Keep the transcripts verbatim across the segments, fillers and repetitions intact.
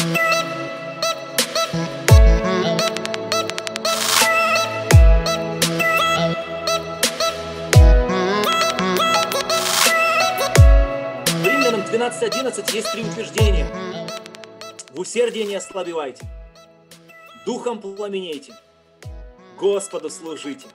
двенадцать одиннадцать есть три утверждения. В усердии не ослабевайте, духом пламенейте, Господу служите.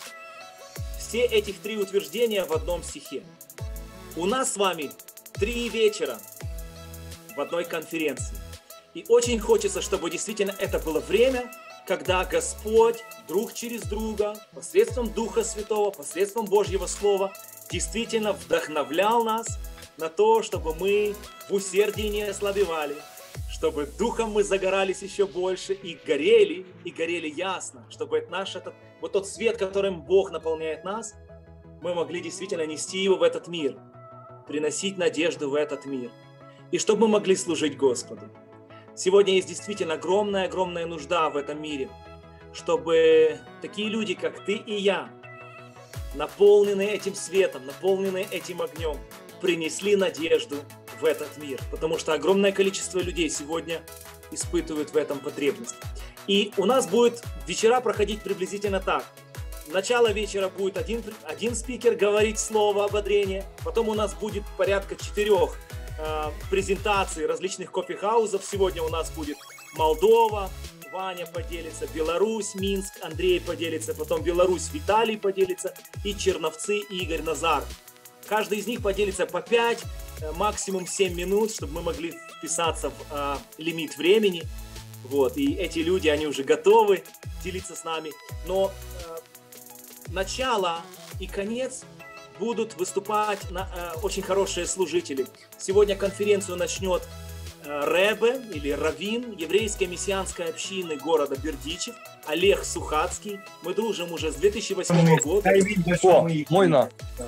Все этих три утверждения в одном стихе. У нас с вами три вечера в одной конференции. И очень хочется, чтобы действительно это было время, когда Господь друг через друга, посредством Духа Святого, посредством Божьего Слова, действительно вдохновлял нас на то, чтобы мы в усердии не ослабевали, чтобы духом мы загорались еще больше и горели, и горели ясно, чтобы наш этот, вот тот свет, которым Бог наполняет нас, мы могли действительно нести его в этот мир, приносить надежду в этот мир, и чтобы мы могли служить Господу. Сегодня есть действительно огромная-огромная нужда в этом мире, чтобы такие люди, как ты и я, наполненные этим светом, наполненные этим огнем, принесли надежду в этот мир, потому что огромное количество людей сегодня испытывают в этом потребность. И у нас будет вечера проходить приблизительно так. Начало вечера будет один, один спикер говорить слово ободрения, потом у нас будет порядка четырех э, презентаций различных кофе-хаусов. Сегодня у нас будет Молдова, Ваня поделится, Беларусь, Минск, Андрей поделится, потом Беларусь, Виталий поделится и Черновцы, Игорь, Назар. Каждый из них поделится по пять, максимум семь минут, чтобы мы могли вписаться в э, лимит времени. Вот. И эти люди, они уже готовы делиться с нами. Но э, начало и конец будут выступать на, э, очень хорошие служители. Сегодня конференцию начнет э, Ребе или Равин еврейской мессианской общины города Бердичев, Олег Сухацкий. Мы дружим уже с две тысячи восьмого года. О, мой на.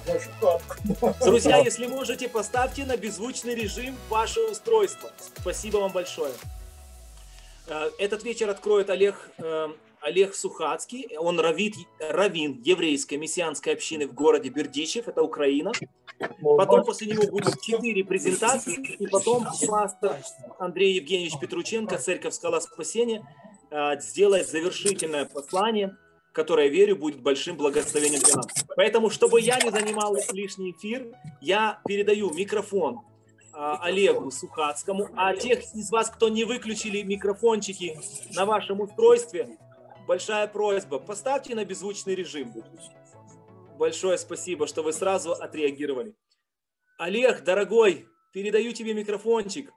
Друзья, если можете, поставьте на беззвучный режим ваше устройство. Спасибо вам большое. Этот вечер откроет Олег, Олег Сухацкий. Он раввин, раввин еврейской мессианской общины в городе Бердичев, это Украина. Потом после него будут четыре презентации, и потом пастор Андрей Евгеньевич Петрученко, Церковь Скала Спасения, сделает завершительное послание, которое, верю, будет большим благословением для нас. Поэтому, чтобы я не занимал лишний эфир, я передаю микрофон Олегу Сухацкому, а тех из вас, кто не выключили микрофончики на вашем устройстве, большая просьба, поставьте на беззвучный режим. Большое спасибо, что вы сразу отреагировали. Олег, дорогой, передаю тебе микрофончик.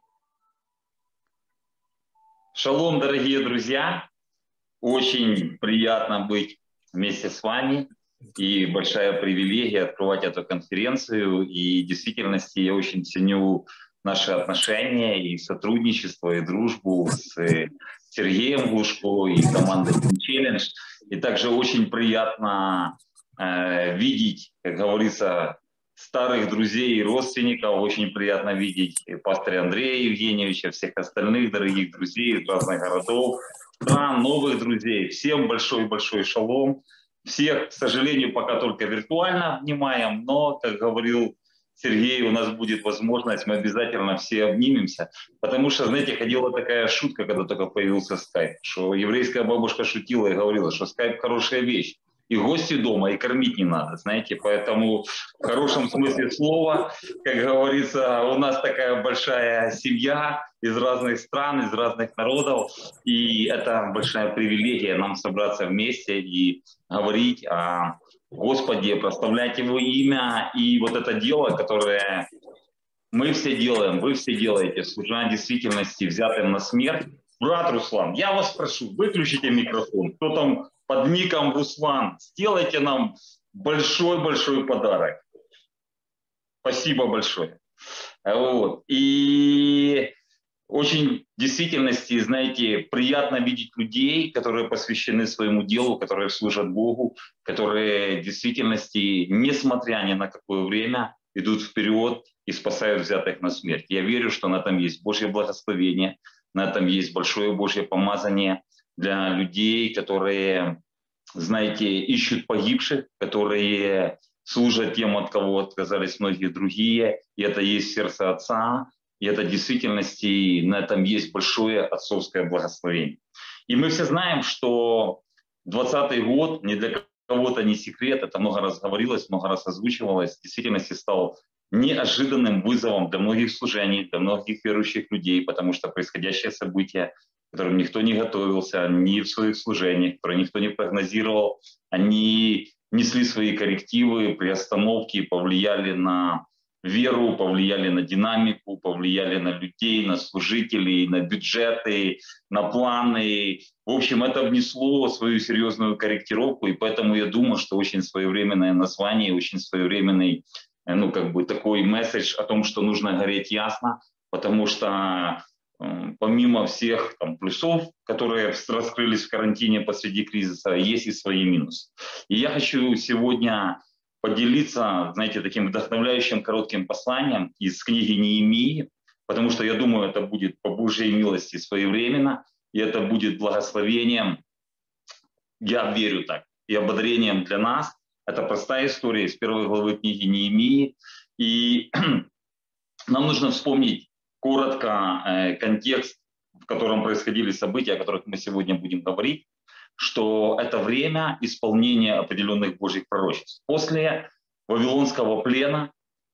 Шалом, дорогие друзья! Очень приятно быть вместе с вами. И большая привилегия открывать эту конференцию. И в действительности я очень ценю наши отношения и сотрудничество, и дружбу с Сергеем Глушко и командой Челлендж. И также очень приятно э, видеть, как говорится, старых друзей и родственников. Очень приятно видеть пастора Андрея Евгеньевича, всех остальных дорогих друзей из разных городов, стран, новых друзей. Всем большой-большой шалом. Всех, к сожалению, пока только виртуально обнимаем, но, как говорил Сергей, у нас будет возможность, мы обязательно все обнимемся. Потому что, знаете, ходила такая шутка, когда только появился скайп, что еврейская бабушка шутила и говорила, что скайп хорошая вещь. И гости дома, и кормить не надо, знаете. Поэтому в хорошем смысле слова, как говорится, у нас такая большая семья из разных стран, из разных народов. И это большая привилегия нам собраться вместе и говорить о Господе, прославлять Его имя. И вот это дело, которое мы все делаем, вы все делаете, служа действительности, взятым на смерть. Брат Руслан, я вас прошу, выключите микрофон. Кто там под ником Руслан, сделайте нам большой-большой подарок. Спасибо большое. Вот. И очень в действительности, знаете, приятно видеть людей, которые посвящены своему делу, которые служат Богу, которые в действительности, несмотря ни на какое время, идут вперед и спасают взятых на смерть. Я верю, что на этом есть Божье благословение, на этом есть большое Божье помазание для людей, которые, знаете, ищут погибших, которые служат тем, от кого отказались многие другие. И это есть сердце Отца. И это в действительности, на этом есть большое отцовское благословение. И мы все знаем, что двадцатый год не для кого-то не секрет, это много раз говорилось, много раз озвучивалось, в действительности стал неожиданным вызовом для многих служений, для многих верующих людей, потому что происходящее событие, к которым никто не готовился, ни в своих служениях, которые никто не прогнозировал, они несли свои коррективы, приостановки, повлияли на веру, повлияли на динамику, повлияли на людей, на служителей, на бюджеты, на планы. В общем, это внесло свою серьезную корректировку, и поэтому я думаю, что очень своевременное название, очень своевременный, ну, как бы такой месседж о том, что нужно гореть ясно, потому что э, помимо всех там, плюсов, которые раскрылись в карантине посреди кризиса, есть и свои минусы. И я хочу сегодня поделиться, знаете, таким вдохновляющим коротким посланием из книги Неемии, потому что я думаю, это будет по Божьей милости своевременно, и это будет благословением, я верю так, и ободрением для нас. Это простая история из первой главы книги Неемии, и нам нужно вспомнить коротко э, контекст, в котором происходили события, о которых мы сегодня будем говорить, что это время исполнения определенных Божьих пророчеств. После Вавилонского плена,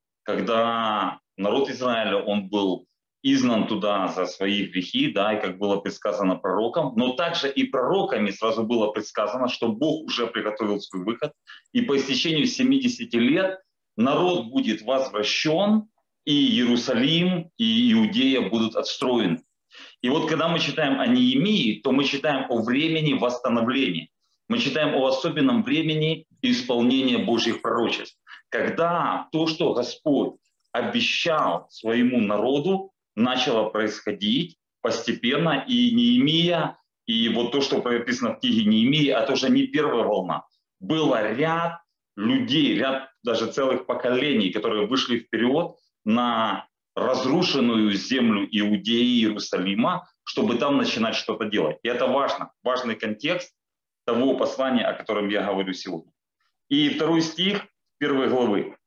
когда народ Израиля, он был изгнан туда за свои грехи, да, и как было предсказано пророком, но также и пророками сразу было предсказано, что Бог уже приготовил свой выход, и по истечению семидесяти лет народ будет возвращен, и Иерусалим, и Иудея будут отстроены. И вот когда мы читаем о Неемии, то мы читаем о времени восстановления. Мы читаем о особенном времени исполнения Божьих пророчеств. Когда то, что Господь обещал своему народу, начало происходить постепенно. И Неемия, и вот то, что прописано в книге Неемии, это уже не первая волна. Было ряд людей, ряд даже целых поколений, которые вышли вперед на разрушенную землю Иудеи и Иерусалима, чтобы там начинать что-то делать. И это важно, важный контекст того послания, о котором я говорю сегодня. И второй стих первой главы.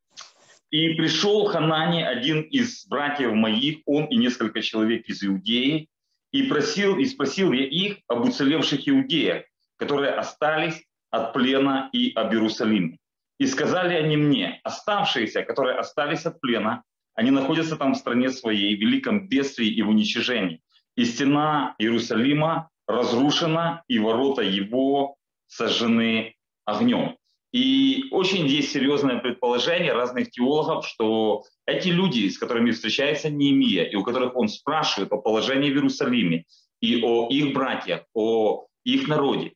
«И пришел Ханани, один из братьев моих, он и несколько человек из Иудеи, и, просил, и спросил я их об уцелевших иудеях, которые остались от плена и об Иерусалиме. И сказали они мне, оставшиеся, которые остались от плена, они находятся там в стране своей, в великом бедствии и в уничижении. И стена Иерусалима разрушена, и ворота его сожжены огнем». И очень есть серьезное предположение разных теологов, что эти люди, с которыми встречается Неемия, и у которых он спрашивает о положении в Иерусалиме, и о их братьях, о их народе,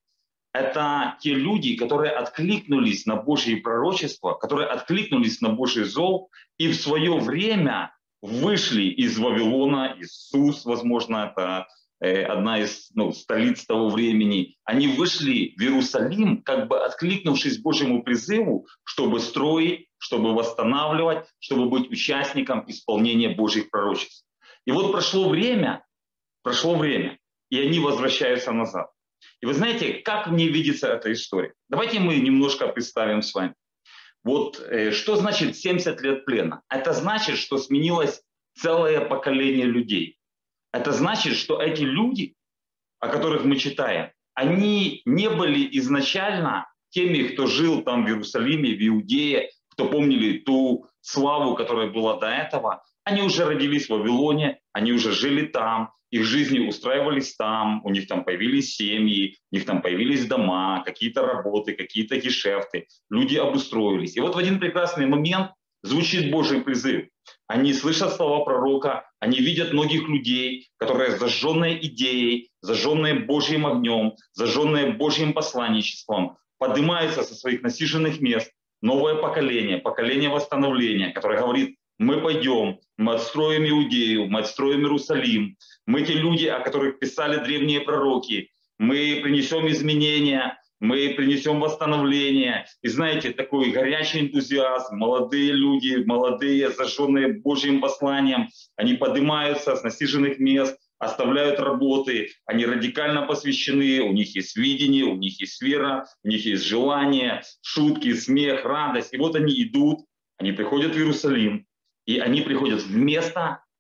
это те люди, которые откликнулись на Божьи пророчества, которые откликнулись на Божий зов и в свое время вышли из Вавилона, из Сус, возможно, это э, одна из ну, столиц того времени. Они вышли в Иерусалим, как бы откликнувшись Божьему призыву, чтобы строить, чтобы восстанавливать, чтобы быть участником исполнения Божьих пророчеств. И вот прошло время, прошло время, и они возвращаются назад. И вы знаете, как мне видится эта история? Давайте мы немножко представим с вами. Вот э, что значит семьдесят лет плена? Это значит, что сменилось целое поколение людей. Это значит, что эти люди, о которых мы читаем, они не были изначально теми, кто жил там в Иерусалиме, в Иудее, кто помнили ту славу, которая была до этого. Они уже родились в Вавилоне, они уже жили там, их жизни устраивались там, у них там появились семьи, у них там появились дома, какие-то работы, какие-то гешефты, люди обустроились. И вот в один прекрасный момент звучит Божий призыв. Они слышат слова пророка, они видят многих людей, которые зажженные идеей, зажженные Божьим огнем, зажженные Божьим посланничеством, поднимаются со своих насиженных мест. Новое поколение, поколение восстановления, которое говорит: мы пойдем, мы отстроим Иудею, мы отстроим Иерусалим. Мы те люди, о которых писали древние пророки. Мы принесем изменения, мы принесем восстановление. И знаете, такой горячий энтузиазм, молодые люди, молодые, зажженные Божьим посланием, они поднимаются с насиженных мест, оставляют работы, они радикально посвящены, у них есть видение, у них есть вера, у них есть желание, шутки, смех, радость. И вот они идут, они приходят в Иерусалим, и они приходят в место,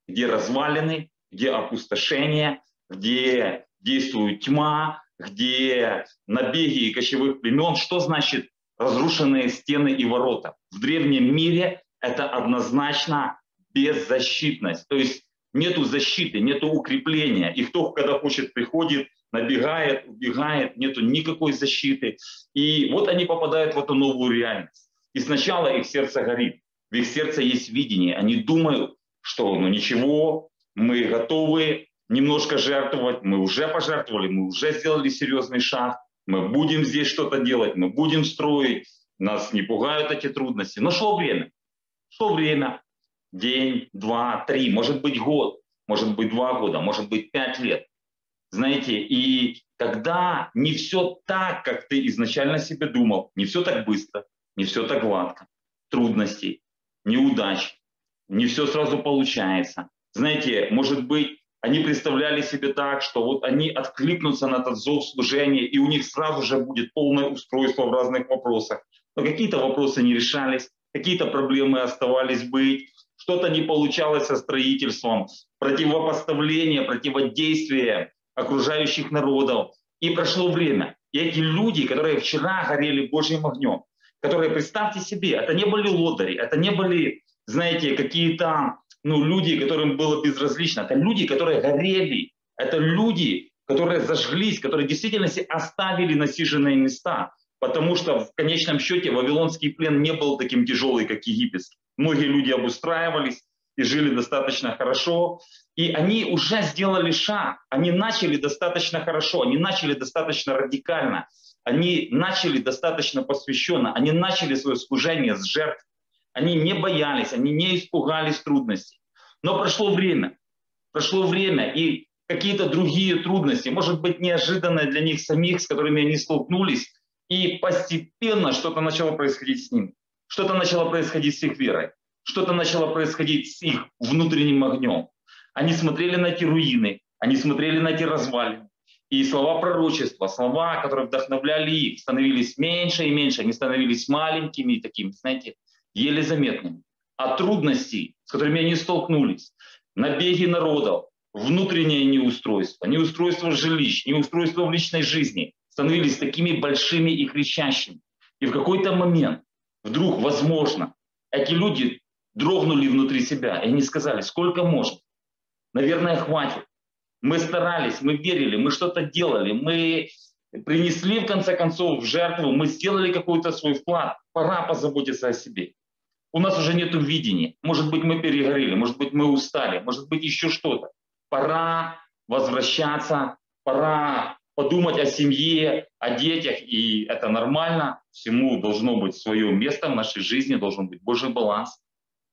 где развалины, где опустошение, где действует тьма, где набеги кочевых племен. Что значит разрушенные стены и ворота? В древнем мире это однозначно беззащитность. То есть нету защиты, нету укрепления. И кто, когда хочет, приходит, набегает, убегает, нету никакой защиты. И вот они попадают в эту новую реальность. И сначала их сердце горит. В их сердце есть видение. Они думают, что ну ничего, мы готовы немножко жертвовать, мы уже пожертвовали, мы уже сделали серьезный шаг, мы будем здесь что-то делать, мы будем строить, нас не пугают эти трудности. Но шло время, шло время, день, два, три, может быть год, может быть два года, может быть пять лет. Знаете, и когда не все так, как ты изначально себе думал, не все так быстро, не все так гладко, трудностей, неудач, не все сразу получается. Знаете, может быть, они представляли себе так, что вот они откликнутся на этот зов служения, и у них сразу же будет полное устройство в разных вопросах. Но какие-то вопросы не решались, какие-то проблемы оставались быть, что-то не получалось со строительством, противопоставление, противодействие окружающих народов. И прошло время. И эти люди, которые вчера горели Божьим огнем, которые, представьте себе, это не были лодыри, это не были, знаете, какие-то ну, люди, которым было безразлично. Это люди, которые горели. Это люди, которые зажглись, которые в действительности оставили насиженные места. Потому что в конечном счете вавилонский плен не был таким тяжелый, как египетский. Многие люди обустраивались и жили достаточно хорошо. И они уже сделали шаг. Они начали достаточно хорошо, они начали достаточно радикально. Они начали достаточно посвященно. Они начали свое служение с жертв. Они не боялись, они не испугались трудностей. Но прошло время, прошло время, и какие-то другие трудности, может быть, неожиданные для них самих, с которыми они столкнулись, и постепенно что-то начало происходить с ними. Что-то начало происходить с их верой, что-то начало происходить с их внутренним огнем. Они смотрели на эти руины, они смотрели на эти развалины, и слова пророчества, слова, которые вдохновляли их, становились меньше и меньше, они становились маленькими и такими, знаете, еле заметными. А трудности, с которыми они столкнулись, набеги народов, внутреннее неустройство, неустройство жилищ, неустройство в личной жизни становились такими большими и кричащими. И в какой-то момент вдруг, возможно, эти люди дрогнули внутри себя, и они сказали, сколько можно? Наверное, хватит. Мы старались, мы верили, мы что-то делали, мы принесли в конце концов в жертву, мы сделали какой-то свой вклад. Пора позаботиться о себе. У нас уже нет видения. Может быть, мы перегорели, может быть, мы устали, может быть, еще что-то. Пора возвращаться, пора подумать о семье, о детях, и это нормально. Всему должно быть свое место в нашей жизни, должен быть Божий баланс.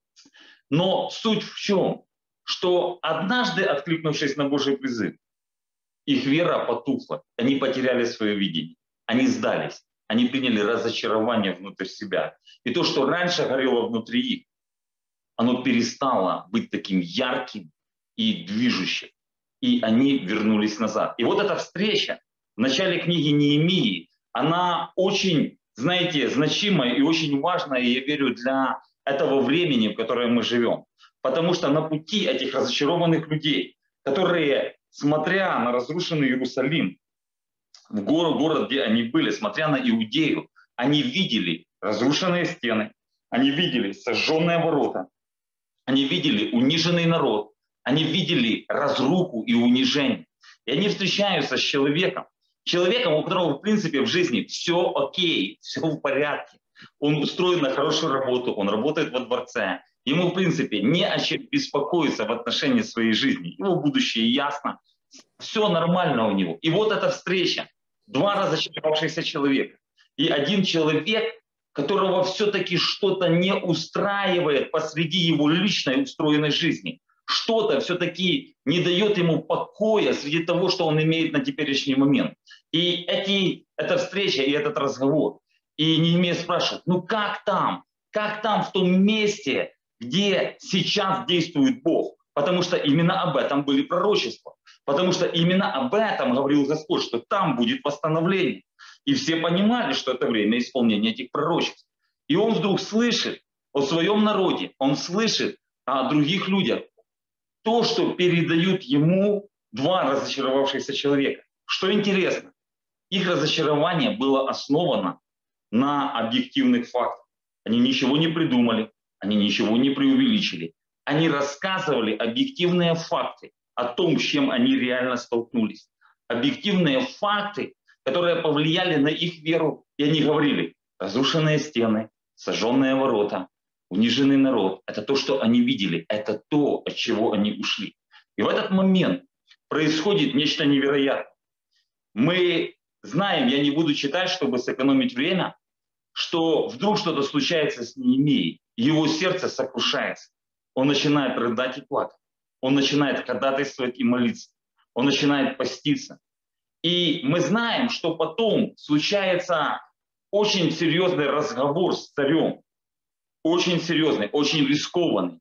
Но суть в чем? Что однажды, откликнувшись на Божий призыв, их вера потухла, они потеряли свое видение, они сдались. Они приняли разочарование внутрь себя. И то, что раньше горело внутри их, оно перестало быть таким ярким и движущим. И они вернулись назад. И вот эта встреча в начале книги Неемии, она очень, знаете, значимая и очень важная, я верю, для этого времени, в котором мы живем. Потому что на пути этих разочарованных людей, которые, смотря на разрушенный Иерусалим, в город, город, где они были, смотря на Иудею, они видели разрушенные стены, они видели сожженные ворота, они видели униженный народ, они видели разруху и унижение. И они встречаются с человеком, человеком, у которого в принципе в жизни все окей, все в порядке. Он устроен на хорошую работу, он работает во дворце. Ему в принципе не о чем беспокоиться в отношении своей жизни. Его будущее ясно, все нормально у него. И вот эта встреча. Два разочаровавшихся человека. И один человек, которого все-таки что-то не устраивает посреди его личной устроенной жизни. Что-то все-таки не дает ему покоя среди того, что он имеет на теперешний момент. И эти, эта встреча и этот разговор. И Неемия спрашивает, ну как там? Как там в том месте, где сейчас действует Бог? Потому что именно об этом были пророчества. Потому что именно об этом говорил Господь, что там будет восстановление. И все понимали, что это время исполнения этих пророчеств. И он вдруг слышит о своем народе, он слышит о других людях, то, что передают ему два разочаровавшихся человека. Что интересно, их разочарование было основано на объективных фактах. Они ничего не придумали, они ничего не преувеличили. Они рассказывали объективные факты о том, с чем они реально столкнулись. Объективные факты, которые повлияли на их веру. И они говорили: разрушенные стены, сожженные ворота, униженный народ. Это то, что они видели. Это то, от чего они ушли. И в этот момент происходит нечто невероятное. Мы знаем, я не буду читать, чтобы сэкономить время, что вдруг что-то случается с Неемией. Его сердце сокрушается. Он начинает рыдать и плакать. Он начинает ходатайствовать и молиться. Он начинает поститься. И мы знаем, что потом случается очень серьезный разговор с царем. Очень серьезный, очень рискованный.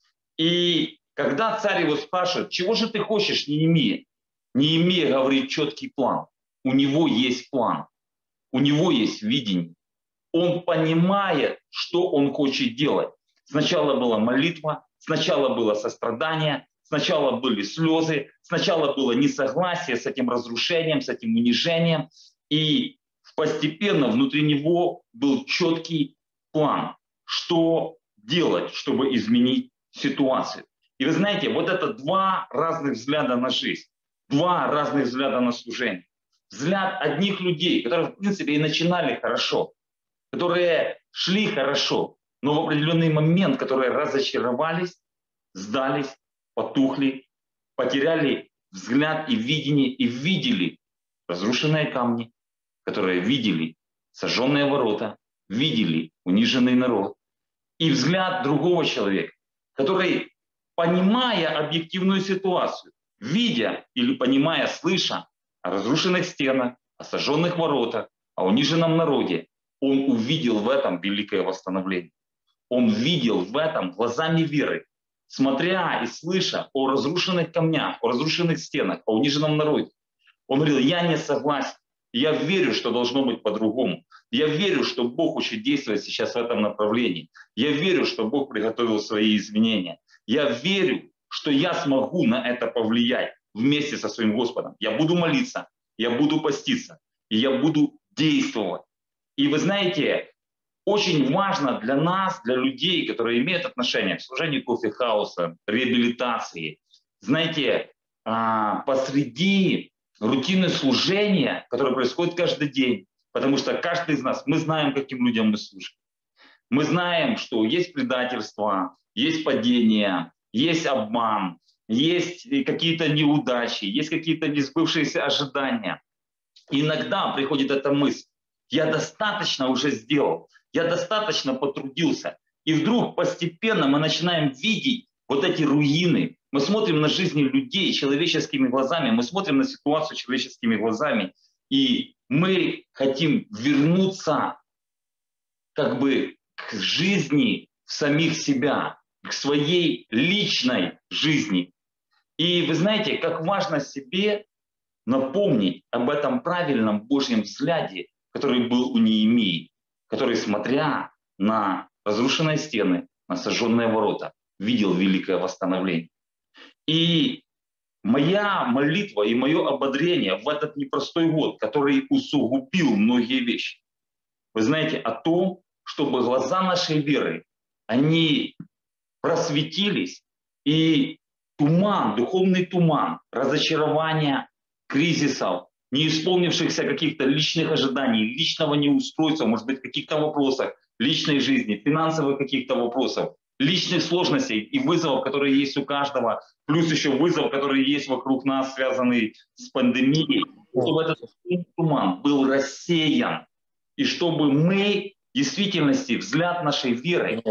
И когда царь его спрашивает: чего же ты хочешь, Неемия? Неемия говорит четкий план. У него есть план. У него есть видение. Он понимает, что он хочет делать. Сначала была молитва, сначала было сострадание, сначала были слезы, сначала было несогласие с этим разрушением, с этим унижением. И постепенно внутри него был четкий план, что делать, чтобы изменить ситуацию. И вы знаете, вот это два разных взгляда на жизнь, два разных взгляда на служение. Взгляд одних людей, которые, в принципе, и начинали хорошо, которые шли хорошо, но в определенный момент, которые разочаровались, сдались, потухли, потеряли взгляд и видение, и видели разрушенные камни, которые видели сожженные ворота, видели униженный народ. И взгляд другого человека, который, понимая объективную ситуацию, видя или понимая, слыша о разрушенных стенах, о сожженных воротах, о униженном народе, он увидел в этом великое восстановление. Он видел в этом глазами веры, смотря и слыша о разрушенных камнях, о разрушенных стенах, о униженном народе. Он говорил: я не согласен, я верю, что должно быть по-другому. Я верю, что Бог хочет действовать сейчас в этом направлении. Я верю, что Бог приготовил свои изменения. Я верю, что я смогу на это повлиять вместе со своим Господом. Я буду молиться, я буду поститься, и я буду действовать. И вы знаете, очень важно для нас, для людей, которые имеют отношение к служению кофе-хауса, реабилитации, знаете, посреди рутины служения, которое происходит каждый день, потому что каждый из нас, мы знаем, каким людям мы служим. Мы знаем, что есть предательство, есть падение, есть обман, есть какие-то неудачи, есть какие-то несбывшиеся ожидания. И иногда приходит эта мысль: я достаточно уже сделал, я достаточно потрудился. И вдруг постепенно мы начинаем видеть вот эти руины. Мы смотрим на жизни людей человеческими глазами, мы смотрим на ситуацию человеческими глазами, и мы хотим вернуться как бы к жизни самих себя, к своей личной жизни. И вы знаете, как важно себе напомнить об этом правильном Божьем взгляде, который был у Неемии, который, смотря на разрушенные стены, на сожженные ворота, видел великое восстановление. И моя молитва и мое ободрение в этот непростой год, который усугубил многие вещи, вы знаете, о том, чтобы глаза нашей веры, они просветились, и туман, духовный туман, разочарования, кризисов, не исполнившихся каких-то личных ожиданий, личного неустройства, может быть, каких-то вопросов личной жизни, финансовых каких-то вопросов, личных сложностей и вызовов, которые есть у каждого, плюс еще вызов, который есть вокруг нас, связанный с пандемией, чтобы этот туман был рассеян, и чтобы мы в действительности взгляд нашей веры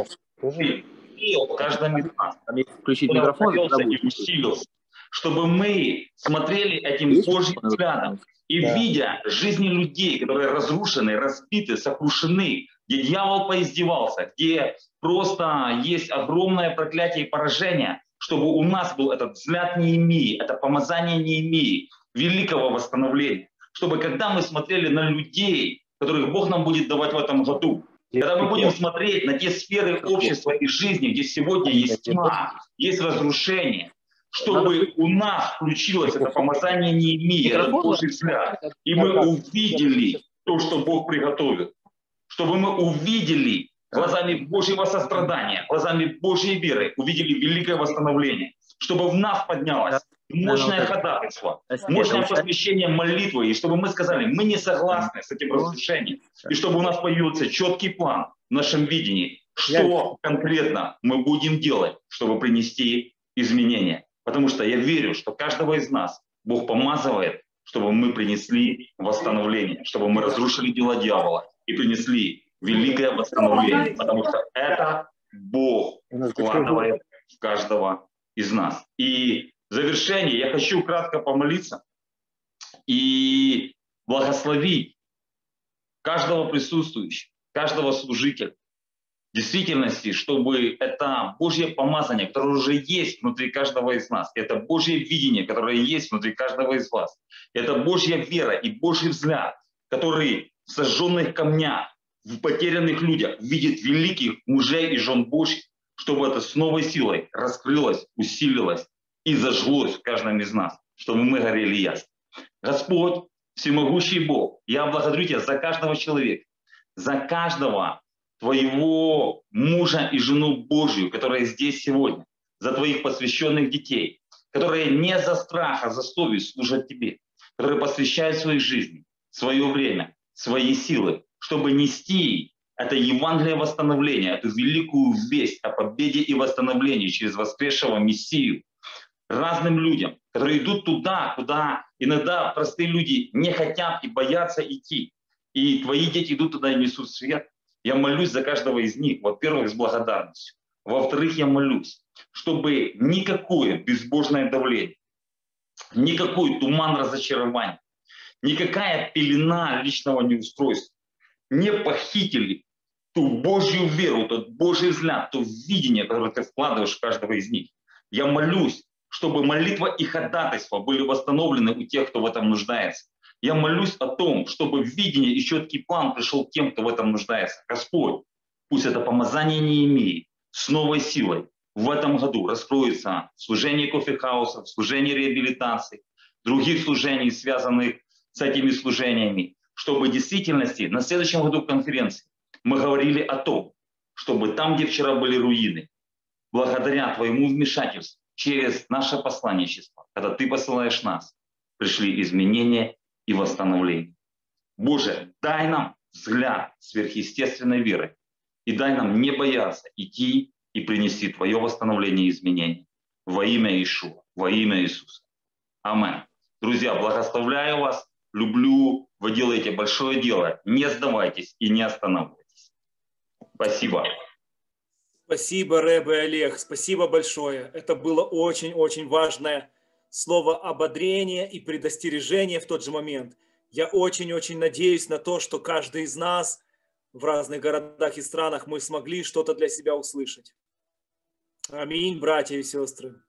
в каждом из нас, включить микрофон, и усилился, чтобы мы смотрели этим Божьим взглядом и, да, видя жизни людей, которые разрушены, разбиты, сокрушены, где дьявол поиздевался, где просто есть огромное проклятие и поражение, чтобы у нас был этот взгляд Неемии, это помазание Неемии, великого восстановления. Чтобы когда мы смотрели на людей, которых Бог нам будет давать в этом году, когда мы будем смотреть на те сферы общества и жизни, где сегодня есть тьма, есть разрушение, чтобы у нас включилось это помазание Неемии, этот Божий взгляд, и мы увидели то, что Бог приготовил, чтобы мы увидели глазами Божьего сострадания, глазами Божьей веры, увидели великое восстановление, чтобы в нас поднялось мощное ходатайство, мощное посвящение молитвы, и чтобы мы сказали, мы не согласны с этим разрушением, и чтобы у нас появился четкий план в нашем видении, что конкретно мы будем делать, чтобы принести изменения. Потому что я верю, что каждого из нас Бог помазывает, чтобы мы принесли восстановление, чтобы мы разрушили дела дьявола и принесли великое восстановление, потому что это Бог вкладывает в каждого из нас. И в завершение я хочу кратко помолиться и благословить каждого присутствующего, каждого служителя. В действительности, чтобы это Божье помазание, которое уже есть внутри каждого из нас, это Божье видение, которое есть внутри каждого из вас, это Божья вера и Божий взгляд, который в сожженных камнях, в потерянных людях видит великих мужей и жен Божьих, чтобы это с новой силой раскрылось, усилилось и зажглось в каждом из нас, чтобы мы горели ясно. Господь, всемогущий Бог, я благодарю Тебя за каждого человека, за каждого Твоего мужа и жену Божью, которые здесь сегодня, за Твоих посвященных детей, которые не за страх, а за совесть служат Тебе, которые посвящают своей жизни, свое время, свои силы, чтобы нести это Евангелие восстановления, эту великую весть о победе и восстановлении через воскресшего Мессию разным людям, которые идут туда, куда иногда простые люди не хотят и боятся идти. И Твои дети идут туда и несут свет. Я молюсь за каждого из них, во-первых, с благодарностью. Во-вторых, я молюсь, чтобы никакое безбожное давление, никакой туман разочарования, никакая пелена личного неустройства не похитили ту Божью веру, тот Божий взгляд, то видение, которое Ты вкладываешь в каждого из них. Я молюсь, чтобы молитва и ходатайство были восстановлены у тех, кто в этом нуждается. Я молюсь о том, чтобы видение и четкий план пришел к тем, кто в этом нуждается. Господь, пусть это помазание Неемии с новой силой в этом году раскроется в служении кофе-хауса, в служении реабилитации, других служений, связанных с этими служениями, чтобы в действительности на следующем году конференции мы говорили о том, чтобы там, где вчера были руины, благодаря Твоему вмешательству, через наше посланничество, когда Ты посылаешь нас, пришли изменения и восстановление. Боже, дай нам взгляд сверхъестественной веры и дай нам не бояться идти и принести Твое восстановление и изменение во имя Иешуа, во имя Иисуса. Аминь. Друзья, благословляю вас, люблю, вы делаете большое дело, не сдавайтесь и не останавливайтесь. Спасибо. Спасибо, Ребе Олег, спасибо большое. Это было очень-очень важное слово ободрения и предостережения в тот же момент. Я очень-очень надеюсь на то, что каждый из нас в разных городах и странах мы смогли что-то для себя услышать. Аминь, братья и сестры.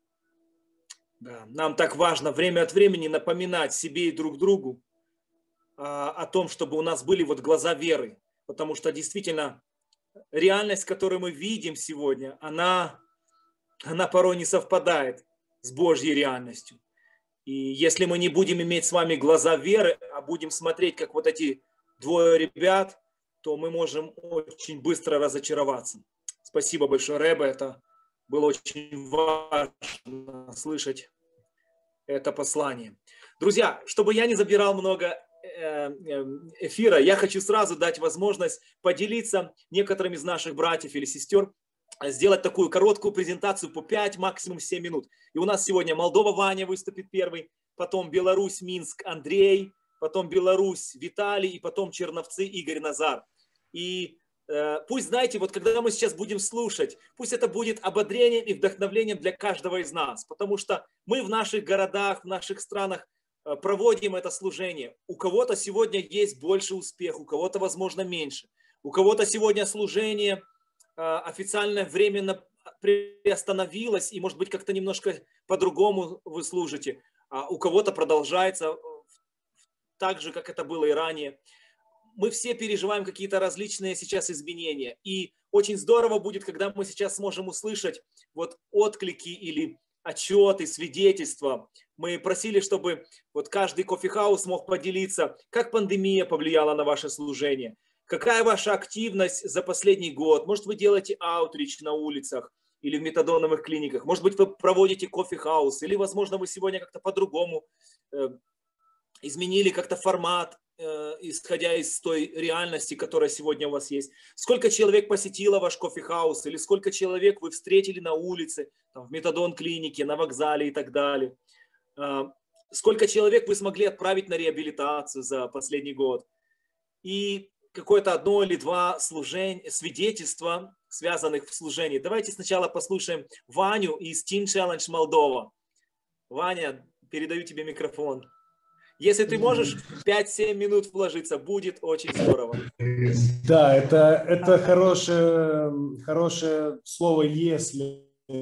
Да, нам так важно время от времени напоминать себе и друг другу а, о том, чтобы у нас были вот глаза веры. Потому что действительно реальность, которую мы видим сегодня, она, она порой не совпадает с Божьей реальностью. И если мы не будем иметь с вами глаза веры, а будем смотреть, как вот эти двое ребят, то мы можем очень быстро разочароваться. Спасибо большое, Ребе. Это было очень важно слышать это послание. Друзья, чтобы я не забирал много эфира, я хочу сразу дать возможность поделиться некоторыми из наших братьев или сестер, сделать такую короткую презентацию по пять, максимум семь минут. И у нас сегодня Молдова Ваня выступит первый, потом Беларусь, Минск Андрей, потом Беларусь Виталий и потом Черновцы Игорь Назар. И э, пусть, знаете, вот когда мы сейчас будем слушать, пусть это будет ободрением и вдохновлением для каждого из нас, потому что мы в наших городах, в наших странах э, проводим это служение. У кого-то сегодня есть больше успеха, у кого-то, возможно, меньше. У кого-то сегодня служение официально временно приостановилось, и, может быть, как-то немножко по-другому вы служите. А у кого-то продолжается так же, как это было и ранее. Мы все переживаем какие-то различные сейчас изменения. И очень здорово будет, когда мы сейчас сможем услышать вот отклики или отчеты, свидетельства. Мы просили, чтобы вот каждый кофе-хаус мог поделиться, как пандемия повлияла на ваше служение, какая ваша активность за последний год. Может, вы делаете аутрич на улицах или в метадоновых клиниках. Может быть, вы проводите кофе-хаус, или, возможно, вы сегодня как-то по-другому э, изменили как-то формат, э, исходя из той реальности, которая сегодня у вас есть. Сколько человек посетило ваш кофе-хаус, или сколько человек вы встретили на улице, там, в метадон-клинике, на вокзале и так далее. Э, сколько человек вы смогли отправить на реабилитацию за последний год. И какое-то одно или два служения, свидетельства, связанных в служении. Давайте сначала послушаем Ваню из Teen Challenge Молдова. Ваня, передаю тебе микрофон. Если ты можешь пять-семь минут вложиться, будет очень здорово. Да, это, это хорошее, хорошее слово «если».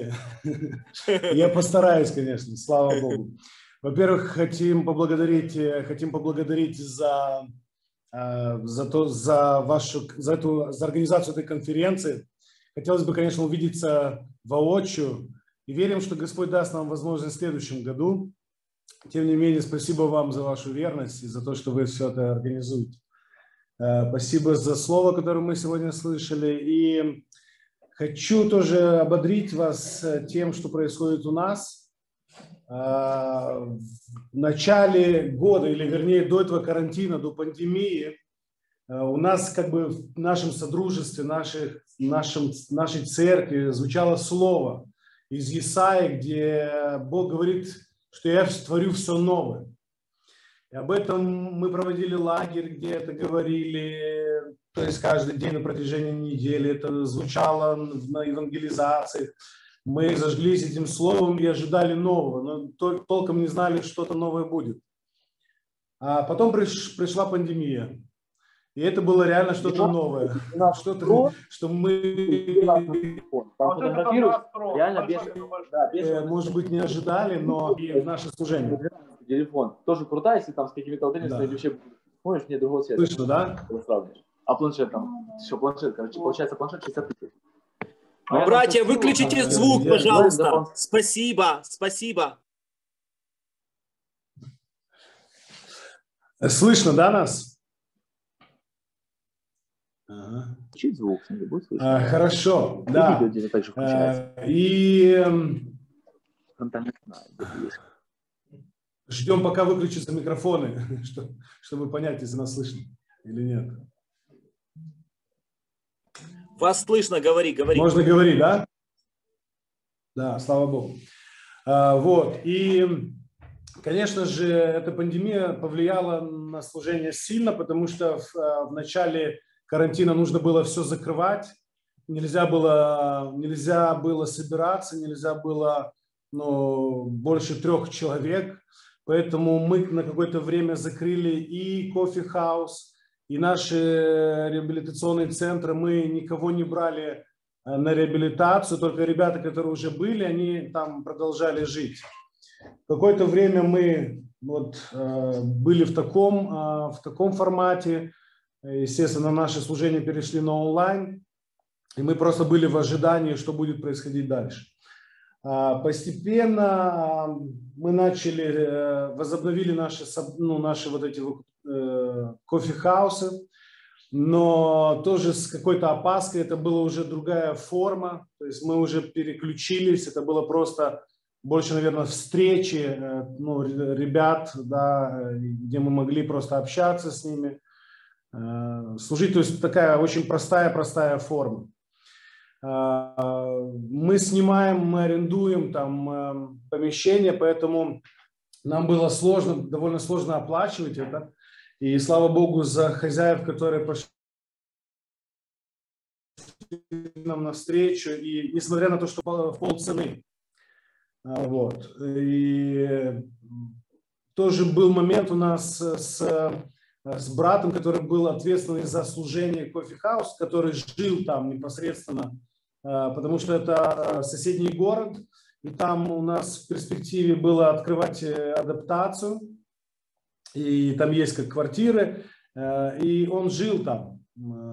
Я постараюсь, конечно, слава Богу. Во-первых, хотим поблагодарить, хотим поблагодарить за, за, то, за, вашу, за, эту, за организацию этой конференции. Хотелось бы, конечно, увидеться воочию. И верим, что Господь даст нам возможность в следующем году. Тем не менее, спасибо вам за вашу верность и за то, что вы все это организуете. Спасибо за слово, которое мы сегодня слышали. И хочу тоже ободрить вас тем, что происходит у нас. В начале года, или вернее до этого карантина, до пандемии, у нас как бы в нашем содружестве, наших, нашем, нашей церкви звучало слово из Исаии, где Бог говорит, что я творю все новое. И об этом мы проводили лагерь, где это говорили, то есть каждый день на протяжении недели. Это звучало на евангелизациях. Мы зажглись этим словом и ожидали нового, но тол- толком не знали, что что-то новое будет. А потом приш, пришла пандемия. И это было реально что-то новое. Что-то, что мы, реально без, да, без, может быть, не ожидали, но и в наше служение. Телефон тоже крутая, если там с какими-то аудиториями, да. Вообще, помнишь, мне другого цвета. Слышно, да? А планшет там, все, планшет, короче, получается планшет шестьдесят тысяч. Братья, выключите звук, пожалуйста. Спасибо, спасибо. Слышно, да, нас? Ага. Звук, не будет слышно. А, хорошо, и да. Видео также включается. А, и ждем, пока выключатся микрофоны, чтобы понять, если нас слышно или нет. Вас слышно, говори, говори. Можно говорить, да? Да, слава Богу. А, вот, и, конечно же, эта пандемия повлияла на служение сильно, потому что в, в начале карантина нужно было все закрывать, нельзя было, нельзя было собираться, нельзя было ну, больше трех человек, поэтому мы на какое-то время закрыли и кофе-хаус, и наши реабилитационные центры, мы никого не брали на реабилитацию, только ребята, которые уже были, они там продолжали жить. Какое-то время мы вот, были в таком, в таком формате. Естественно, наши служения перешли на онлайн, и мы просто были в ожидании, что будет происходить дальше. Постепенно мы начали, возобновили наши, ну, наши вот эти кофе-хаусы, но тоже с какой-то опаской, это была уже другая форма, то есть мы уже переключились, это было просто больше, наверное, встречи ну, ребят, да, где мы могли просто общаться с ними, служить, то есть такая очень простая-простая форма. Мы снимаем, мы арендуем там помещение, поэтому нам было сложно, довольно сложно оплачивать это. И слава Богу за хозяев, которые пошли нам навстречу, и несмотря на то, что в полцены. Вот. И тоже был момент у нас с, с братом, который был ответственный за служение кофе-хаус, который жил там непосредственно, потому что это соседний город, и там у нас в перспективе было открывать адаптацию, и там есть как квартиры, и он жил там,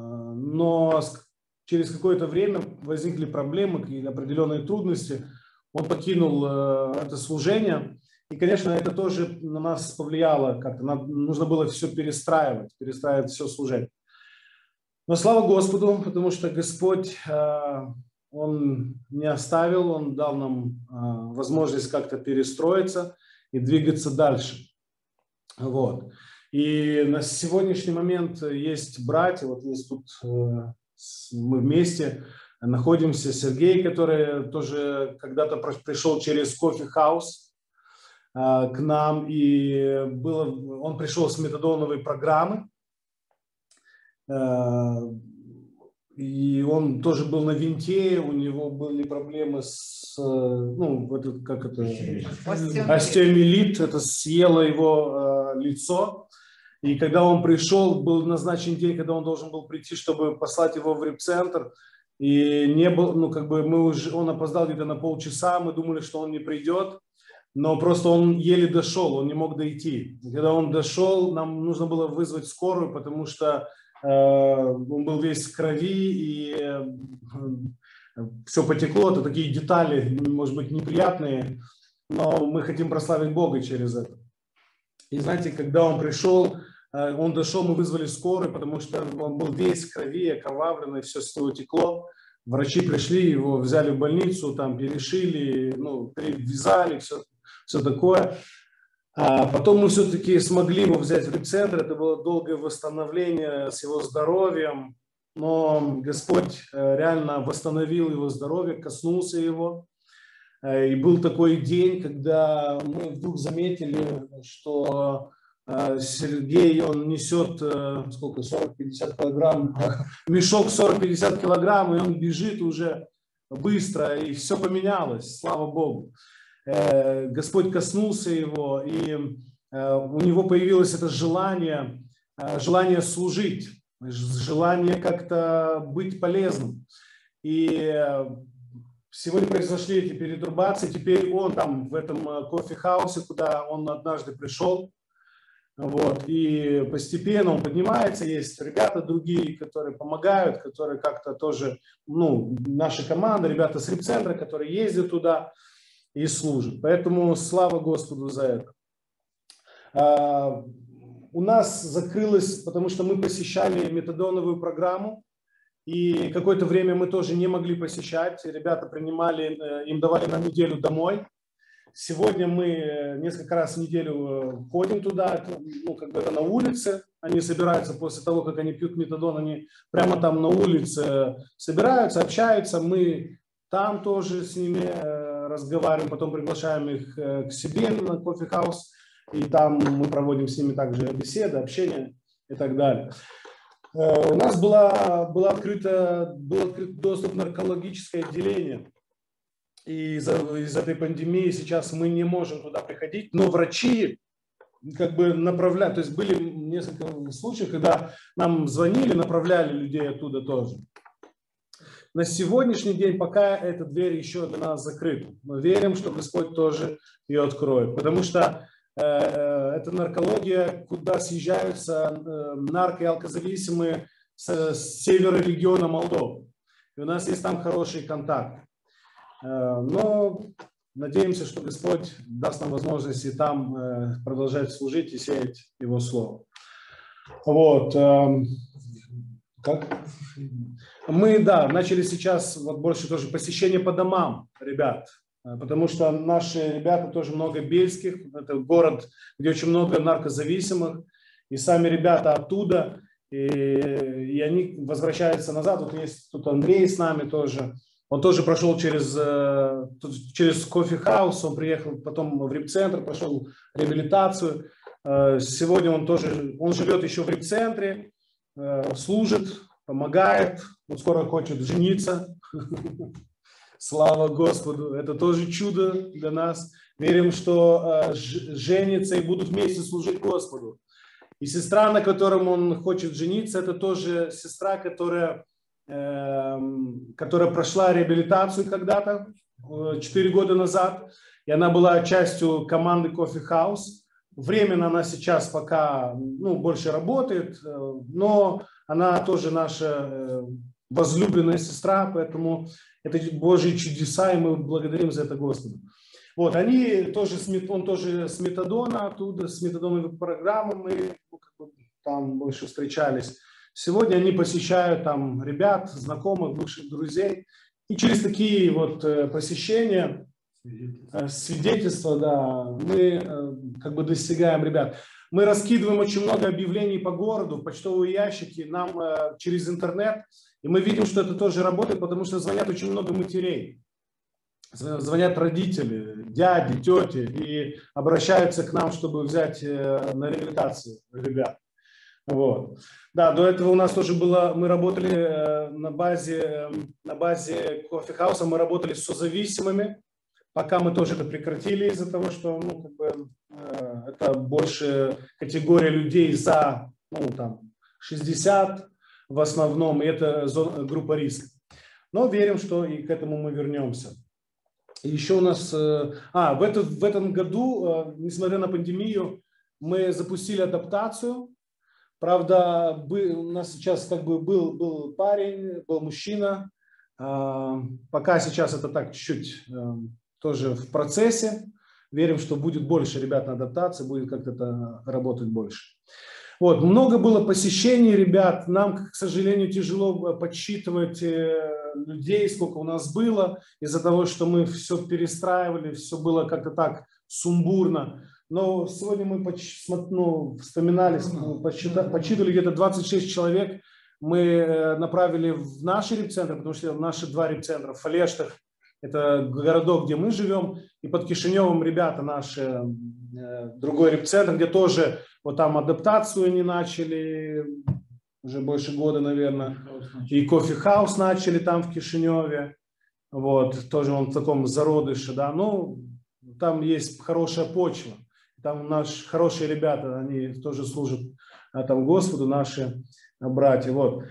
но через какое-то время возникли проблемы и определенные трудности. он покинул это служение. И, конечно, это тоже на нас повлияло, как-то нужно было все перестраивать, перестраивать все служение. Но слава Господу, потому что Господь, Он не оставил, Он дал нам возможность как-то перестроиться и двигаться дальше. Вот. И на сегодняшний момент есть братья, вот есть тут мы вместе находимся, Сергей, который тоже когда-то пришел через Coffee House к нам, и было, он пришел с метадоновой программы, и он тоже был на винте, у него были проблемы с, ну, это, как это, остеомиелит, это съело его лицо, и когда он пришел, был назначен день, когда он должен был прийти, чтобы послать его в реп-центр, и не был, ну, как бы мы уже, он опоздал где-то на полчаса, мы думали, что он не придет, но просто он еле дошел, он не мог дойти. И когда он дошел, нам нужно было вызвать скорую, потому что э, он был весь в крови, и э, все потекло. Это такие детали, может быть, неприятные, но мы хотим прославить Бога через это. И знаете, когда он пришел, э, он дошел, мы вызвали скорую, потому что он был весь в крови, окровавленный, все с него текло. Врачи пришли, его взяли в больницу, там перешили, ну, перевязали, все. Все такое. А потом мы все-таки смогли его взять в реп-центр. Это было долгое восстановление с его здоровьем. Но Господь реально восстановил его здоровье, коснулся его. И был такой день, когда мы вдруг заметили, что Сергей, он несет сколько, сорок-пятьдесят килограмм, мешок сорок-пятьдесят килограмм, и он бежит уже быстро, и все поменялось, слава Богу. Господь коснулся его, и у него появилось это желание, желание служить, желание как-то быть полезным. И сегодня произошли эти перетрубации, теперь он там в этом кофе-хаусе, куда он однажды пришел, вот, и постепенно он поднимается, есть ребята другие, которые помогают, которые как-то тоже, ну, наша команда, ребята с реп-центра, которые ездят туда и служит. Поэтому слава Господу за это. А, у нас закрылось, потому что мы посещали метадоновую программу, и какое-то время мы тоже не могли посещать. Ребята принимали, им давали на неделю домой. Сегодня мы несколько раз в неделю ходим туда, ну, как бы это на улице. Они собираются после того, как они пьют метадон, они прямо там на улице собираются, общаются. Мы там тоже с ними разговариваем, потом приглашаем их к себе на кофе-хаус, и там мы проводим с ними также беседы, общение и так далее. У нас была, была открыта, был открыт доступ в наркологическое отделение, и из-за из этой пандемии сейчас мы не можем туда приходить, но врачи как бы направляют, то есть были несколько случаев, когда нам звонили, направляли людей оттуда тоже. На сегодняшний день пока эта дверь еще для нас закрыта. Мы верим, что Господь тоже ее откроет. Потому что э, это наркология, куда съезжаются э, нарко- и алкозависимые с, с севера региона Молдовы. И у нас есть там хороший контакт. Э, но надеемся, что Господь даст нам возможность и там э, продолжать служить и сеять Его Слово. Вот. Э, как? Мы, да, начали сейчас вот больше тоже посещение по домам, ребят, потому что наши ребята тоже много бельских, это город, где очень много наркозависимых, и сами ребята оттуда, и, и они возвращаются назад. Вот есть тут Андрей с нами тоже, он тоже прошел через, через кофе-хаус, он приехал потом в реп-центр, прошел реабилитацию. Сегодня он тоже, он живет еще в реп-центре, служит, помогает, он скоро хочет жениться. Слава Господу, это тоже чудо для нас. Верим, что женятся и будут вместе служить Господу. И сестра, на котором он хочет жениться, это тоже сестра, которая, э, которая прошла реабилитацию когда-то, четыре года назад. И она была частью команды Coffee House. Временно она сейчас пока, ну, больше работает, но она тоже наша возлюбленная сестра, поэтому это Божьи чудеса, и мы благодарим за это Господу. Вот, они тоже, он тоже с метадона оттуда, с метадоновой программы мы там больше встречались. Сегодня они посещают там ребят, знакомых, бывших друзей. И через такие вот посещения, свидетельства, да, мы как бы достигаем ребят. Мы раскидываем очень много объявлений по городу, почтовые ящики, нам через интернет. И мы видим, что это тоже работает, потому что звонят очень много матерей. Звонят родители, дяди, тети и обращаются к нам, чтобы взять на реабилитацию ребят. Вот. Да, до этого у нас тоже было, мы работали на базе, на базе кофе-хауса, мы работали с созависимыми, пока мы тоже это прекратили из-за того, что ну, как бы, это больше категория людей за ну, там, шестьдесят в основном, и это зона, группа риска. Но верим, что и к этому мы вернемся. И еще у нас, а, в, это, в этом году, несмотря на пандемию, мы запустили адаптацию. Правда, у нас сейчас как бы был, был парень, был мужчина. Пока сейчас это так чуть-чуть тоже в процессе. Верим, что будет больше ребят на адаптации, будет как-то это работать больше. Вот, много было посещений ребят. Нам, к сожалению, тяжело подсчитывать людей, сколько у нас было, из-за того, что мы все перестраивали, все было как-то так сумбурно. Но сегодня мы ну, вспоминали, подсчитывали где-то двадцать шесть человек. Мы направили в наши репцентры, потому что наши два репцентра в Фалештах, это городок, где мы живем, и под Кишиневым ребята наши, другой репцентр, где тоже вот там адаптацию они начали, уже больше года, наверное, и кофе-хаус начали там в Кишиневе, вот, тоже он в таком зародыше, да, ну, там есть хорошая почва, там наши хорошие ребята, они тоже служат там Господу, наши братья, вот.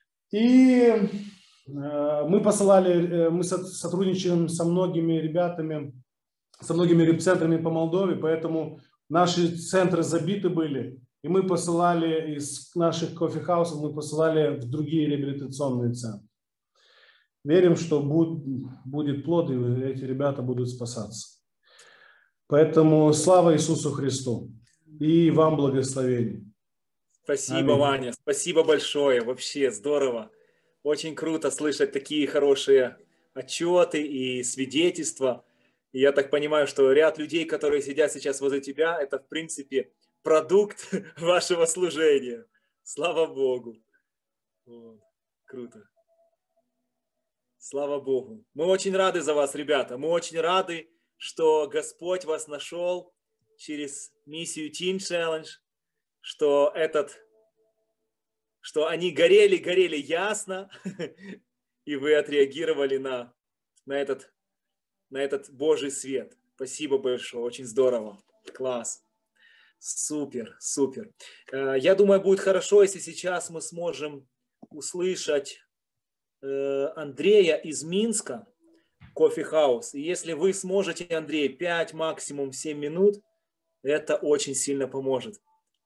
И мы посылали, мы сотрудничаем со многими ребятами, со многими репцентрами по Молдове, поэтому наши центры забиты были, и мы посылали из наших кофе-хаусов, мы посылали в другие реабилитационные центры. Верим, что будет, будет плод, и эти ребята будут спасаться. Поэтому слава Иисусу Христу и вам благословение. Спасибо, Аминь. Ваня, спасибо большое, вообще здорово. Очень круто слышать такие хорошие отчеты и свидетельства. И я так понимаю, что ряд людей, которые сидят сейчас возле тебя, это, в принципе, продукт вашего служения. Слава Богу. Вот. Круто. Слава Богу. Мы очень рады за вас, ребята. Мы очень рады, что Господь вас нашел через миссию Teen Challenge, что этот... что они горели, горели ясно, и вы отреагировали на, на, этот, на этот Божий свет. Спасибо большое, очень здорово. Класс. Супер, супер. Я думаю, будет хорошо, если сейчас мы сможем услышать Андрея из Минска, кофе-хаус. И если вы сможете, Андрей, пять, максимум семь минут, это очень сильно поможет.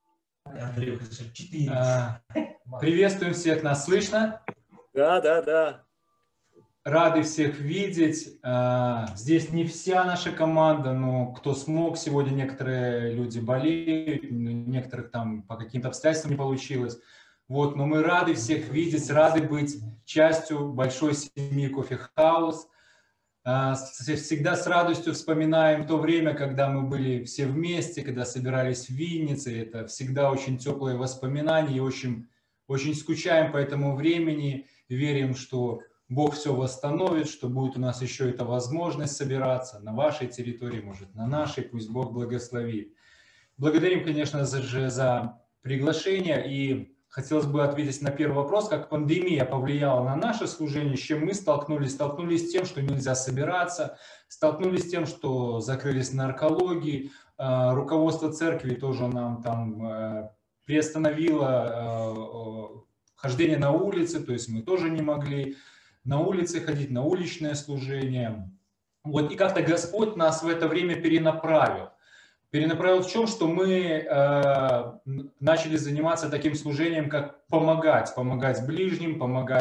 Приветствуем всех, нас слышно? Да, да, да. Рады всех видеть. Здесь не вся наша команда, но кто смог. Сегодня некоторые люди болеют, некоторых там по каким-то обстоятельствам не получилось. Вот, но мы рады всех видеть, рады быть частью большой семьи Кофе-хаус. Всегда с радостью вспоминаем то время, когда мы были все вместе, когда собирались в Виннице. Это всегда очень теплые воспоминания и очень, очень скучаем по этому времени. Верим, что Бог все восстановит, что будет у нас еще эта возможность собираться на вашей территории, может, на нашей. Пусть Бог благословит. Благодарим, конечно же, за приглашение. И хотелось бы ответить на первый вопрос, как пандемия повлияла на наше служение, с чем мы столкнулись. Столкнулись с тем, что нельзя собираться, столкнулись с тем, что закрылись наркологии. Руководство церкви тоже нам там приостановило хождение на улице, то есть мы тоже не могли на улице ходить, на уличное служение. Вот, и как-то Господь нас в это время перенаправил. Перенаправил в чем, что мы э, начали заниматься таким служением, как помогать, помогать ближним, помогать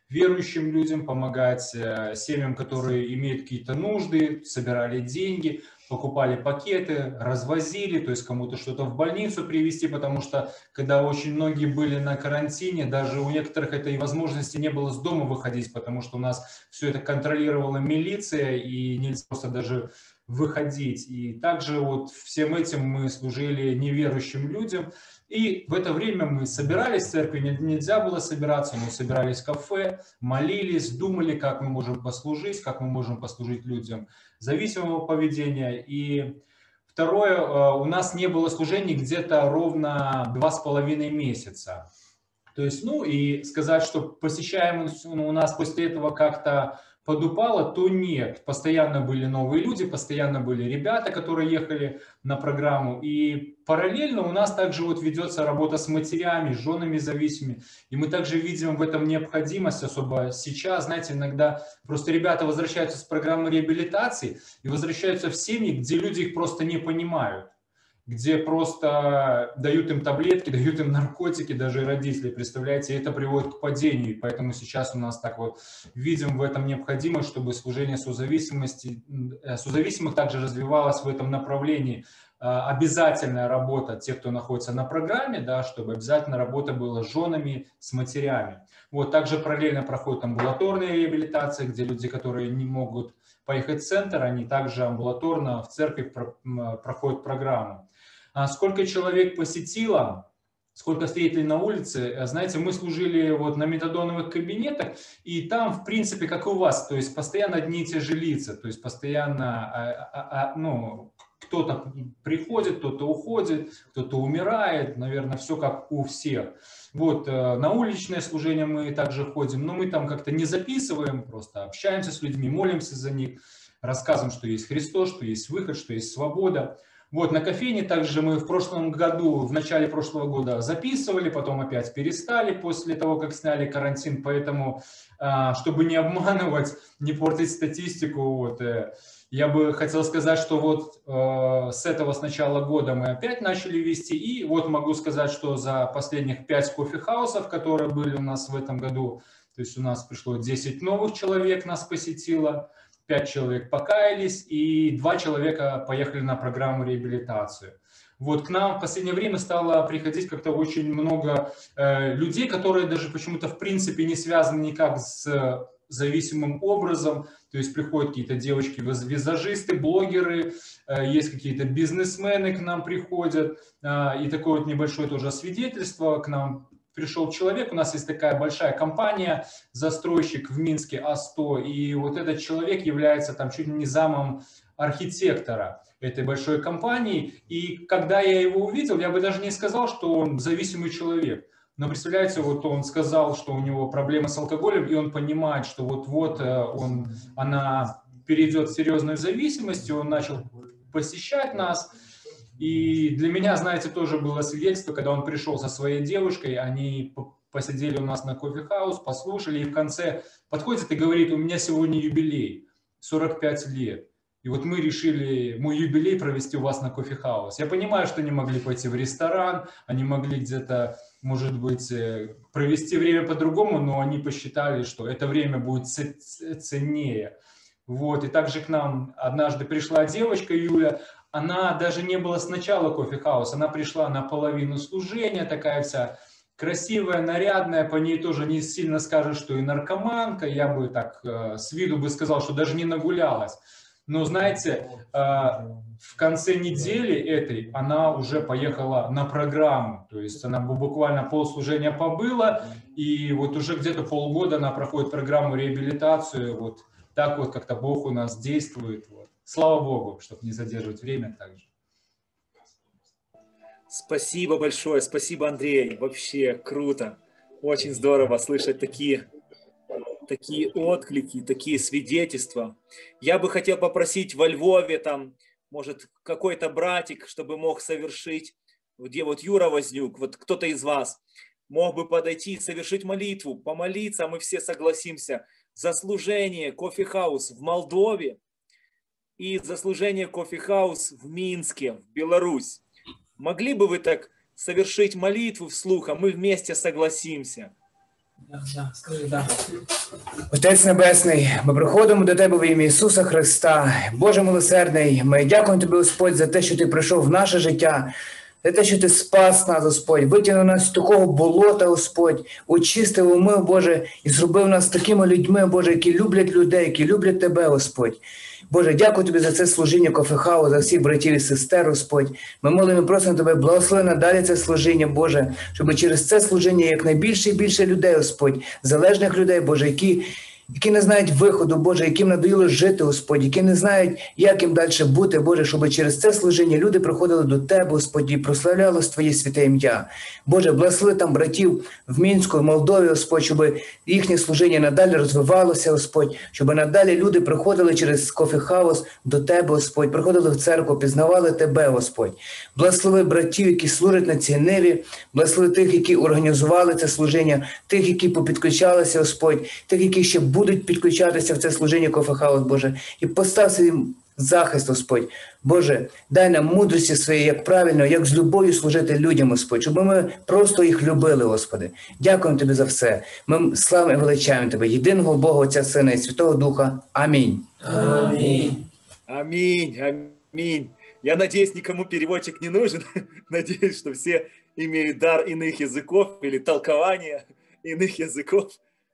верующим людям, помогать семьям, которые имеют какие-то нужды, собирали деньги, покупали пакеты, развозили, то есть кому-то что-то в больницу привезти, потому что когда очень многие были на карантине, даже у некоторых этой возможности не было с дома выходить, потому что у нас все это контролировала милиция, и нельзя просто даже выходить. И также вот всем этим мы служили неверующим людям. И в это время мы собирались в церкви, нельзя было собираться, мы собирались в кафе, молились, думали, как мы можем послужить, как мы можем послужить людям зависимого поведения. И второе, у нас не было служений где-то ровно два с половиной месяца. То есть, ну и сказать, что посещаемость у нас после этого как-то подупала, то нет. Постоянно были новые люди, постоянно были ребята, которые ехали на программу. И параллельно у нас также вот ведется работа с матерями, с женами зависимыми. И мы также видим в этом необходимость, особо сейчас. Знаете, иногда просто ребята возвращаются с программы реабилитации и возвращаются в семьи, где люди их просто не понимают, где просто дают им таблетки, дают им наркотики, даже родители, представляете, и это приводит к падению. И поэтому сейчас у нас так вот видим в этом необходимость, чтобы служение созависимости, созависимых также развивалось в этом направлении. Обязательная работа тех, кто находится на программе, да, чтобы обязательно работа была с женами, с матерями. Вот, также параллельно проходит амбулаторная реабилитация, где люди, которые не могут поехать в центр, они также амбулаторно в церкви проходят программу. А сколько человек посетило, сколько встретили на улице, знаете, мы служили вот на метадоновых кабинетах, и там, в принципе, как и у вас, то есть постоянно одни и те же лица, то есть постоянно, а, а, а, ну, кто-то приходит, кто-то уходит, кто-то умирает, наверное, все как у всех. Вот, на уличное служение мы также ходим, но мы там как-то не записываем, просто общаемся с людьми, молимся за них, рассказываем, что есть Христос, что есть выход, что есть свобода. Вот, на кофейне также мы в прошлом году, в начале прошлого года записывали, потом опять перестали после того, как сняли карантин, поэтому, чтобы не обманывать, не портить статистику, вот, я бы хотел сказать, что вот э, с этого с начала года мы опять начали вести, и вот могу сказать, что за последних пять кофе-хаусов, которые были у нас в этом году, то есть у нас пришло десять новых человек, нас посетило, пять человек покаялись, и два человека поехали на программу реабилитации. Вот к нам в последнее время стало приходить как-то очень много э, людей, которые даже почему-то в принципе не связаны никак с зависимым образом, то есть приходят какие-то девочки-визажисты, блогеры, есть какие-то бизнесмены к нам приходят, и такое вот небольшое тоже свидетельство. К нам пришел человек, у нас есть такая большая компания, застройщик в Минске А сто, и вот этот человек является там чуть ли не замом архитектора этой большой компании, и когда я его увидел, я бы даже не сказал, что он зависимый человек. Но представляете, вот он сказал, что у него проблемы с алкоголем, и он понимает, что вот-вот он, она перейдет в серьезную зависимость, и он начал посещать нас. И для меня, знаете, тоже было свидетельство, когда он пришел со своей девушкой, они посидели у нас на кофе-хаус, послушали, и в конце подходит и говорит: у меня сегодня юбилей, сорок пять лет. И вот мы решили мой юбилей провести у вас на кофе-хаус. Я понимаю, что они могли пойти в ресторан, они могли где-то, может быть, провести время по-другому, но они посчитали, что это время будет ценнее. Вот. И также к нам однажды пришла девочка Юля, она даже не была с начала кофе-хаус, она пришла на половину служения, такая вся красивая, нарядная, по ней тоже не сильно скажешь, что и наркоманка, я бы так с виду бы сказал, что даже не нагулялась. Но, знаете, в конце недели этой она уже поехала на программу, то есть она буквально полслужения побыла, и вот уже где-то полгода она проходит программу реабилитацию, вот так вот как-то Бог у нас действует. Вот. Слава Богу, чтобы не задерживать время также. Спасибо большое, спасибо, Андрей, вообще круто, очень здорово слышать такие... такие отклики, такие свидетельства. Я бы хотел попросить во Львове, там, может, какой-то братик, чтобы мог совершить, где вот Юра Вознюк, вот кто-то из вас мог бы подойти и совершить молитву, помолиться, мы все согласимся, за служение кофе-хаус в Молдове и за служение кофе-хаус в Минске, в Беларусь. Могли бы вы так совершить молитву вслух, а мы вместе согласимся? Да, да, скажи, да. Отець Небесний, ми приходимо до Тебе в ім'я Ісуса Христа. Боже милосердний, ми дякуємо Тобі, Господь, за те, що Ти прийшов в наше життя, за те, що Ти спас нас, Господь, витягнув нас з такого болота, Господь, очистив, умив, Боже, і зробив нас такими людьми, Боже, які люблять людей, які люблять Тебе, Господь. Боже, дякую Тобі за це служіння Кофі-хаус, за всіх братів і сестер, Господь. Ми молимо і просимо Тебе, благослови надалі це служіння, Боже, щоб через це служіння якнайбільше і більше людей, Господь, залежних людей, Боже, які, які не знають виходу, Боже, яким надоїло жити, Господь, які не знають, як їм далі бути, Боже, щоб через це служіння люди приходили до Тебе, Господь, і прославлялось Твоє святе ім'я. Боже, благослови там братів в Мінську, в Молдові, Господь, щоб їхнє служіння надалі розвивалося, Господь, щоб надалі люди приходили через Кофі-хаус до Тебе, Господь, приходили в церкву, пізнавали Тебе, Господь. Благослови братів, які служать на цій ниві, благослови тих, які організували це служіння, тих, які попідключалися, Господь, тих, які ще будуть підключатися в це служіння Кофі-хаус, Боже, і постав свій захист, Господь. Боже, дай нам мудрості своєї, як правильно, як з любов'ю служити людям, Господь, щоб ми просто їх любили, Господи. Дякуємо Тобі за все. Ми славимо і величаємо Тебе, єдиного Бога, Отця, Сина і Святого Духа. Амінь. Аминь. Аминь. Аминь. Я надеюсь, никому переводчик не нужен. Надеюсь, что все имеют дар иных языков или толкования иных языков.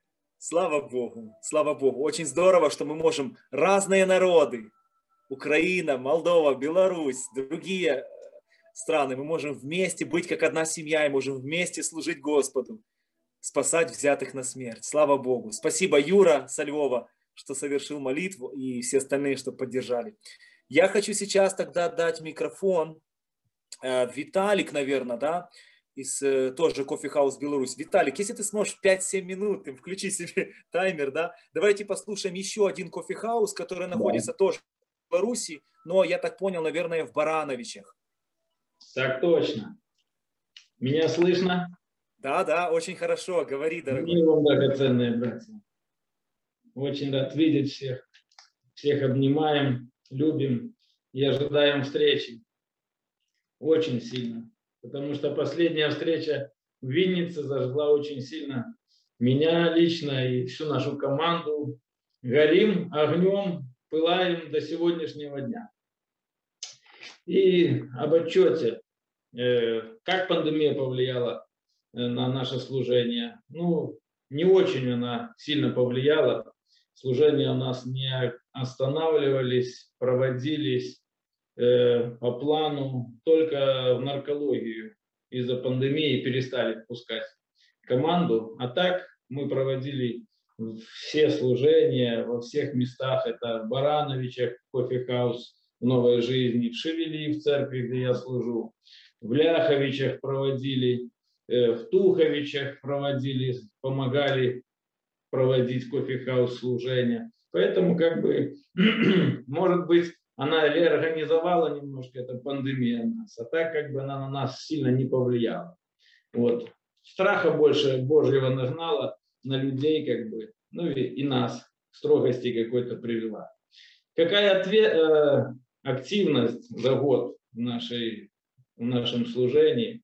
Слава Богу, слава Богу. Очень здорово, что мы можем разные народы, Украина, Молдова, Беларусь, другие страны, мы можем вместе быть как одна семья и можем вместе служить Господу, спасать взятых на смерть. Слава Богу. Спасибо, Юра со Львова, что совершил молитву, и все остальные, что поддержали. Я хочу сейчас тогда дать микрофон э, Виталик, наверное, да, из э, тоже Кофи-хаус Беларусь. Виталик, если ты сможешь в пять-семь минут, ты включи себе таймер, да, давайте послушаем еще один Кофи-хаус, который находится да. тоже в Беларуси, но, я так понял, наверное, в Барановичах. Так точно. Меня слышно? Да, да, очень хорошо. Говори, дорогой. Мир вам, драгоценные братья. Очень рад видеть всех. Всех обнимаем, любим и ожидаем встречи. Очень сильно. Потому что последняя встреча в Виннице зажгла очень сильно меня лично и всю нашу команду. Горим огнем, пылаем до сегодняшнего дня. И об отчете, как пандемия повлияла на наше служение. Ну, не очень она сильно повлияла. Служения у нас не останавливались, проводились э, по плану, только в наркологию из-за пандемии перестали впускать команду. А так мы проводили все служения во всех местах. Это в Барановичах, Кофи-хаус, в Новой Жизни, в Шевели, в церкви, где я служу, в Ляховичах проводили, э, в Туховичах проводили, помогали проводить Кофи-хаус служения. Поэтому, как бы, может быть, она реорганизовала немножко, эта пандемия нас, а так, как бы, она на нас сильно не повлияла. Вот. Страха больше Божьего нагнала на людей, как бы, ну и, и нас к строгости какой-то привела. Какая ответ, э, активность за год в, нашей, в нашем служении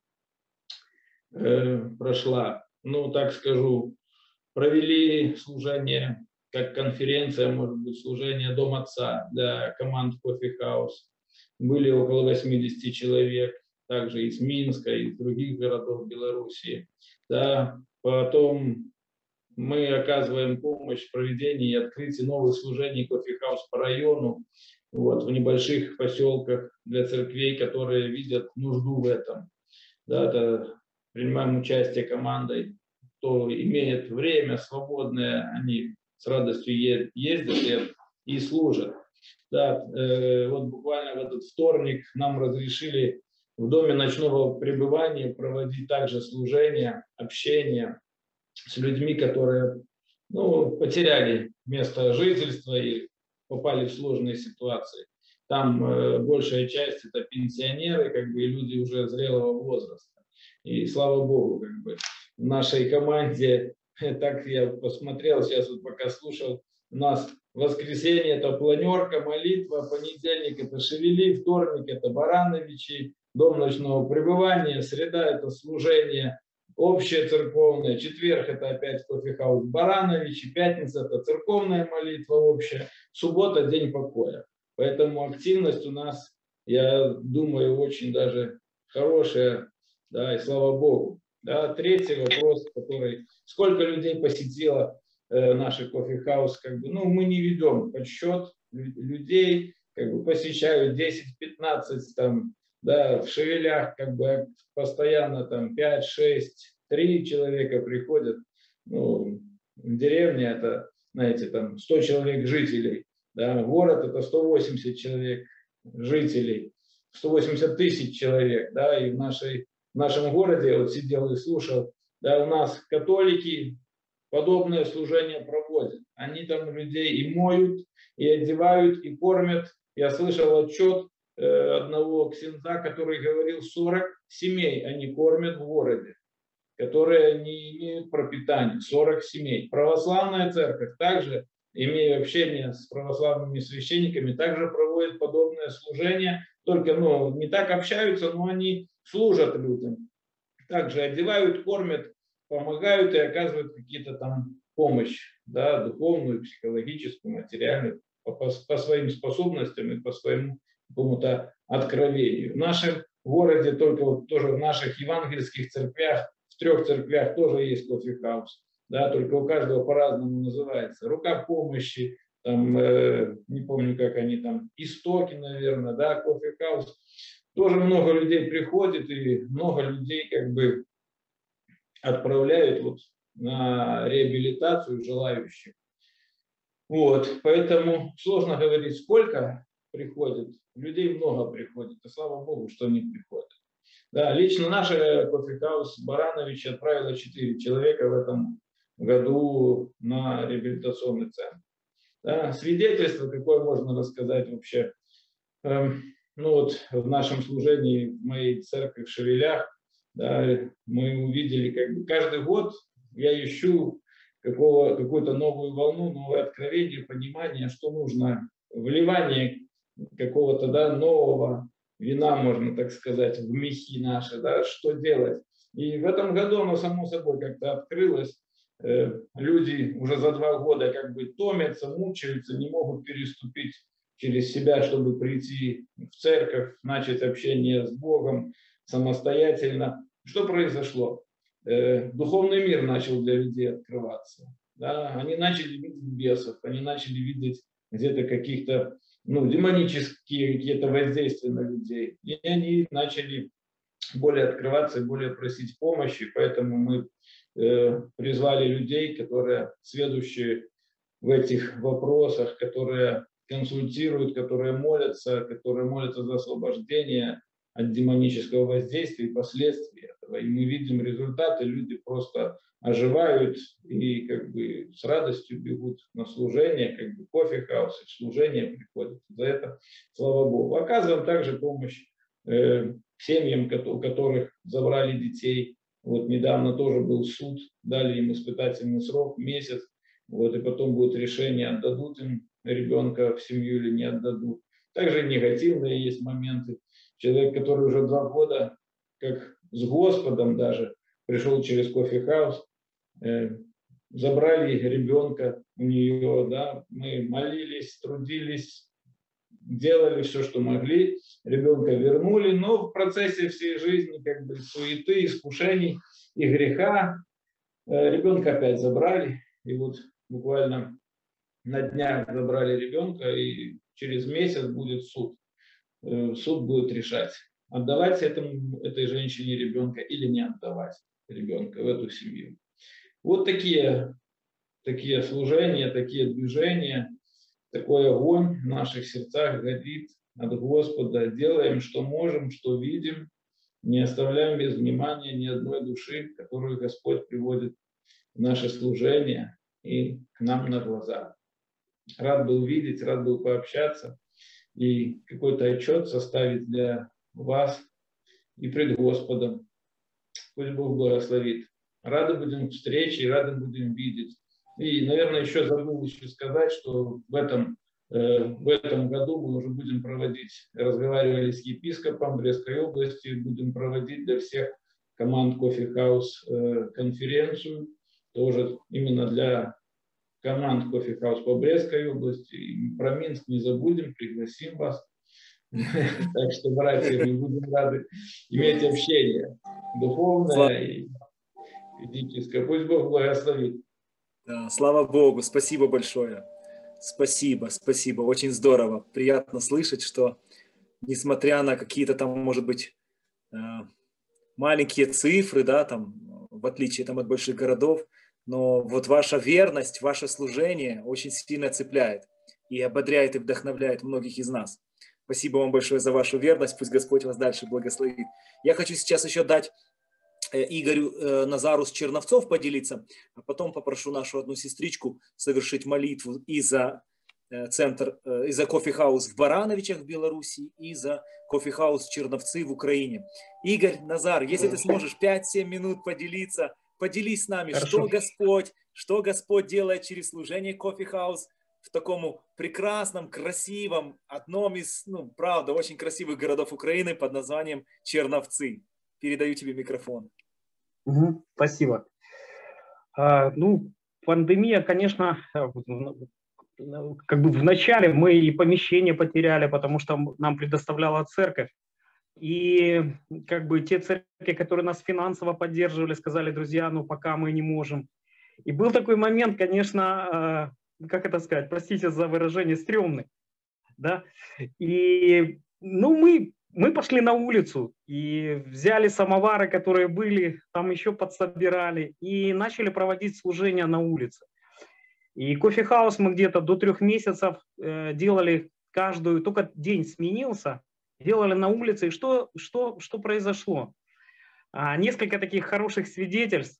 э, прошла? Ну, так скажу, провели служение, как конференция, может быть, служение Дом Отца для команд Кофи-хаус. Были около восьмидесяти человек, также из Минска, из других городов Белоруссии. Да. Потом мы оказываем помощь в проведении и открытии новых служений Кофи-хаус по району, вот, в небольших поселках для церквей, которые видят нужду в этом. Да, это принимаем участие командой. Кто имеет время свободное, они с радостью ездят и служат. Да, э, вот буквально в этот вторник нам разрешили в доме ночного пребывания проводить также служение, общение с людьми, которые, ну, потеряли место жительства и попали в сложные ситуации. Там э, большая часть это пенсионеры, как бы, и люди уже зрелого возраста. И слава Богу, как бы, в нашей команде, так я посмотрел, сейчас вот пока слушал, у нас воскресенье это планерка, молитва, понедельник это Шевели, вторник это Барановичи, дом ночного пребывания, среда это служение общая церковная, четверг это опять кофе-хаус Баранович, и пятница это церковная молитва общая, суббота день покоя. Поэтому активность у нас, я думаю, очень даже хорошая, да, и слава Богу. Да, третий вопрос, который, сколько людей посетило э, наш кофе-хаус, как бы, ну, мы не ведем подсчет людей, как бы посещают десять-пятнадцать там, да, в Шевелях как бы постоянно там пять-шесть, три человека приходят. Ну, в деревне это, знаете, там сто человек жителей. Да, город это сто восемьдесят человек жителей, сто восемьдесят тысяч человек. Да, и в, нашей, в нашем городе, я вот сидел и слушал, да, у нас католики подобное служение проводят. Они там людей и моют, и одевают, и кормят. Я слышал отчет одного ксенза, который говорил, сорок семей они кормят в городе, которые не имеют пропитания, сорок семей. Православная церковь также, имея общение с православными священниками, также проводит подобное служение, только ну, не так общаются, но они служат людям. Также одевают, кормят, помогают и оказывают какие-то там помощь, да, духовную, психологическую, материальную, по, по, по своим способностям и по своему какому-то откровению. В нашем городе, только вот тоже в наших евангельских церквях, в трех церквях тоже есть кофе-хаус, да, только у каждого по-разному называется. Рука помощи, там, э, не помню, как они там, истоки, наверное, да, кофе-хаус. Тоже много людей приходит и много людей как бы отправляют вот на реабилитацию желающих. Вот, поэтому сложно говорить, сколько приходит. Людей много приходит, и слава Богу, что они приходят. Да, лично наша кофе-хаус Баранович отправила четыре человека в этом году на реабилитационный центр. Да, свидетельство, какое можно рассказать вообще. Эм, ну вот в нашем служении, в моей церкви в Шевелях, да, мы увидели, как бы каждый год я ищу какого, какую-то новую волну, новое откровение, понимание, что нужно, вливание какого-то, да, нового вина, можно так сказать, в мехи наши, да, что делать. И в этом году оно само собой как-то открылось. Э, люди уже за два года как бы томятся, мучаются, не могут переступить через себя, чтобы прийти в церковь, начать общение с Богом самостоятельно. Что произошло? Э, духовный мир начал для людей открываться. Да? Они начали видеть бесов, они начали видеть где-то каких-то ну, демонические какие-то воздействия на людей. И они начали более открываться и более просить помощи. Поэтому мы э, призвали людей, которые сведущие в этих вопросах, которые консультируют, которые молятся, которые молятся за освобождение от демонического воздействия и последствий этого. И мы видим результаты, люди просто оживают и как бы с радостью бегут на служение, как бы кофе-хаус, служение приходит. За это слава Богу. Оказываем также помощь э, семьям, у которых забрали детей. Вот недавно тоже был суд, дали им испытательный срок, месяц. Вот, и потом будет решение, отдадут им ребенка в семью или не отдадут. Также негативные есть моменты. Человек, который уже два года, как с Господом даже, пришел через кофе-хаус, э, забрали ребенка у нее, да, мы молились, трудились, делали все, что могли, ребенка вернули, но в процессе всей жизни, как бы, суеты, искушений и греха, э, ребенка опять забрали, и вот буквально на днях забрали ребенка, и через месяц будет суд. Суд будет решать, отдавать этому, этой женщине ребенка или не отдавать ребенка в эту семью. Вот такие, такие служения, такие движения, такой огонь в наших сердцах горит от Господа. Делаем, что можем, что видим, не оставляем без внимания ни одной души, которую Господь приводит в наше служение и к нам на глаза. Рад был видеть, рад был пообщаться и какой-то отчет составить для вас и пред Господом. Пусть Бог благословит. Рады будем встрече, рады будем видеть. И, наверное, еще забыл еще сказать, что в этом, э, в этом году мы уже будем проводить, разговаривали с епископом Брестской области, будем проводить для всех команд Coffee House конференцию, тоже именно для команд Coffee House по Брестской области. И про Минск не забудем, пригласим вас. Так что, братья, мы будем рады иметь общение духовное и физическое. Пусть Бог благословит. Да, слава Богу, спасибо большое. Спасибо, спасибо, очень здорово. Приятно слышать, что несмотря на какие-то там, может быть, маленькие цифры, да, там, в отличие там, от больших городов, но вот ваша верность, ваше служение очень сильно цепляет и ободряет и вдохновляет многих из нас. Спасибо вам большое за вашу верность, пусть Господь вас дальше благословит. Я хочу сейчас еще дать Игорю Назару с Черновцов поделиться, а потом попрошу нашу одну сестричку совершить молитву и за центр, и за Coffee House в Барановичах в Беларуси, и за Coffee House Черновцы в Украине. Игорь, Назар, если ты сможешь пять-семь минут поделиться, поделись с нами, Хорошо. что Господь, что Господь делает через служение Coffee House в таком прекрасном, красивом, одном из, ну, правда, очень красивых городов Украины под названием Черновцы. Передаю тебе микрофон. Угу, спасибо. А, ну, пандемия, конечно, как бы вначале мы и помещение потеряли, потому что нам предоставляла церковь. И как бы те церкви, которые нас финансово поддерживали, сказали: друзья, ну пока мы не можем. И был такой момент, конечно, как это сказать, простите за выражение, стрёмный. Да? И ну, мы, мы пошли на улицу и взяли самовары, которые были, там еще подсобирали, и начали проводить служение на улице. И Coffee House мы где-то до трех месяцев э, делали каждую, только день сменился, делали на улице. И что, что, что произошло? А, несколько таких хороших свидетельств.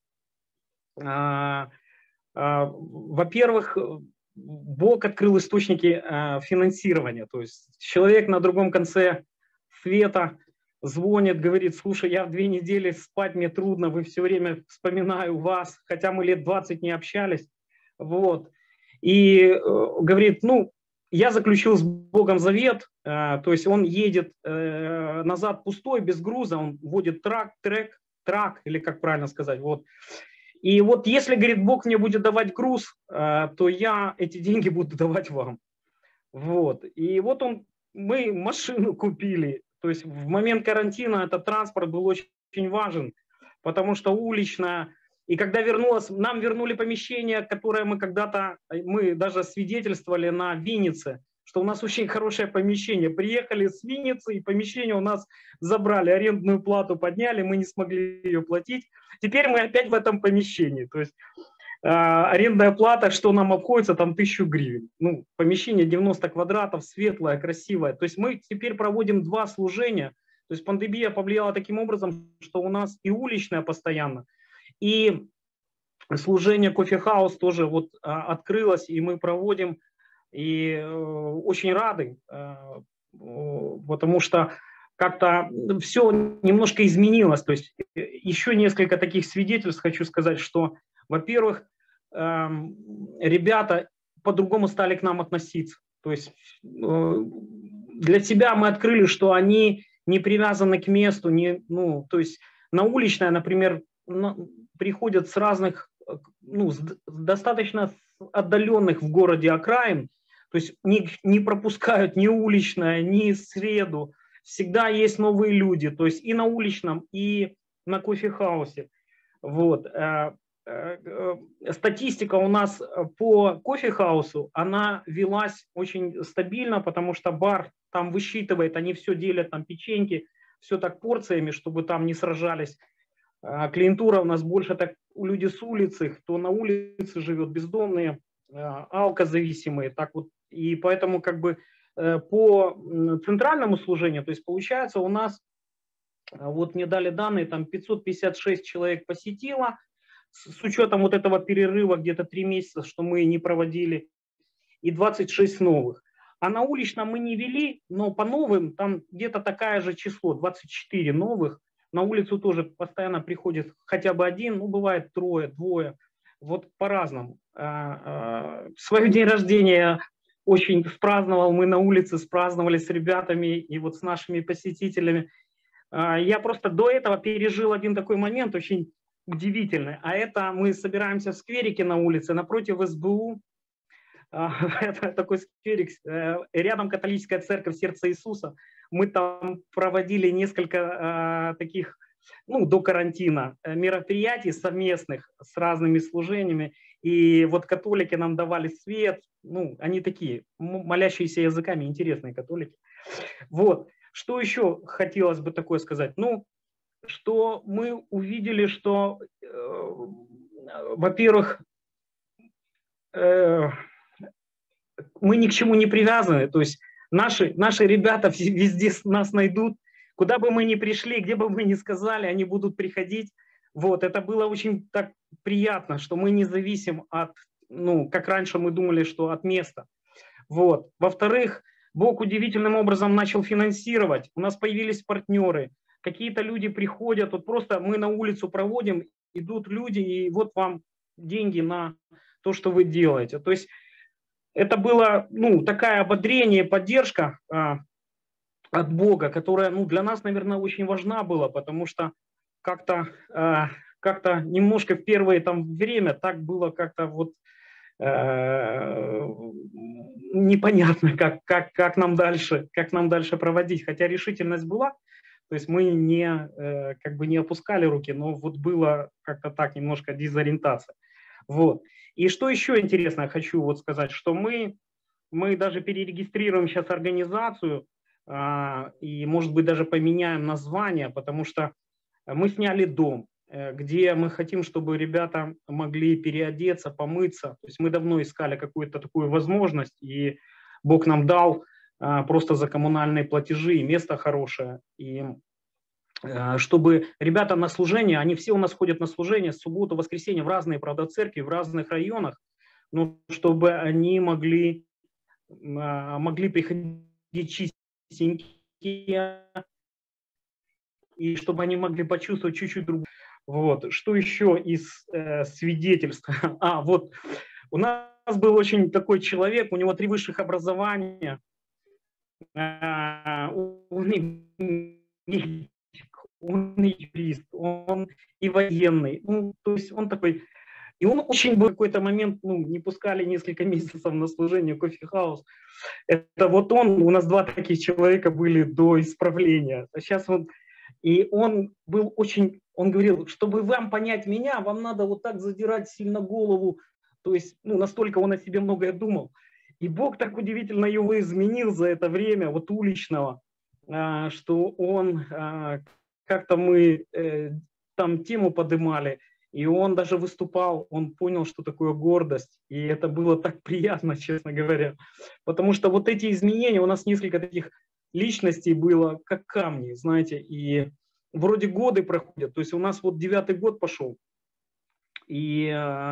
А, а, во-первых, Бог открыл источники а, финансирования. То есть человек на другом конце света звонит, говорит: слушай, я в две недели спать мне трудно, вы все время вспоминаю вас, хотя мы лет двадцать не общались. Вот. И э, говорит: ну, я заключил с Богом завет, э, то есть он едет э, назад пустой, без груза, он водит трак, трек, трак, или как правильно сказать, вот. И вот если, говорит, Бог мне будет давать груз, э, то я эти деньги буду давать вам. Вот. И вот он, мы машину купили, то есть в момент карантина этот транспорт был очень, очень важен, потому что уличная. И когда вернулось, нам вернули помещение, которое мы когда-то, мы даже свидетельствовали на Виннице, что у нас очень хорошее помещение. Приехали с Винницы, и помещение у нас забрали, арендную плату подняли, мы не смогли ее платить. Теперь мы опять в этом помещении. То есть э, арендная плата, что нам обходится, там тысячу гривен. Ну, помещение девяносто квадратов, светлое, красивое. То есть мы теперь проводим два служения. То есть пандемия повлияла таким образом, что у нас и уличное постоянно, и служение Coffee House тоже вот а, открылось, и мы проводим, и э, очень рады, э, потому что как-то все немножко изменилось. То есть еще несколько таких свидетельств хочу сказать, что, во-первых, э, ребята по-другому стали к нам относиться. То есть э, для себя мы открыли, что они не привязаны к месту, не, ну, то есть на уличное, например, приходят с разных, ну, с достаточно отдаленных в городе окраин, то есть не, не пропускают ни уличное, ни среду. Всегда есть новые люди, то есть и на уличном, и на кофе-хаусе. Вот. Статистика у нас по кофе-хаусу, она велась очень стабильно, потому что бар там высчитывает, они все делят, там печеньки, все так порциями, чтобы там не сражались. Клиентура у нас больше так люди с улицы, кто на улице живет, бездомные, алкозависимые, так вот. И поэтому как бы по центральному служению, то есть получается у нас, вот мне дали данные, там пятьсот пятьдесят шесть человек посетило, с учетом вот этого перерыва где-то три месяца, что мы не проводили, и двадцать шесть новых. А на уличном мы не вели, но по новым там где-то такое же число, двадцать четыре новых. На улицу тоже постоянно приходит хотя бы один, ну бывает трое, двое, вот по-разному. Свой день рождения очень спраздновал, мы на улице спраздновали с ребятами и вот с нашими посетителями. Я просто до этого пережил один такой момент очень удивительный. А это мы собираемся в скверике на улице напротив эс бэ у. Это такой скверик, рядом католическая церковь Сердца Иисуса. Мы там проводили несколько таких, ну, до карантина мероприятий совместных с разными служениями. И вот католики нам давали свет. Ну, они такие, молящиеся языками, интересные католики. Вот. Что еще хотелось бы такое сказать? Ну, что мы увидели, что, э, во-первых, э, мы ни к чему не привязаны. То есть наши, наши ребята везде нас найдут. Куда бы мы ни пришли, где бы мы ни сказали, они будут приходить. Вот. Это было очень так приятно, что мы не зависим от, ну, как раньше мы думали, что от места. Вот. Во-вторых, Бог удивительным образом начал финансировать. У нас появились партнеры. Какие-то люди приходят, вот просто мы на улицу проводим, идут люди, и вот вам деньги на то, что вы делаете. То есть это было, ну, такая ободрение, поддержка а, от Бога, которая, ну, для нас, наверное, очень важна была, потому что как-то а, как-то немножко в первое там время так было как-то вот а, непонятно, как, как, как, нам дальше, как нам дальше проводить, хотя решительность была. То есть мы не, как бы не опускали руки, но вот было как-то так немножко дезориентация. Вот. И что еще интересно, хочу вот сказать, что мы, мы даже перерегистрируем сейчас организацию и, может быть, даже поменяем название, потому что мы сняли дом, где мы хотим, чтобы ребята могли переодеться, помыться. То есть мы давно искали какую-то такую возможность, и Бог нам дал просто за коммунальные платежи, и место хорошее. И чтобы ребята на служение, они все у нас ходят на служение с субботу, воскресенье в разные, правда, церкви, в разных районах, но чтобы они могли, могли приходить чистенькие, и чтобы они могли почувствовать чуть-чуть другую. Вот. Что еще из э, свидетельств? А, вот у нас был очень такой человек, у него три высших образования. Он и, он и юрист, он и военный, ну, то есть он такой, и он очень был в какой-то момент, ну, не пускали несколько месяцев на служение кофе-хаус. Это вот он, у нас два таких человека были до исправления. А сейчас он, и он был очень, он говорил, чтобы вам понять меня, вам надо вот так задирать сильно голову, то есть, ну, настолько он о себе многое думал. И Бог так удивительно его изменил за это время, вот уличного, что он, как-то мы там тему поднимали, и он даже выступал, он понял, что такое гордость, и это было так приятно, честно говоря. Потому что вот эти изменения, у нас несколько таких личностей было, как камни, знаете, и вроде годы проходят, то есть у нас вот девятый год пошел, и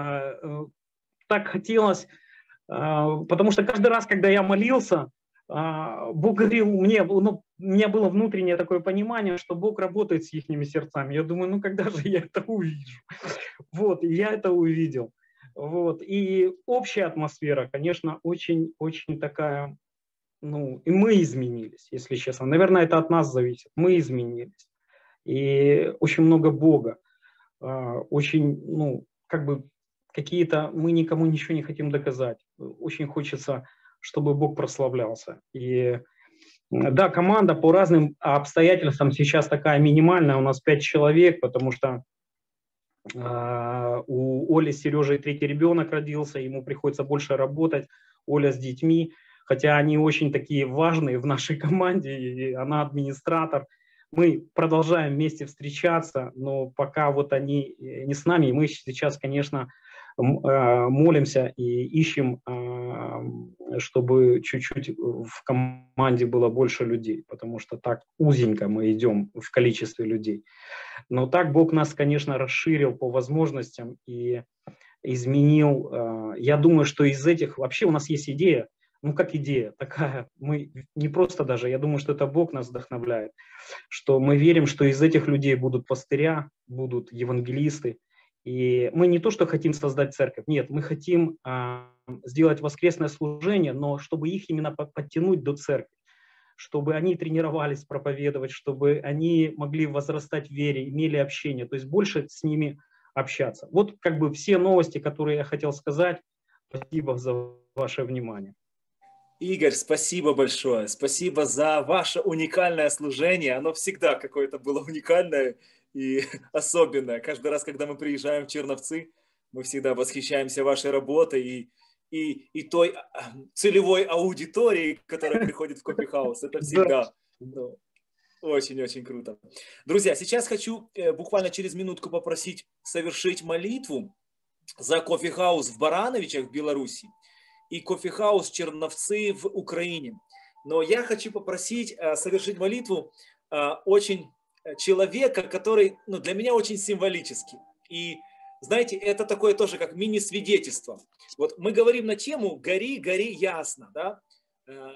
так хотелось... Потому что каждый раз, когда я молился, Бог говорил мне, ну, у меня было внутреннее такое понимание, что Бог работает с их сердцами. Я думаю, ну когда же я это увижу? Вот, и я это увидел. Вот, и общая атмосфера, конечно, очень-очень такая, ну, и мы изменились, если честно. Наверное, это от нас зависит. Мы изменились. И очень много Бога. Очень, ну, как бы, какие-то, мы никому ничего не хотим доказать. Очень хочется, чтобы Бог прославлялся. И да, команда по разным обстоятельствам сейчас такая минимальная, у нас пять человек, потому что э, у Оли с Сережей третий ребенок родился, ему приходится больше работать, Оля с детьми, хотя они очень такие важные в нашей команде, и она администратор. Мы продолжаем вместе встречаться, но пока вот они не с нами, мы сейчас, конечно, молимся и ищем, чтобы чуть-чуть в команде было больше людей, потому что так узенько мы идем в количестве людей. Но так Бог нас, конечно, расширил по возможностям и изменил. Я думаю, что из этих, вообще у нас есть идея, ну как идея такая, мы не просто даже, я думаю, что это Бог нас вдохновляет, что мы верим, что из этих людей будут пастыря, будут евангелисты. И мы не то, что хотим создать церковь, нет, мы хотим а, сделать воскресное служение, но чтобы их именно подтянуть до церкви. чтобы они тренировались проповедовать, чтобы они могли возрастать в вере, имели общение, то есть больше с ними общаться. Вот как бы все новости, которые я хотел сказать. Спасибо за ваше внимание. Игорь, спасибо большое. Спасибо за ваше уникальное служение. Оно всегда какое-то было уникальное и особенное. Каждый раз, когда мы приезжаем в Черновцы, мы всегда восхищаемся вашей работой и, и, и той целевой аудиторией, которая приходит в кофе-хаус. Это всегда ну, очень-очень круто. Друзья, сейчас хочу буквально через минутку попросить совершить молитву за кофе-хаус в Барановичах в Беларуси и кофе-хаус Черновцы в Украине. Но я хочу попросить э, совершить молитву э, очень человека, который ну, для меня очень символический. И знаете, это такое тоже как мини-свидетельство. Вот мы говорим на тему «Гори, гори ясно». Да? Э,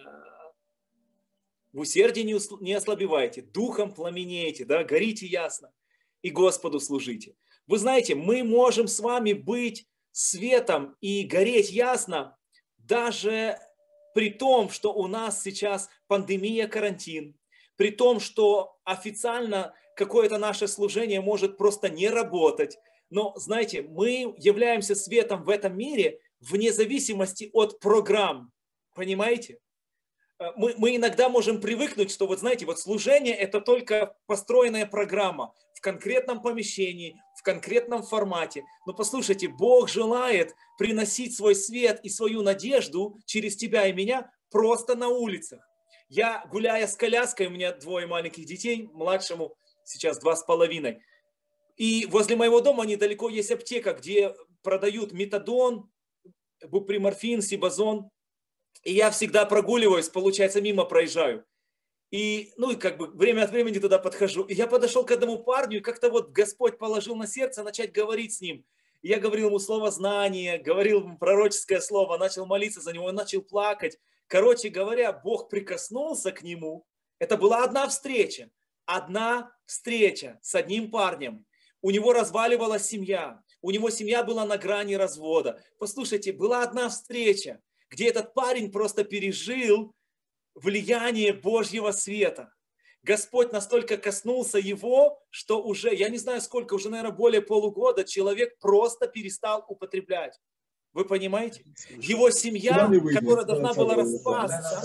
в усердии не, усл- не ослабевайте, духом пламенейте, да? Горите ясно и Господу служите. Вы знаете, мы можем с вами быть светом и гореть ясно, даже при том, что у нас сейчас пандемия, карантин, при том, что официально какое-то наше служение может просто не работать. Но, знаете, мы являемся светом в этом мире вне зависимости от программ. Понимаете? Мы, мы иногда можем привыкнуть, что, вот знаете, вот служение – это только построенная программа в конкретном помещении, в конкретном формате. Но послушайте, Бог желает приносить свой свет и свою надежду через тебя и меня просто на улицах. Я, гуляя с коляской, у меня двое маленьких детей, младшему сейчас два с половиной, и возле моего дома недалеко есть аптека, где продают метадон, буприморфин, сибазон. И я всегда прогуливаюсь, получается, мимо проезжаю. И, ну, и как бы время от времени туда подхожу. И я подошел к одному парню, и как-то вот Господь положил на сердце начать говорить с ним. И я говорил ему слово знания, говорил ему пророческое слово, начал молиться за него, он начал плакать. Короче говоря, Бог прикоснулся к нему. Это была одна встреча. Одна встреча с одним парнем. У него разваливалась семья. У него семья была на грани развода. Послушайте, была одна встреча, где этот парень просто пережил влияние Божьего света. Господь настолько коснулся его, что уже, я не знаю сколько, уже, наверное, более полугода человек просто перестал употреблять. Вы понимаете? Его семья, которая должна была распасться.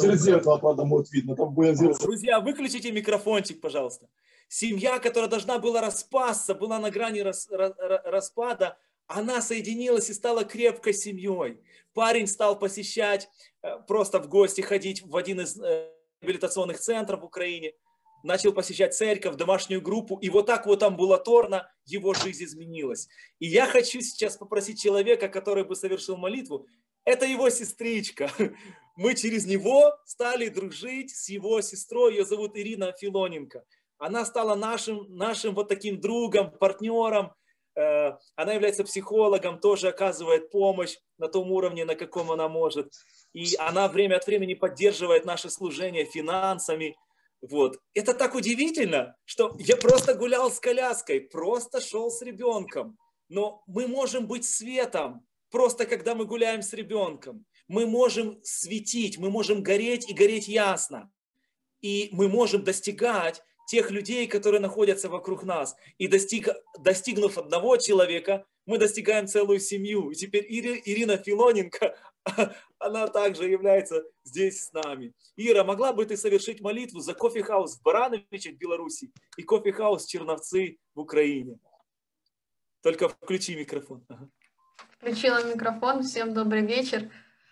Друзья, выключите микрофончик, пожалуйста. Семья, которая должна была распасться, была на грани рас, распада, она соединилась и стала крепкой семьей. Парень стал посещать, просто в гости ходить в один из реабилитационных центров в Украине, начал посещать церковь, домашнюю группу, и вот так вот амбулаторно его жизнь изменилась. И я хочу сейчас попросить человека, который бы совершил молитву, это его сестричка. Мы через него стали дружить с его сестрой, ее зовут Ирина Филоненко. Она стала нашим, нашим вот таким другом, партнером. Она является психологом, тоже оказывает помощь на том уровне, на каком она может. И она время от времени поддерживает наше служение финансами. Вот. Это так удивительно, что я просто гулял с коляской, просто шел с ребенком. Но мы можем быть светом, просто когда мы гуляем с ребенком. Мы можем светить, мы можем гореть и гореть ясно. И мы можем достигать тех людей, которые находятся вокруг нас. И достиг, достигнув одного человека, мы достигаем целую семью. И теперь Ирина Филоненко, она также является здесь с нами. Ира, могла бы ты совершить молитву за кофе-хаус в Барановичах в Беларуси и кофе-хаус Черновцы в Украине? Только включи микрофон. Ага. Включила микрофон. Всем добрый вечер.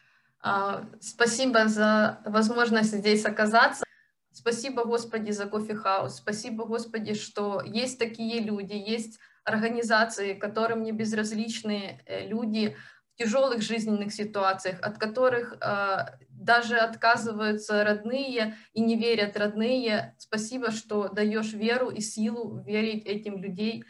Спасибо за возможность здесь оказаться. Спасибо, Господи, за кофе-хаус. Спасибо, Господи, что есть такие люди, есть организации, которым не безразличны люди в тяжелых жизненных ситуациях, от которых э, даже отказываются родные и не верят родные. Спасибо, что даешь веру и силу верить этим людей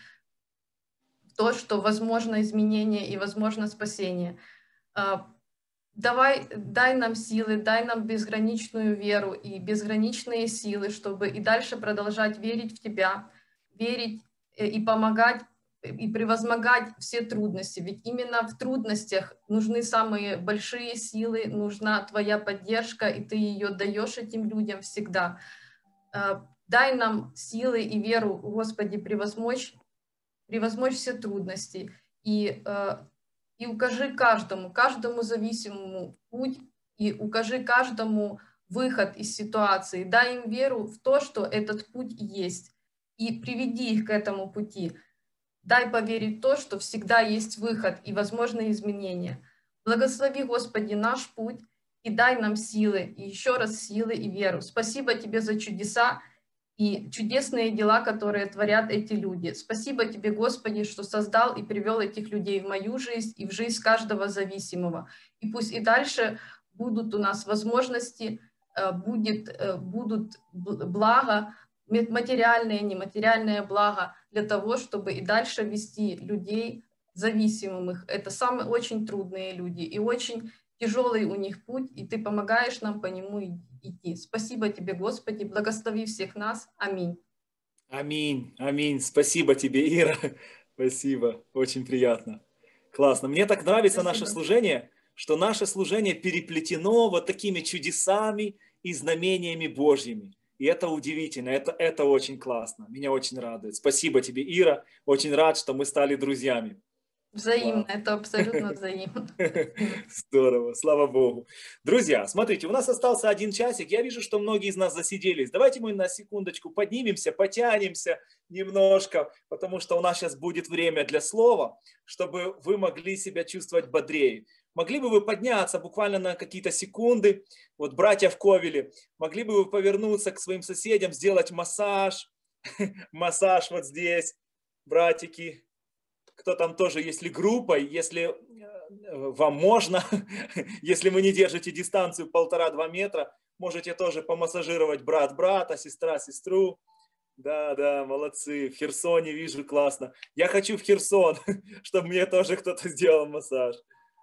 в то, что возможно изменение и возможно спасение. Э, Давай, дай нам силы, дай нам безграничную веру и безграничные силы, чтобы и дальше продолжать верить в Тебя, верить и помогать и превозмогать все трудности. Ведь именно в трудностях нужны самые большие силы, нужна твоя поддержка, и ты ее даешь этим людям всегда. Дай нам силы и веру, Господи, превозмочь, превозмочь все трудности. И, и укажи каждому, каждому зависимому путь, и укажи каждому выход из ситуации. Дай им веру в то, что этот путь есть, и приведи их к этому пути. Дай поверить в то, что всегда есть выход и возможные изменения. Благослови, Господи, наш путь и дай нам силы, и еще раз силы и веру. Спасибо Тебе за чудеса и чудесные дела, которые творят эти люди. Спасибо Тебе, Господи, что создал и привел этих людей в мою жизнь и в жизнь каждого зависимого. И пусть и дальше будут у нас возможности, будет, будут благо, материальное, нематериальное благо для того, чтобы и дальше вести людей зависимых. Это самые очень трудные люди и очень тяжелый у них путь, и Ты помогаешь нам по нему идти. Спасибо Тебе, Господи, благослови всех нас. Аминь. Аминь, аминь. Спасибо Тебе, Ира. Спасибо, очень приятно. Классно. Мне так нравится Спасибо. Наше служение, что наше служение переплетено вот такими чудесами и знамениями Божьими. И это удивительно, это, это очень классно. Меня очень радует. Спасибо тебе, Ира. Очень рад, что мы стали друзьями. Взаимно, Класс. Это абсолютно взаимно. Здорово, слава Богу. Друзья, смотрите, у нас остался один часик. Я вижу, что многие из нас засиделись. Давайте мы на секундочку поднимемся, потянемся немножко, потому что у нас сейчас будет время для слова, чтобы вы могли себя чувствовать бодрее. Могли бы вы подняться буквально на какие-то секунды, вот братья в Ковеле, могли бы вы повернуться к своим соседям, сделать массаж, массаж вот здесь, братики, кто там тоже, если группой, если вам можно, если вы не держите дистанцию полтора-два метра, можете тоже помассажировать брат брата, сестра сестру. Да, да, молодцы, в Херсоне вижу, классно. Я хочу в Херсон, чтобы мне тоже кто-то сделал массаж.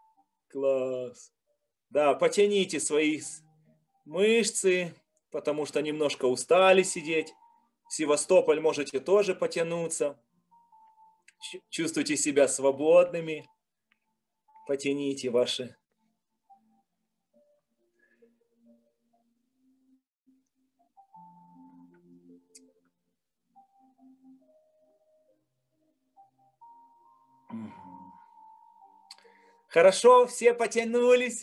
Класс. Да, потяните свои мышцы, потому что немножко устали сидеть. В Севастополь можете тоже потянуться. Чувствуйте себя свободными. Потяните ваши. Хорошо, все потянулись.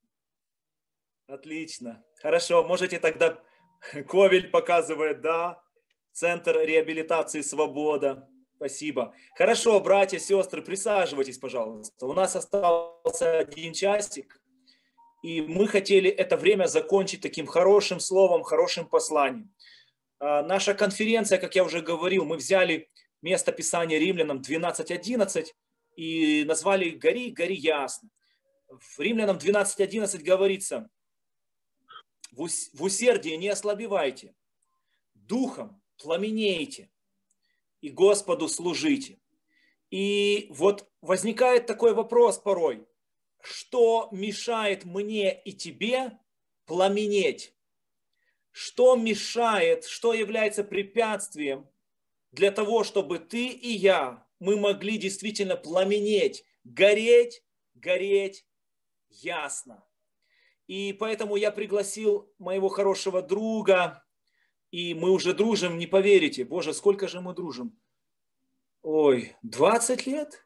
Отлично. Хорошо, можете тогда, Ковель показывает, да, Центр реабилитации «Свобода». Спасибо. Хорошо, братья, сестры, присаживайтесь, пожалуйста. У нас остался один часик, и мы хотели это время закончить таким хорошим словом, хорошим посланием. Наша конференция, как я уже говорил, мы взяли место Писания Римлянам двенадцать одиннадцать, и назвали «Гори, гори ясно». В Римлянам двенадцать одиннадцать говорится: в усердии не ослабевайте, духом пламенейте и Господу служите. И вот возникает такой вопрос порой: что мешает мне и тебе пламенеть? Что мешает, что является препятствием для того, чтобы ты и я, мы могли действительно пламенеть, гореть, гореть ясно. И поэтому я пригласил моего хорошего друга, и мы уже дружим, не поверите. Боже, сколько же мы дружим? Ой, двадцать лет?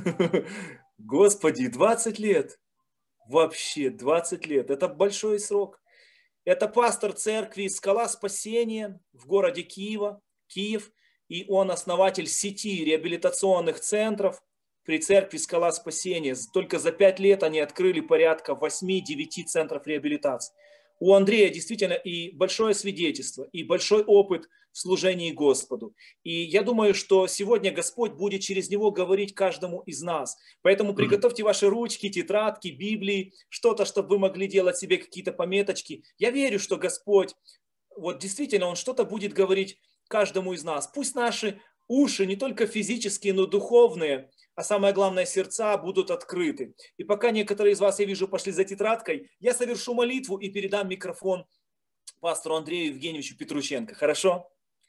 Господи, двадцать лет. Вообще, двадцать лет. Это большой срок. Это пастор церкви «Скала Спасения» в городе Киева, Киев. И он основатель сети реабилитационных центров при церкви «Скала Спасения». Только за пять лет они открыли порядка восьми-девяти центров реабилитации. У Андрея действительно и большое свидетельство, и большой опыт в служении Господу. И я думаю, что сегодня Господь будет через него говорить каждому из нас. Поэтому приготовьте ваши ручки, тетрадки, Библии, что-то, чтобы вы могли делать себе какие-то пометочки. Я верю, что Господь, вот действительно, Он что-то будет говорить каждому из нас. Пусть наши уши, не только физические, но духовные, а самое главное, сердца будут открыты. И пока некоторые из вас, я вижу, пошли за тетрадкой, я совершу молитву и передам микрофон пастору Андрею Евгеньевичу Петрученко. Хорошо?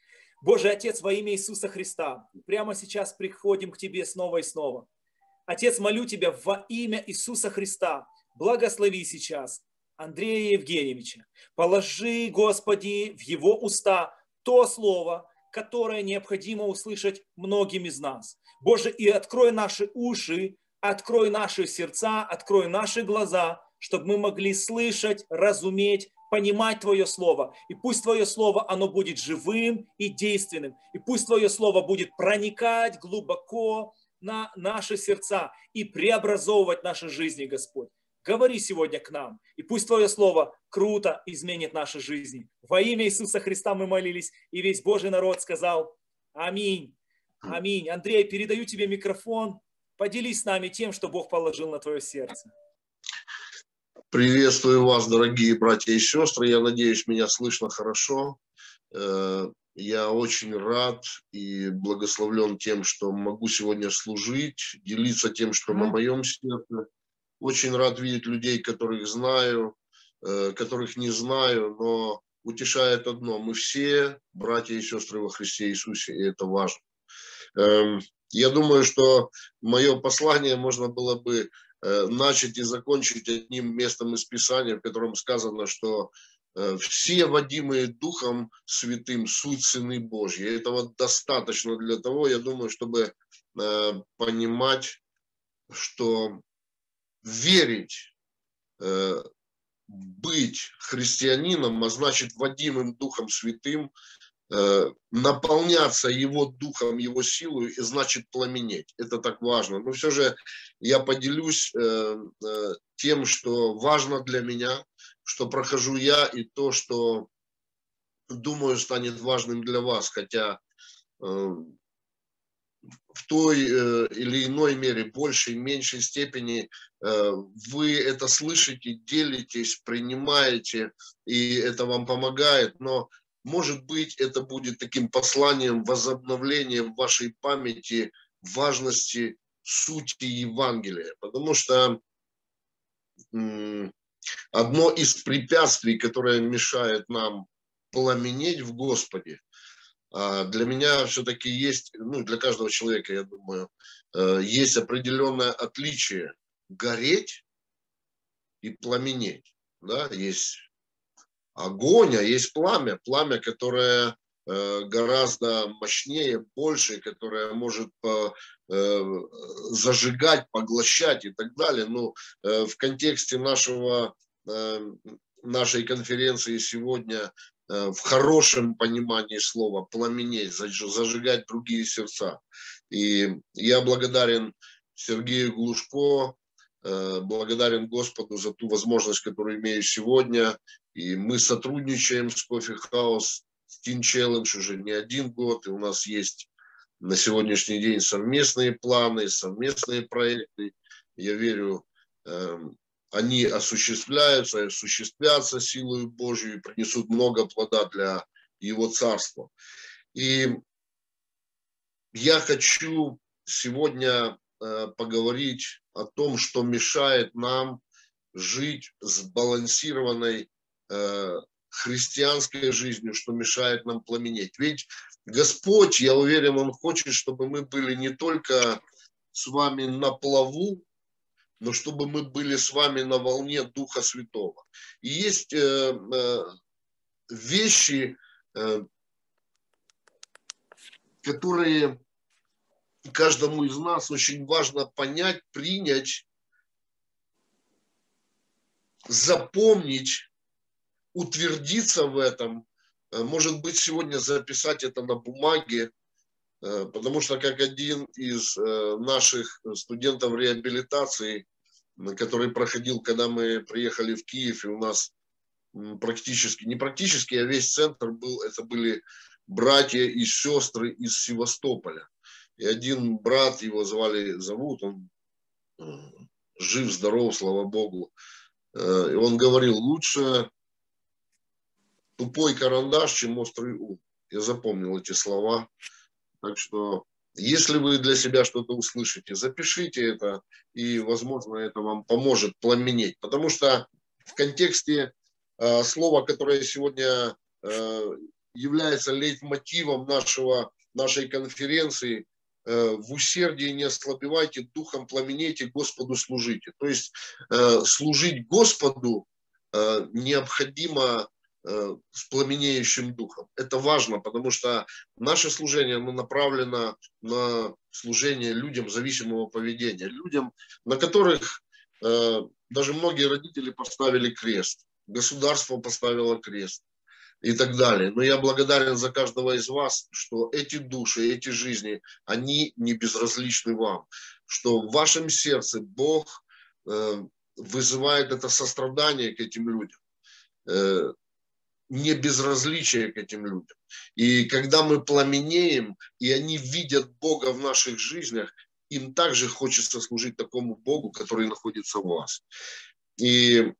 Божий Отец, во имя Иисуса Христа, прямо сейчас приходим к Тебе снова и снова. Отец, молю Тебя во имя Иисуса Христа, благослови сейчас Андрея Евгеньевича. Положи, Господи, в его уста то слово, которое необходимо услышать многим из нас. Боже, и открой наши уши, открой наши сердца, открой наши глаза, чтобы мы могли слышать, разуметь, понимать Твое Слово. И пусть Твое Слово, оно будет живым и действенным. И пусть Твое Слово будет проникать глубоко на наши сердца и преобразовывать наши жизни, Господь. Говори сегодня к нам, и пусть Твое Слово круто изменит наши жизни. Во имя Иисуса Христа мы молились, и весь Божий народ сказал аминь. Аминь. Андрей, передаю тебе микрофон. Поделись с нами тем, что Бог положил на твое сердце. Приветствую вас, дорогие братья и сестры. Я надеюсь, меня слышно хорошо. Я очень рад и благословлен тем, что могу сегодня служить, делиться тем, что на моем сердце. Очень рад видеть людей, которых знаю, которых не знаю, но утешает одно. Мы все братья и сестры во Христе Иисусе, и это важно. Я думаю, что мое послание можно было бы начать и закончить одним местом из Писания, в котором сказано, что все водимые Духом Святым суть сыны Божьи. Этого достаточно для того, я думаю, чтобы понимать, что верить, быть христианином, а значит водимым Духом Святым, наполняться Его Духом, Его силой, и значит пламенеть. Это так важно. Но все же я поделюсь тем, что важно для меня, что прохожу я, и то, что, думаю, станет важным для вас. Хотя в той или иной мере, большей, меньшей степени вы это слышите, делитесь, принимаете, и это вам помогает. Но может быть, это будет таким посланием, возобновлением в вашей памяти важности сути Евангелия. Потому что одно из препятствий, которое мешает нам пламенеть в Господе, для меня все-таки есть, ну, для каждого человека, я думаю, есть определенное отличие гореть и пламенеть. Да? Есть огонь, а есть пламя. Пламя, которое гораздо мощнее, больше, которое может зажигать, поглощать и так далее. Но в контексте нашего, нашей конференции сегодня, в хорошем понимании слова, пламенеть, зажигать другие сердца. И я благодарен Сергею Глушко, благодарен Господу за ту возможность, которую имею сегодня. И мы сотрудничаем с Coffee House, Teen Challenge уже не один год. И у нас есть на сегодняшний день совместные планы, совместные проекты. Я верю, они осуществляются, осуществятся силой Божьей и принесут много плода для Его Царства. И я хочу сегодня поговорить о том, что мешает нам жить сбалансированной христианской жизнью, что мешает нам пламенеть. Ведь Господь, я уверен, Он хочет, чтобы мы были не только с вами на плаву, но чтобы мы были с вами на волне Духа Святого. И есть э, э, вещи, э, которые каждому из нас очень важно понять, принять, запомнить, утвердиться в этом. Может быть, сегодня записать это на бумаге, потому что как один из наших студентов реабилитации, который проходил, когда мы приехали в Киев, и у нас практически, не практически, а весь центр был, это были братья и сестры из Севастополя. И один брат, его звали, зовут, он жив, здоров, слава Богу. И он говорил, лучше тупой карандаш, чем острый ум. Я запомнил эти слова. Так что, если вы для себя что-то услышите, запишите это, и, возможно, это вам поможет пламенеть. Потому что в контексте э, слова, которое сегодня э, является лейтмотивом нашего, нашей конференции. В усердии не ослабевайте, духом пламенейте, Господу служите. То есть служить Господу необходимо с пламенеющим духом. Это важно, потому что наше служение, оно направлено на служение людям зависимого поведения, людям, на которых даже многие родители поставили крест, государство поставило крест и так далее. Но я благодарен за каждого из вас, что эти души, эти жизни, они не безразличны вам, что в вашем сердце Бог э, вызывает это сострадание к этим людям, э, не безразличие к этим людям. И когда мы пламенеем, и они видят Бога в наших жизнях, им также хочется служить такому Богу, который находится в вас. И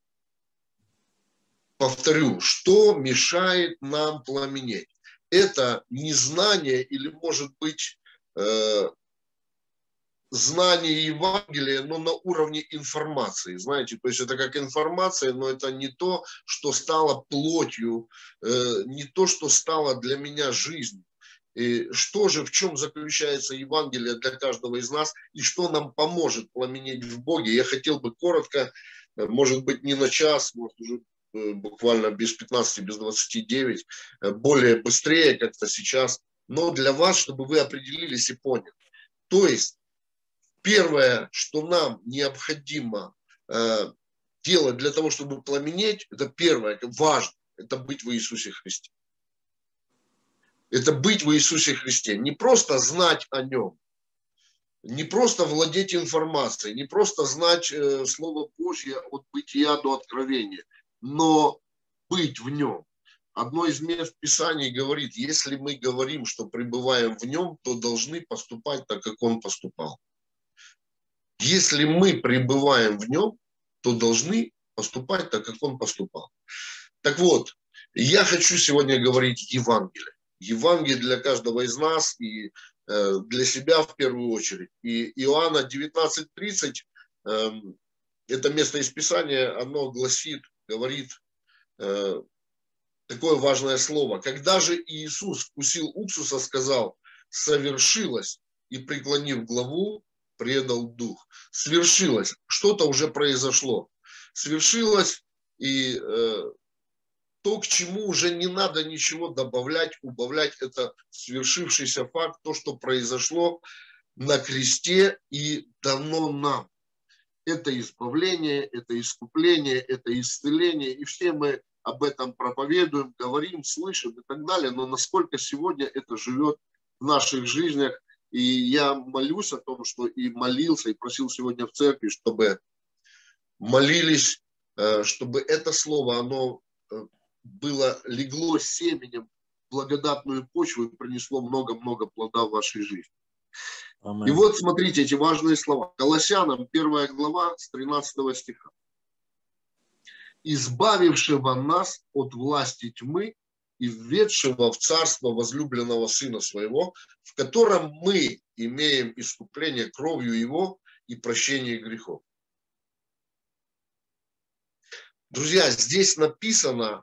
повторю, что мешает нам пламенеть? Это незнание или, может быть, э, знание Евангелия, но на уровне информации. Знаете, то есть это как информация, но это не то, что стало плотью, э, не то, что стало для меня жизнью. И что же, в чем заключается Евангелие для каждого из нас, и что нам поможет пламенеть в Боге? Я хотел бы коротко, может быть, не на час, может, уже буквально без пятнадцати, без двадцати девяти, более быстрее как-то сейчас, но для вас, чтобы вы определились и поняли. То есть, первое, что нам необходимо э, делать для того, чтобы пламенеть, это первое, это важно, это быть в Иисусе Христе. Это быть в Иисусе Христе. Не просто знать о Нем, не просто владеть информацией, не просто знать э, Слово Божье от бытия до откровения, но быть в Нем. Одно из мест Писаний говорит, если мы говорим, что пребываем в Нем, то должны поступать так, как Он поступал. Если мы пребываем в Нем, то должны поступать так, как Он поступал. Так вот, я хочу сегодня говорить Евангелие. Евангелие для каждого из нас и э, для себя в первую очередь. И Иоанна девятнадцать тридцать, э, это место из Писания, оно гласит, говорит э, такое важное слово. Когда же Иисус вкусил уксуса, сказал, совершилось, и, преклонив главу, предал дух. Свершилось, что-то уже произошло. Свершилось, и э, то, к чему уже не надо ничего добавлять, убавлять, это свершившийся факт, то, что произошло на кресте и дано нам. Это избавление, это искупление, это исцеление. И все мы об этом проповедуем, говорим, слышим и так далее. Но насколько сегодня это живет в наших жизнях. И я молюсь о том, что и молился, и просил сегодня в церкви, чтобы молились, чтобы это слово, оно было, легло семенем в благодатную почву и принесло много-много плода в вашей жизни. Amen. И вот смотрите эти важные слова. Колоссянам первая глава с тринадцатого стиха. «Избавившего нас от власти тьмы и введшего в царство возлюбленного Сына Своего, в котором мы имеем искупление кровью Его и прощение грехов». Друзья, здесь написано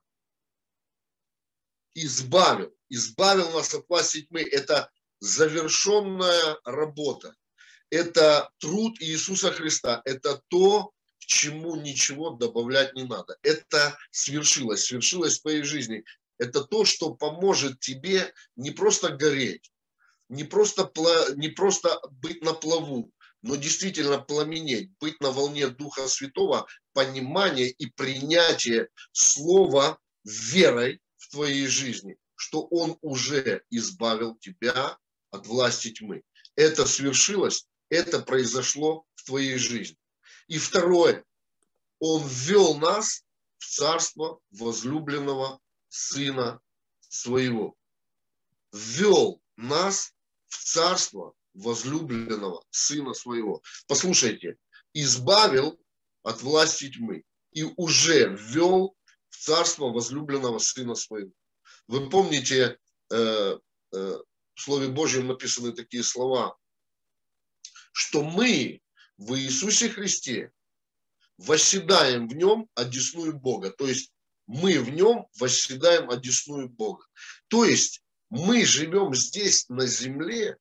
«избавил». Избавил нас от власти тьмы. Это завершенная работа. Это труд Иисуса Христа. Это то, к чему ничего добавлять не надо. Это свершилось. Свершилось в твоей жизни. Это то, что поможет тебе не просто гореть, не просто, не просто быть на плаву, но действительно пламенеть, быть на волне Духа Святого, понимания и принятия слова верой в твоей жизни, что Он уже избавил тебя от власти тьмы. Это свершилось, это произошло в твоей жизни. И второе, Он ввел нас в царство возлюбленного Сына Своего. Ввел нас в царство возлюбленного Сына Своего. Послушайте, избавил от власти тьмы и уже ввел в царство возлюбленного Сына Своего. Вы помните, э, э, в Слове Божьем написаны такие слова, что мы в Иисусе Христе восседаем в Нем одесную Бога. То есть мы в нем восседаем одесную Бога. То есть мы живем здесь на земле,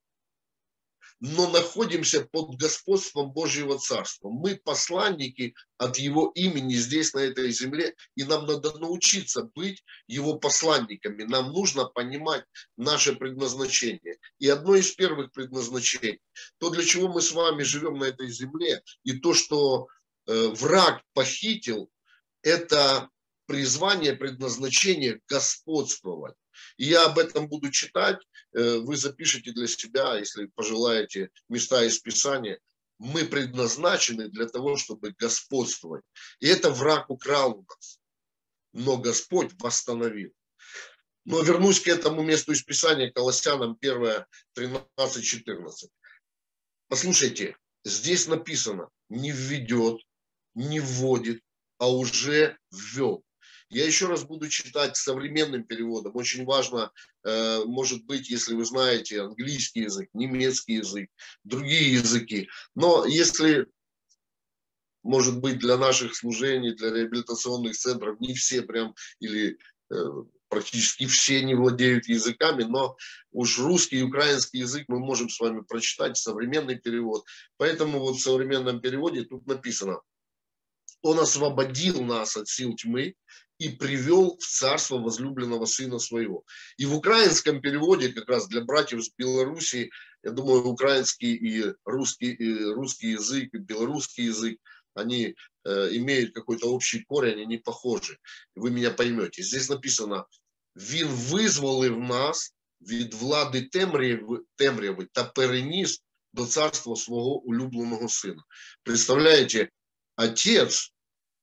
но находимся под господством Божьего Царства. Мы посланники от Его имени здесь, на этой земле, и нам надо научиться быть Его посланниками. Нам нужно понимать наше предназначение. И одно из первых предназначений, то, для чего мы с вами живем на этой земле, и то, что э, враг похитил, это призвание, предназначение господствовать. И я об этом буду читать, вы запишите для себя, если пожелаете, места из Писания. Мы предназначены для того, чтобы господствовать. И это враг украл у нас, но Господь восстановил. Но вернусь к этому месту из Писания, Колоссянам один, тринадцать четырнадцать. Послушайте, здесь написано, не введет, не вводит, а уже ввел. Я еще раз буду читать современным переводом. Очень важно, может быть, если вы знаете английский язык, немецкий язык, другие языки. Но если, может быть, для наших служений, для реабилитационных центров не все прям, или практически все не владеют языками, но уж русский и украинский язык мы можем с вами прочитать, современный перевод. Поэтому вот в современном переводе тут написано: Он освободил нас от сил тьмы и привел в царство возлюбленного Сына Своего. И в украинском переводе, как раз для братьев с Белоруссии, я думаю, украинский и русский, и русский язык, и белорусский язык, они э, имеют какой-то общий корень, они похожи. Вы меня поймете. Здесь написано: «Він визволив нас від влади темряви, темряви та переніс до царства свого улюбленого Сына». Представляете, Отец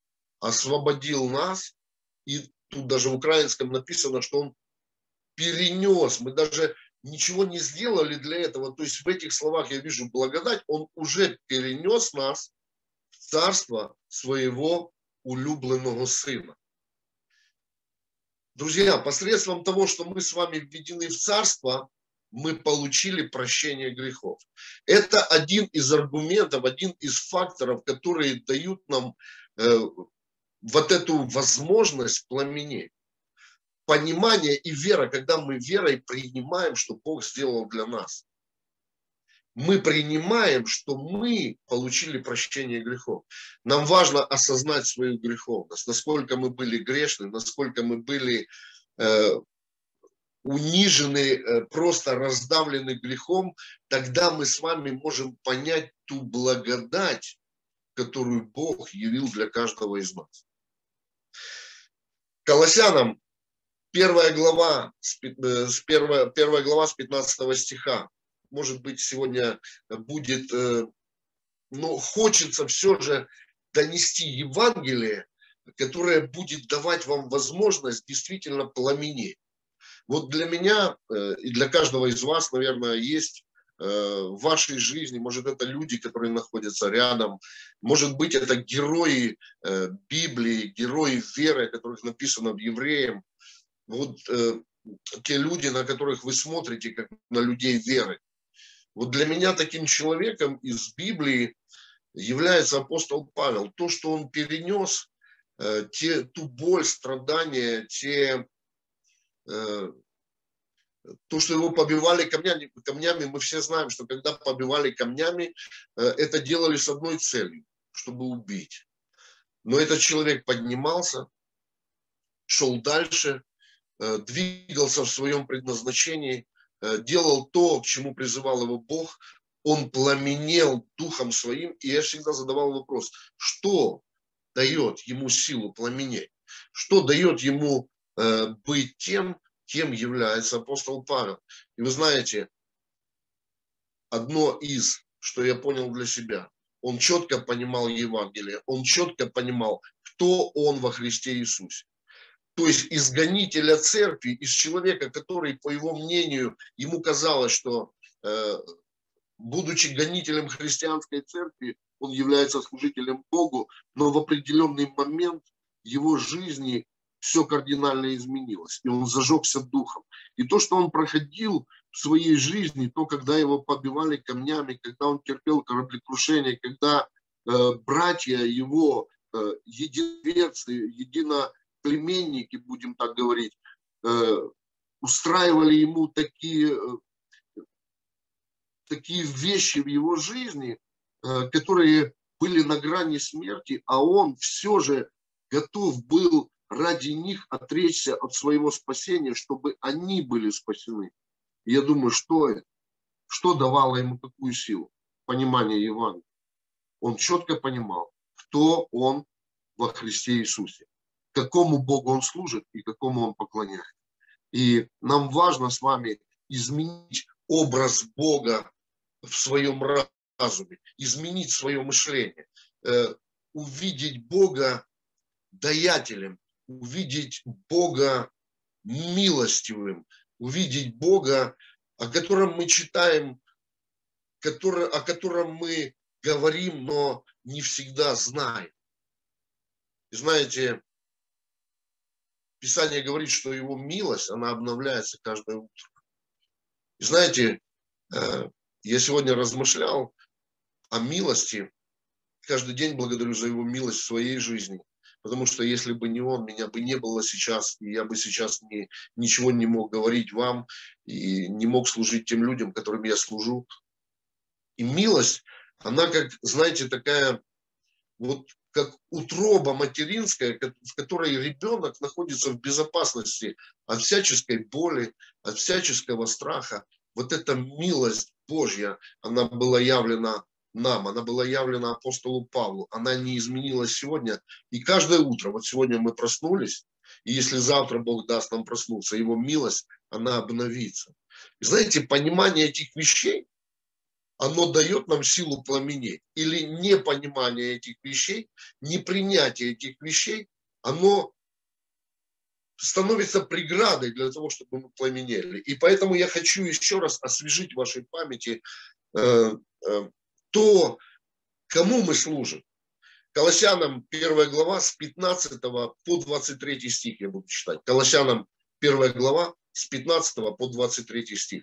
освободил нас, и тут даже в украинском написано, что Он перенес. Мы даже ничего не сделали для этого. То есть в этих словах я вижу благодать. Он уже перенес нас в царство своего улюбленного Сына. Друзья, посредством того, что мы с вами введены в царство, мы получили прощение грехов. Это один из аргументов, один из факторов, которые дают нам э, вот эту возможность пламенеть. Понимание и вера, когда мы верой принимаем, что Бог сделал для нас. Мы принимаем, что мы получили прощение грехов. Нам важно осознать свою греховность, насколько мы были грешны, насколько мы были э, унижены, э, просто раздавлены грехом. Тогда мы с вами можем понять ту благодать, которую Бог явил для каждого из нас. Колоссянам первая глава, с первая, первая глава с пятнадцатого стиха. Может быть, сегодня будет, но хочется все же донести Евангелие, которое будет давать вам возможность действительно пламенеть. Вот для меня и для каждого из вас, наверное, есть в вашей жизни, может, это люди, которые находятся рядом, может быть, это герои Библии, герои веры, о которых написано в Евреям. Вот те люди, на которых вы смотрите, как на людей веры. Вот для меня таким человеком из Библии является апостол Павел. То, что он перенес, те, ту боль, страдания, те, то, что его побивали камнями, камнями, мы все знаем, что когда побивали камнями, это делали с одной целью, чтобы убить. Но этот человек поднимался, шел дальше, двигался в своем предназначении, делал то, к чему призывал его Бог, он пламенел духом своим, и я всегда задавал вопрос, что дает ему силу пламенеть, что дает ему э, быть тем, кем является апостол Павел. И вы знаете, одно из, что я понял для себя, он четко понимал Евангелие, он четко понимал, кто он во Христе Иисусе. То есть из гонителя церкви, из человека, который, по его мнению, ему казалось, что, э, будучи гонителем христианской церкви, он является служителем Богу, но в определенный момент его жизни все кардинально изменилось, и он зажегся духом. И то, что он проходил в своей жизни, то, когда его побивали камнями, когда он терпел кораблекрушение, когда э, братья его, э, единоверцы, едино племенники, будем так говорить, устраивали ему такие, такие вещи в его жизни, которые были на грани смерти, а он все же готов был ради них отречься от своего спасения, чтобы они были спасены. И я думаю, что это? Что давало ему такую силу? Понимание Евангелия. Он четко понимал, кто он во Христе Иисусе, какому Богу он служит и какому он поклоняется. И нам важно с вами изменить образ Бога в своем разуме, изменить свое мышление, э, увидеть Бога даятелем, увидеть Бога милостивым, увидеть Бога, о котором мы читаем, который, о котором мы говорим, но не всегда знаем. И знаете, Писание говорит, что его милость, она обновляется каждое утро. И знаете, я сегодня размышлял о милости, каждый день благодарю за его милость в своей жизни, потому что если бы не он, меня бы не было сейчас, и я бы сейчас не, ничего не мог говорить вам, и не мог служить тем людям, которым я служу. И милость, она как, знаете, такая, вот как утроба материнская, в которой ребенок находится в безопасности от всяческой боли, от всяческого страха. Вот эта милость Божья, она была явлена нам, она была явлена апостолу Павлу, она не изменилась сегодня. И каждое утро, вот сегодня мы проснулись, и если завтра Бог даст нам проснуться, его милость, она обновится. И знаете, понимание этих вещей, оно дает нам силу пламенеть. Или непонимание этих вещей, непринятие этих вещей, оно становится преградой для того, чтобы мы пламенели. И поэтому я хочу еще раз освежить в вашей памяти э, э, то, кому мы служим. Колоссянам первая глава с пятнадцатого по двадцать третий стих я буду читать. Колоссянам первая глава с пятнадцатого по двадцать третий стих.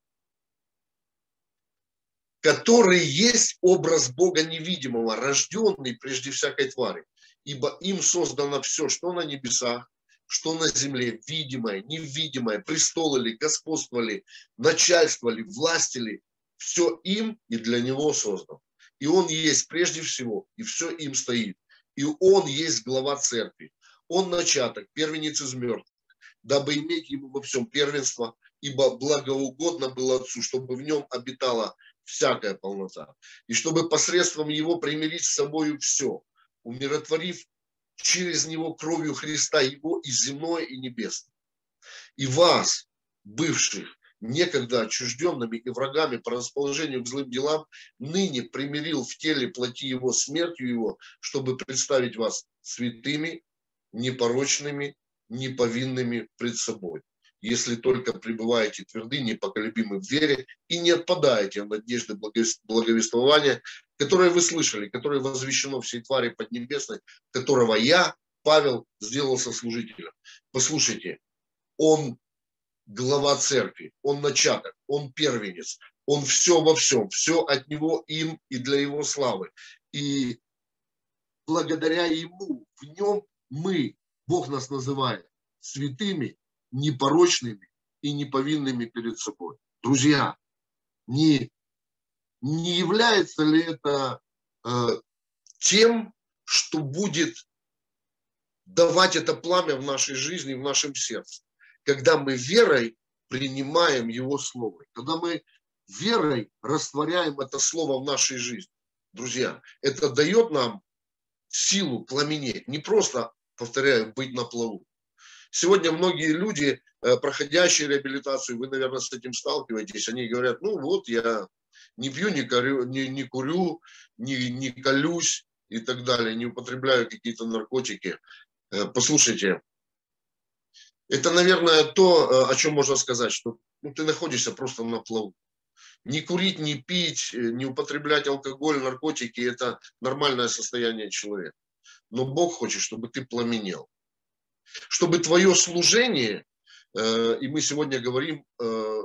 Который есть образ Бога невидимого, рожденный прежде всякой твари. Ибо им создано все, что на небесах, что на земле, видимое, невидимое, престолы ли, господство ли, начальство ли, власти ли, все им и для него создано. И он есть прежде всего, и все им стоит. И он есть глава церкви. Он начаток, первенец из мертвых, дабы иметь ему во всем первенство, ибо благоугодно было Отцу, чтобы в нем обитала всякая полнота, и чтобы посредством его примирить с собою все, умиротворив через него кровью Христа его и земное, и небесное. И вас, бывших некогда отчужденными и врагами по расположению к злым делам, ныне примирил в теле плоти его смертью его, чтобы представить вас святыми, непорочными, неповинными пред собой. Если только пребываете тверды, непоколебимы в вере и не отпадаете от надежды благовествования, которое вы слышали, которое возвещено всей твари поднебесной, которого я, Павел, сделался служителем. Послушайте, он глава церкви, он начаток, он первенец, он все во всем, все от него, им и для его славы. И благодаря ему, в нем мы, Бог нас называет святыми, непорочными и неповинными перед собой. Друзья, не, не является ли это э, тем, что будет давать это пламя в нашей жизни, в нашем сердце, когда мы верой принимаем Его Слово, когда мы верой растворяем это Слово в нашей жизни. Друзья, это дает нам силу пламенеть, не просто, повторяю, быть на плаву. Сегодня многие люди, проходящие реабилитацию, вы, наверное, с этим сталкиваетесь, они говорят, ну вот я не пью, не курю, не, не, курю, не, не колюсь и так далее, не употребляю какие-то наркотики. Послушайте, это, наверное, то, о чем можно сказать, что ну, ты находишься просто на плаву. Не курить, не пить, не употреблять алкоголь, наркотики – это нормальное состояние человека. Но Бог хочет, чтобы ты пламенел. Чтобы твое служение, и мы сегодня говорим о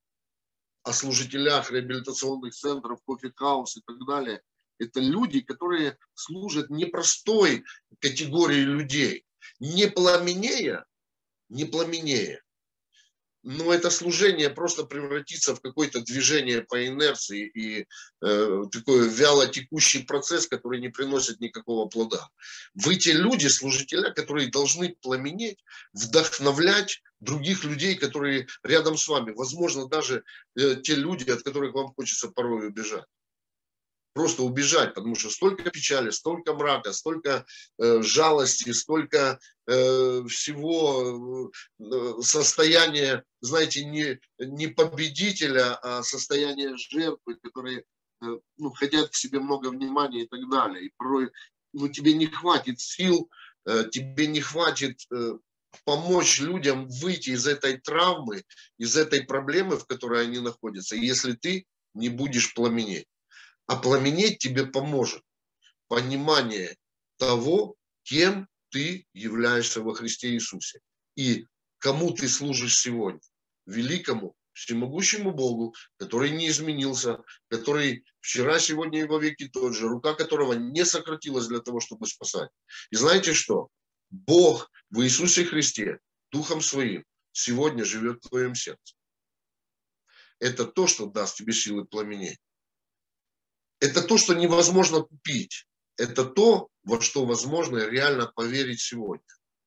служителях реабилитационных центров, кофе-хаус и так далее, это люди, которые служат непростой категории людей, Не пламенея, не пламенея, но это служение просто превратится в какое-то движение по инерции и э, такой вяло текущий процесс, который не приносит никакого плода. Вы те люди, служителя, которые должны пламенеть, вдохновлять других людей, которые рядом с вами. Возможно, даже э, те люди, от которых вам хочется порой убежать. Просто убежать, потому что столько печали, столько мрака, столько э, жалости, столько э, всего э, состояния, знаете, не, не победителя, а состояния жертвы, которые э, ну, хотят к себе много внимания и так далее. И порой ну, тебе не хватит сил, э, тебе не хватит э, помочь людям выйти из этой травмы, из этой проблемы, в которой они находятся, если ты не будешь пламенеть. А пламенеть тебе поможет понимание того, кем ты являешься во Христе Иисусе и кому ты служишь сегодня. Великому, всемогущему Богу, который не изменился, который вчера, сегодня и во веки тот же, рука которого не сократилась для того, чтобы спасать. И знаете что? Бог в Иисусе Христе Духом Своим сегодня живет в твоем сердце. Это то, что даст тебе силы пламенеть. Это то, что невозможно купить. Это то, во что возможно реально поверить сегодня.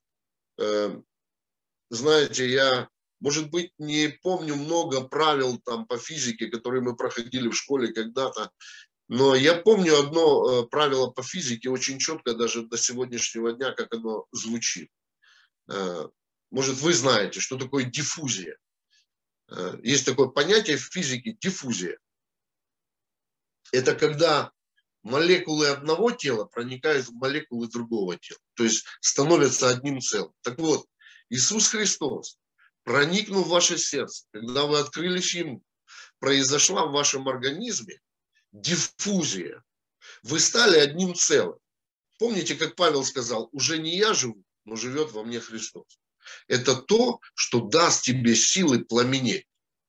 Знаете, я, может быть, не помню много правил там по физике, которые мы проходили в школе когда-то, но я помню одно правило по физике очень четко даже до сегодняшнего дня, как оно звучит. Может, вы знаете, что такое диффузия. Есть такое понятие в физике – диффузия. Это когда молекулы одного тела проникают в молекулы другого тела, то есть становятся одним целым. Так вот, Иисус Христос, проникнув в ваше сердце, когда вы открылись Ему, произошла в вашем организме диффузия. Вы стали одним целым. Помните, как Павел сказал, уже не я живу, но живет во мне Христос. Это то, что даст тебе силы пламенеть.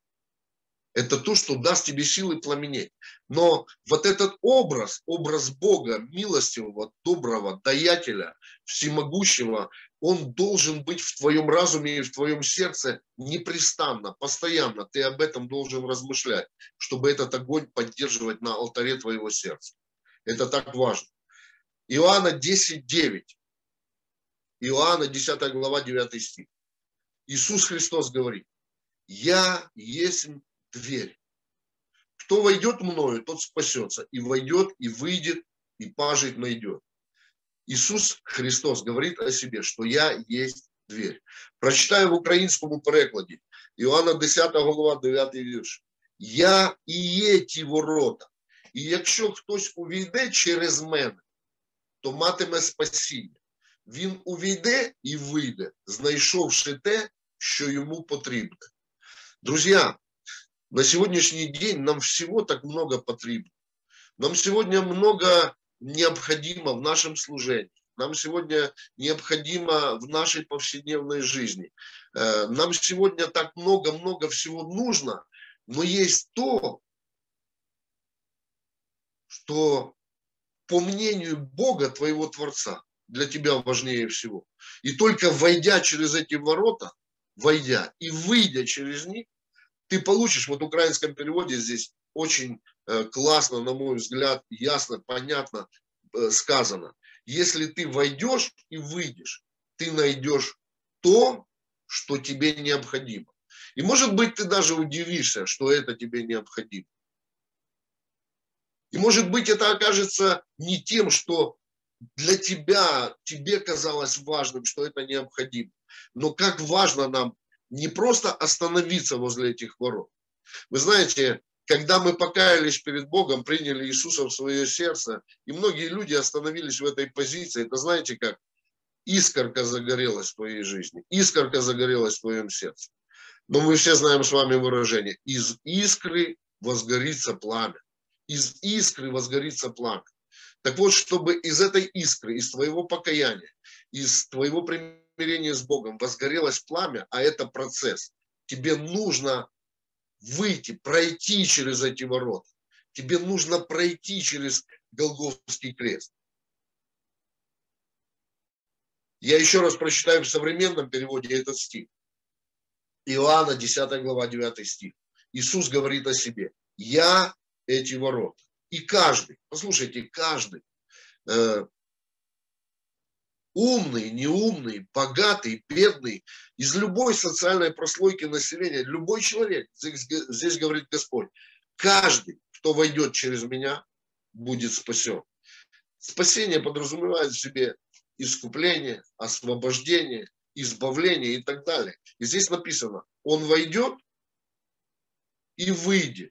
Это то, что даст тебе силы пламенеть. Но вот этот образ, образ Бога, милостивого, доброго, даятеля, всемогущего, он должен быть в твоем разуме и в твоем сердце непрестанно, постоянно. Ты об этом должен размышлять, чтобы этот огонь поддерживать на алтаре твоего сердца. Это так важно. Иоанна десять девять. Иоанна десятая глава, девятый стих. Иисус Христос говорит: «Я есть дверь. Кто войдет мною, тот спасется. И войдет, и выйдет, и пажить найдет». Иисус Христос говорит о себе, что я есть дверь. Прочитаю в українському перекладі. Іоанна десята глава, дев'ятий вірш. Я і є ті ворота. І якщо хтось увійде через мене, то матиме спасіння. Він увійде і вийде, знайшовши те, що йому потрібне. Друзья, на сегодняшний день нам всего так много потребно. Нам сегодня много необходимо в нашем служении. Нам сегодня необходимо в нашей повседневной жизни. Нам сегодня так много-много всего нужно, но есть то, что, по мнению Бога, твоего Творца, для тебя важнее всего. И только войдя через эти ворота, войдя и выйдя через них, ты получишь, вот в украинском переводе здесь очень э, классно, на мой взгляд, ясно, понятно э, сказано. Если ты войдешь и выйдешь, ты найдешь то, что тебе необходимо. И может быть ты даже удивишься, что это тебе необходимо. И может быть это окажется не тем, что для тебя, тебе казалось важным, что это необходимо. Но как важно нам не просто остановиться возле этих ворот. Вы знаете, когда мы покаялись перед Богом, приняли Иисуса в свое сердце, и многие люди остановились в этой позиции, это знаете как? Искорка загорелась в твоей жизни, искорка загорелась в твоем сердце. Но мы все знаем с вами выражение: из искры возгорится пламя. Из искры возгорится пламя. Так вот, чтобы из этой искры, из твоего покаяния, из твоего примирения с Богом возгорелось пламя, а это процесс, тебе нужно выйти, пройти через эти ворота. Тебе нужно пройти через Голгофский крест. Я еще раз прочитаю в современном переводе этот стих. Иоанна, десятая глава, девятый стих. Иисус говорит о себе. Я эти ворота. И каждый, послушайте, каждый, э, умный, неумный, богатый, бедный, из любой социальной прослойки населения, любой человек, здесь, здесь говорит Господь, каждый, кто войдет через меня, будет спасен. Спасение подразумевает в себе искупление, освобождение, избавление и так далее. И здесь написано, он войдет и выйдет.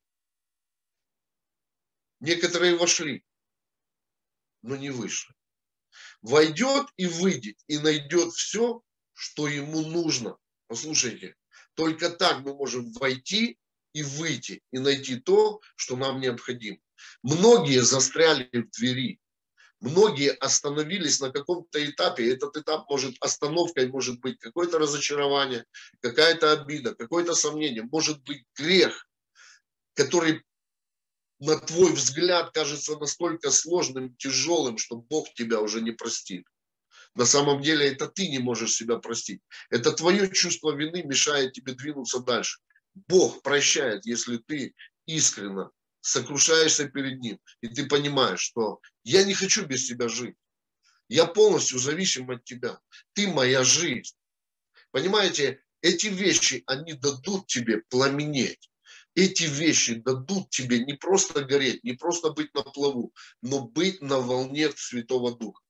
Некоторые вошли, но не вышли. Войдет и выйдет, и найдет все, что ему нужно. Послушайте, только так мы можем войти и выйти, и найти то, что нам необходимо. Многие застряли в двери. Многие остановились на каком-то этапе. Этот этап может остановкой, может быть какое-то разочарование, какая-то обида, какое-то сомнение, может быть грех, который на твой взгляд кажется настолько сложным, тяжелым, что Бог тебя уже не простит. На самом деле это ты не можешь себя простить. Это твое чувство вины мешает тебе двинуться дальше. Бог прощает, если ты искренне сокрушаешься перед Ним, и ты понимаешь, что я не хочу без тебя жить. Я полностью зависим от тебя. Ты моя жизнь. Понимаете, эти вещи, они дадут тебе пламенеть. Эти вещи дадут тебе не просто гореть, не просто быть на плаву, но быть на волне Святого Духа.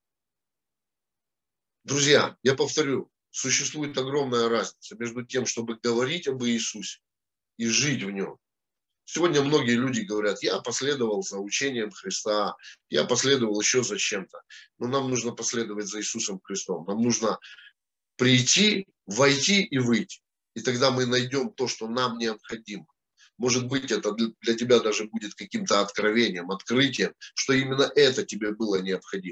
Друзья, я повторю, существует огромная разница между тем, чтобы говорить об Иисусе и жить в Нем. Сегодня многие люди говорят, я последовал за учением Христа, я последовал еще за чем-то. Но нам нужно последовать за Иисусом Христом. Нам нужно прийти, войти и выйти. И тогда мы найдем то, что нам необходимо. Может быть, это для тебя даже будет каким-то откровением, открытием, что именно это тебе было необходимо.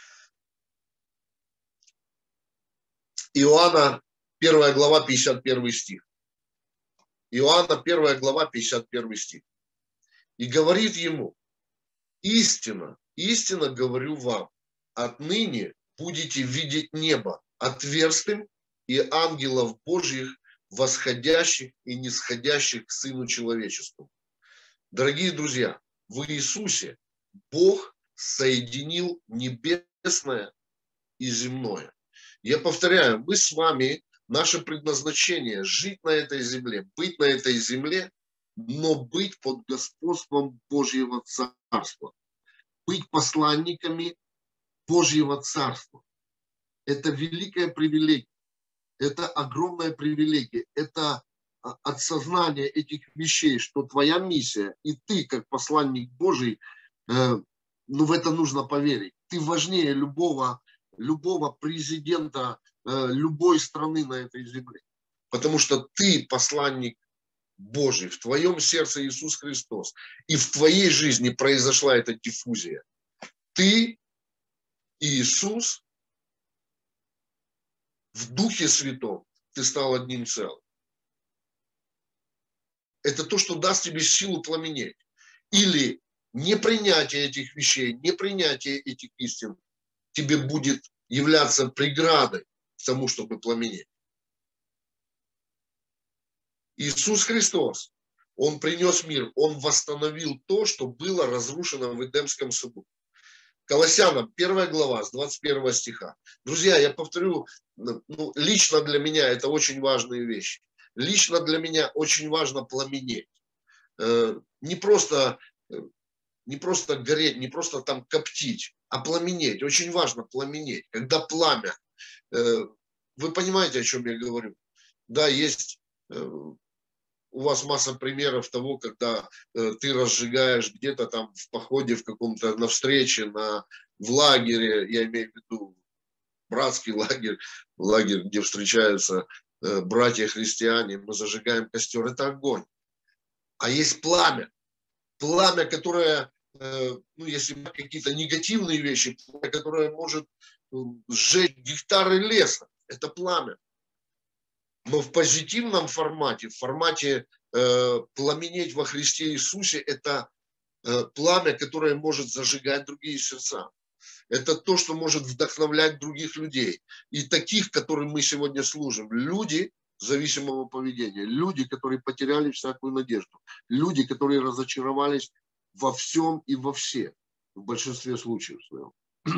Иоанна, первая глава, пятьдесят первый стих. Иоанна, первая глава, пятьдесят первый стих. И говорит ему, истинно, истинно говорю вам, отныне будете видеть небо отверстым и ангелов Божьих, восходящих и нисходящих к Сыну Человеческому. Дорогие друзья, в Иисусе Бог соединил небесное и земное. Я повторяю, мы с вами, наше предназначение жить на этой земле, быть на этой земле, но быть под господством Божьего Царства, быть посланниками Божьего Царства. Это великая привилегия. Это огромная привилегия. Это от сознания этих вещей, что твоя миссия, и ты, как посланник Божий, э, ну в это нужно поверить. Ты важнее любого, любого президента э, любой страны на этой земле. Потому что ты посланник Божий. В твоем сердце Иисус Христос. И в твоей жизни произошла эта диффузия. Ты и Иисус в Духе Святом ты стал одним целым. Это то, что даст тебе силу пламенеть. Или непринятие этих вещей, непринятие этих истин тебе будет являться преградой к тому, чтобы пламенеть. Иисус Христос, Он принес мир, Он восстановил то, что было разрушено в Эдемском саду. Колоссянам, первая глава, с двадцать первого стиха. Друзья, я повторю, ну, лично для меня это очень важные вещи. Лично для меня очень важно пламенеть. Не просто, не просто гореть, не просто там коптить, а пламенеть. Очень важно пламенеть. Когда пламя, вы понимаете, о чем я говорю? Да, есть у вас масса примеров того, когда э, ты разжигаешь где-то там в походе, в каком-то, на встрече, на, в лагере, я имею в виду братский лагерь, лагерь, где встречаются э, братья-христиане, мы зажигаем костер, это огонь. А есть пламя, пламя, которое, э, ну, если какие-то негативные вещи, пламя, которое может э, сжечь гектары леса, это пламя. Но в позитивном формате, в формате э, пламенеть во Христе Иисусе, это э, пламя, которое может зажигать другие сердца. Это то, что может вдохновлять других людей. И таких, которым мы сегодня служим. Люди зависимого поведения. Люди, которые потеряли всякую надежду. Люди, которые разочаровались во всем и во всех. В большинстве случаев своем.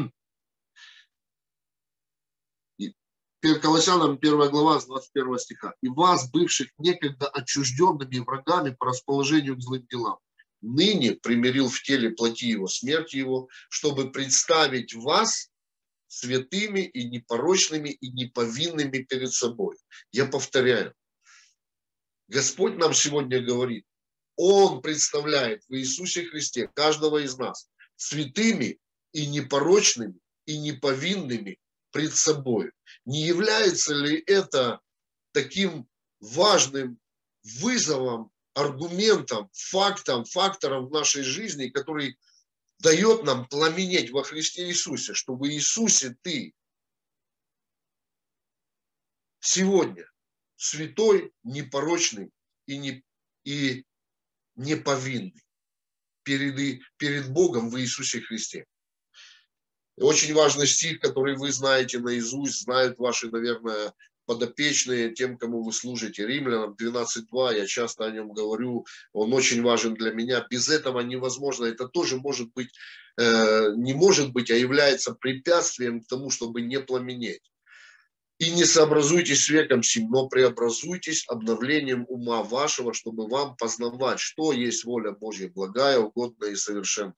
Колоссянам первая глава с двадцать первого стиха. «И вас, бывших некогда отчужденными врагами по расположению к злым делам, ныне примирил в теле плоти его, смерти его, чтобы представить вас святыми и непорочными и неповинными перед собой». Я повторяю. Господь нам сегодня говорит, Он представляет в Иисусе Христе каждого из нас святыми и непорочными и неповинными пред собой. Не является ли это таким важным вызовом, аргументом, фактом, фактором в нашей жизни, который дает нам пламенеть во Христе Иисусе, чтобы в Иисусе ты сегодня святой, непорочный и, не, и неповинный перед, перед Богом в Иисусе Христе. Очень важный стих, который вы знаете наизусть, знают ваши, наверное, подопечные, тем, кому вы служите. Римлянам двенадцать два, я часто о нем говорю, он очень важен для меня. Без этого невозможно, это тоже может быть, э, не может быть, а является препятствием к тому, чтобы не пламенеть. «И не сообразуйтесь с веком сим, но преобразуйтесь обновлением ума вашего, чтобы вам познавать, что есть воля Божья, благая, угодная и совершенная».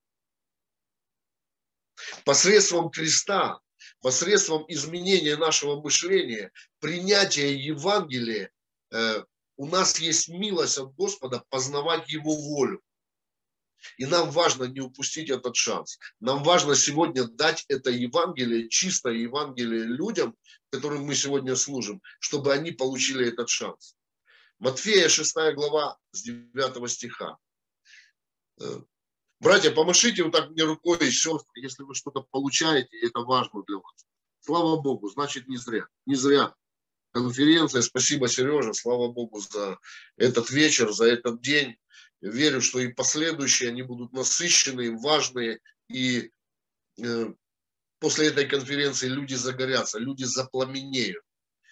Посредством креста, посредством изменения нашего мышления, принятия Евангелия, э, у нас есть милость от Господа познавать Его волю. И нам важно не упустить этот шанс. Нам важно сегодня дать это Евангелие, чистое Евангелие людям, которым мы сегодня служим, чтобы они получили этот шанс. Матфея шестая глава с девятого стиха. Братья, помашите вот так мне рукой, и сестры, если вы что-то получаете, и это важно для вас. Слава Богу, значит не зря. Не зря. Конференция, спасибо, Сережа, слава Богу за этот вечер, за этот день. Верю, что и последующие, они будут насыщенные, важные, и э, после этой конференции люди загорятся, люди запламенеют.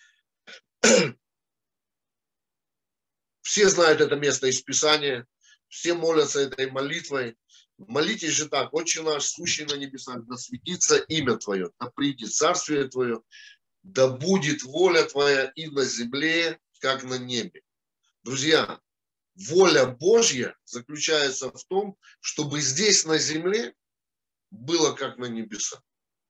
Все знают это место из Писания, все молятся этой молитвой. Молитесь же так: «Отче наш, сущий на небесах, да светится имя Твое, да придет царствие Твое, да будет воля Твоя и на земле, как на небе». Друзья, воля Божья заключается в том, чтобы здесь на земле было как на небесах.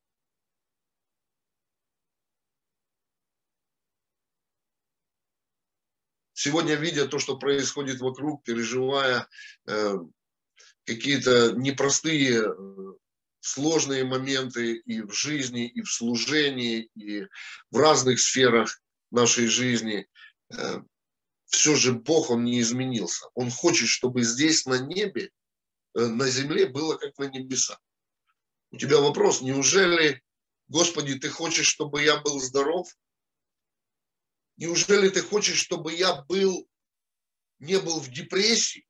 Сегодня, видя то, что происходит вокруг, переживая э, какие-то непростые, э, сложные моменты и в жизни, и в служении, и в разных сферах нашей жизни, э, все же Бог, Он не изменился. Он хочет, чтобы здесь на небе, э, на земле было как на небесах. У тебя вопрос: неужели, Господи, Ты хочешь, чтобы я был здоров? Неужели Ты хочешь, чтобы я был, не был в депрессии?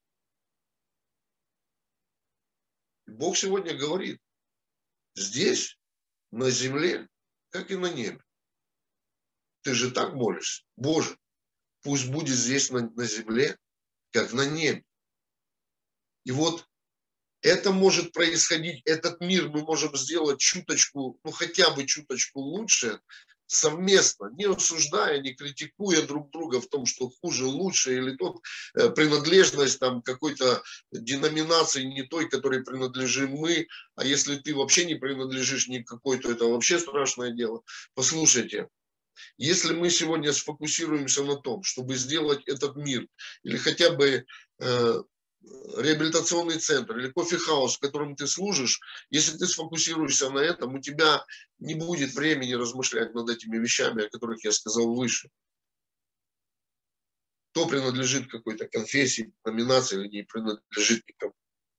Бог сегодня говорит: здесь, на земле, как и на небе. Ты же так молишься: Боже, пусть будет здесь на, на земле, как на небе. И вот это может происходить, этот мир мы можем сделать чуточку, ну хотя бы чуточку лучше, совместно, не осуждая, не критикуя друг друга в том, что хуже, лучше, или тот э, принадлежность там какой-то деноминации не той, которой принадлежим мы, а если ты вообще не принадлежишь никакой, то это вообще страшное дело. Послушайте, если мы сегодня сфокусируемся на том, чтобы сделать этот мир, или хотя бы э, реабилитационный центр или кофе-хаус, в котором ты служишь, если ты сфокусируешься на этом, у тебя не будет времени размышлять над этими вещами, о которых я сказал выше. Кто принадлежит какой-то конфессии, номинации или не принадлежит никому.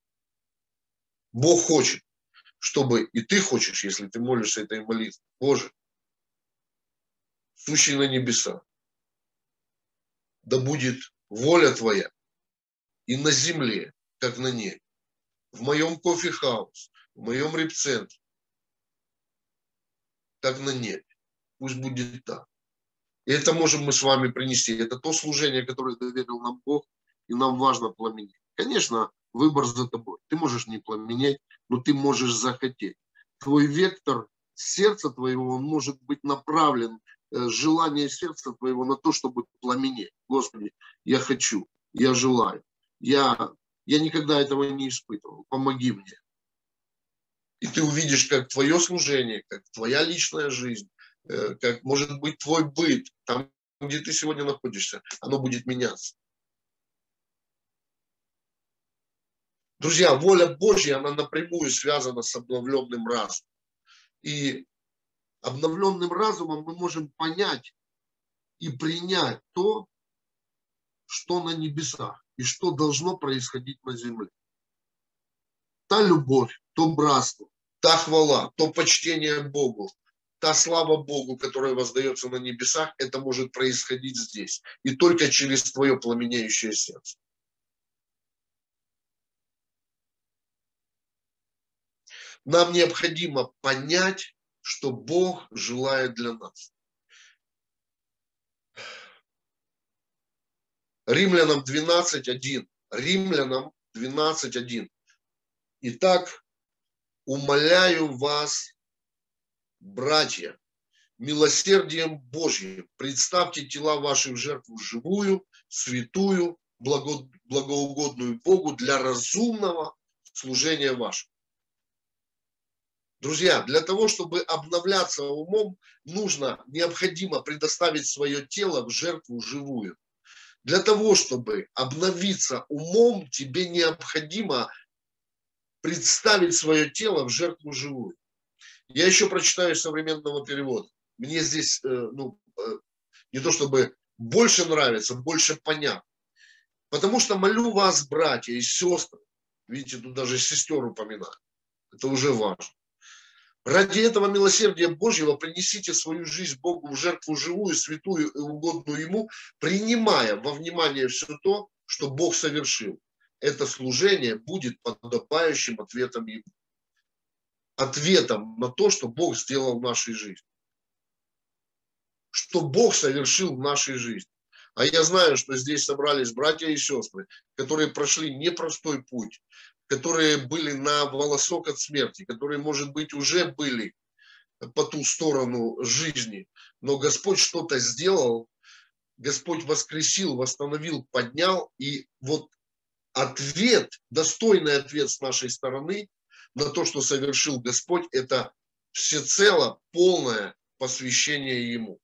Бог хочет, чтобы и ты хочешь, если ты молишься этой молитвой: Боже, сущий на небесах, да будет воля Твоя и на земле, как на небе. в моем кофе-хаус, в моем репцентре, как на небе. Пусть будет так. И это можем мы с вами принести. Это то служение, которое доверил нам Бог, и нам важно пламенеть. Конечно, выбор за тобой. Ты можешь не пламенеть, но ты можешь захотеть. Твой вектор сердца твоего, он может быть направлен, желание сердца твоего на то, чтобы пламенеть. Господи, я хочу, я желаю. Я, я никогда этого не испытывал. Помоги мне. И ты увидишь, как твое служение, как твоя личная жизнь, как может быть твой быт, там, где ты сегодня находишься, оно будет меняться. Друзья, воля Божья, она напрямую связана с обновленным разумом. И обновленным разумом мы можем понять и принять то, что на небесах и что должно происходить на земле. Та любовь, то братство, та хвала, то почтение Богу, та слава Богу, которая воздается на небесах, это может происходить здесь. И только через твое пламенеющее сердце. Нам необходимо понять, что Бог желает для нас. Римлянам двенадцать один. Римлянам двенадцать один. Итак, умоляю вас, братья, милосердием Божьим, представьте тела ваши в жертву живую, святую, благо, благоугодную Богу для разумного служения вашего. Друзья, для того, чтобы обновляться умом, нужно, необходимо предоставить свое тело в жертву живую. Для того, чтобы обновиться умом, тебе необходимо представить свое тело в жертву живую. Я еще прочитаю из современного перевода. Мне здесь ну, не то чтобы больше нравится, больше понятно. Потому что молю вас, братья и сестры, видите, тут даже сестер упоминают. Это уже важно. Ради этого милосердия Божьего принесите свою жизнь Богу в жертву живую, святую и угодную Ему, принимая во внимание все то, что Бог совершил. Это служение будет подобающим ответом Ему. Ответом на то, что Бог сделал в нашей жизни. Что Бог совершил в нашей жизни. А я знаю, что здесь собрались братья и сестры, которые прошли непростой путь, которые были на волосок от смерти, которые, может быть, уже были по ту сторону жизни. Но Господь что-то сделал, Господь воскресил, восстановил, поднял. И вот ответ, достойный ответ с нашей стороны на то, что совершил Господь, это всецело полное посвящение Ему.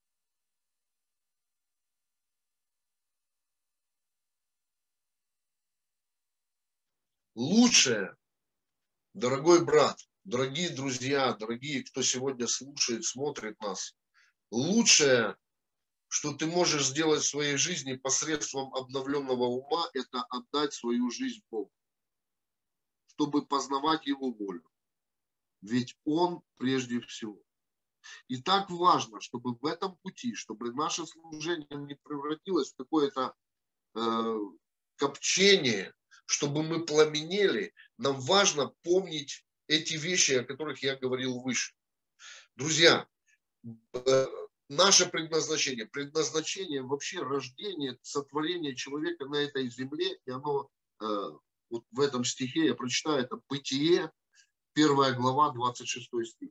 Лучшее, дорогой брат, дорогие друзья, дорогие, кто сегодня слушает, смотрит нас, лучшее, что ты можешь сделать в своей жизни посредством обновленного ума, это отдать свою жизнь Богу, чтобы познавать Его волю. Ведь Он прежде всего. И так важно, чтобы в этом пути, чтобы наше служение не превратилось в какое-то э, копчение, чтобы мы пламенели, нам важно помнить эти вещи, о которых я говорил выше. Друзья, наше предназначение, предназначение вообще рождения, сотворения человека на этой земле, и оно вот в этом стихе, я прочитаю, это Бытие, первая глава, двадцать шестой стих.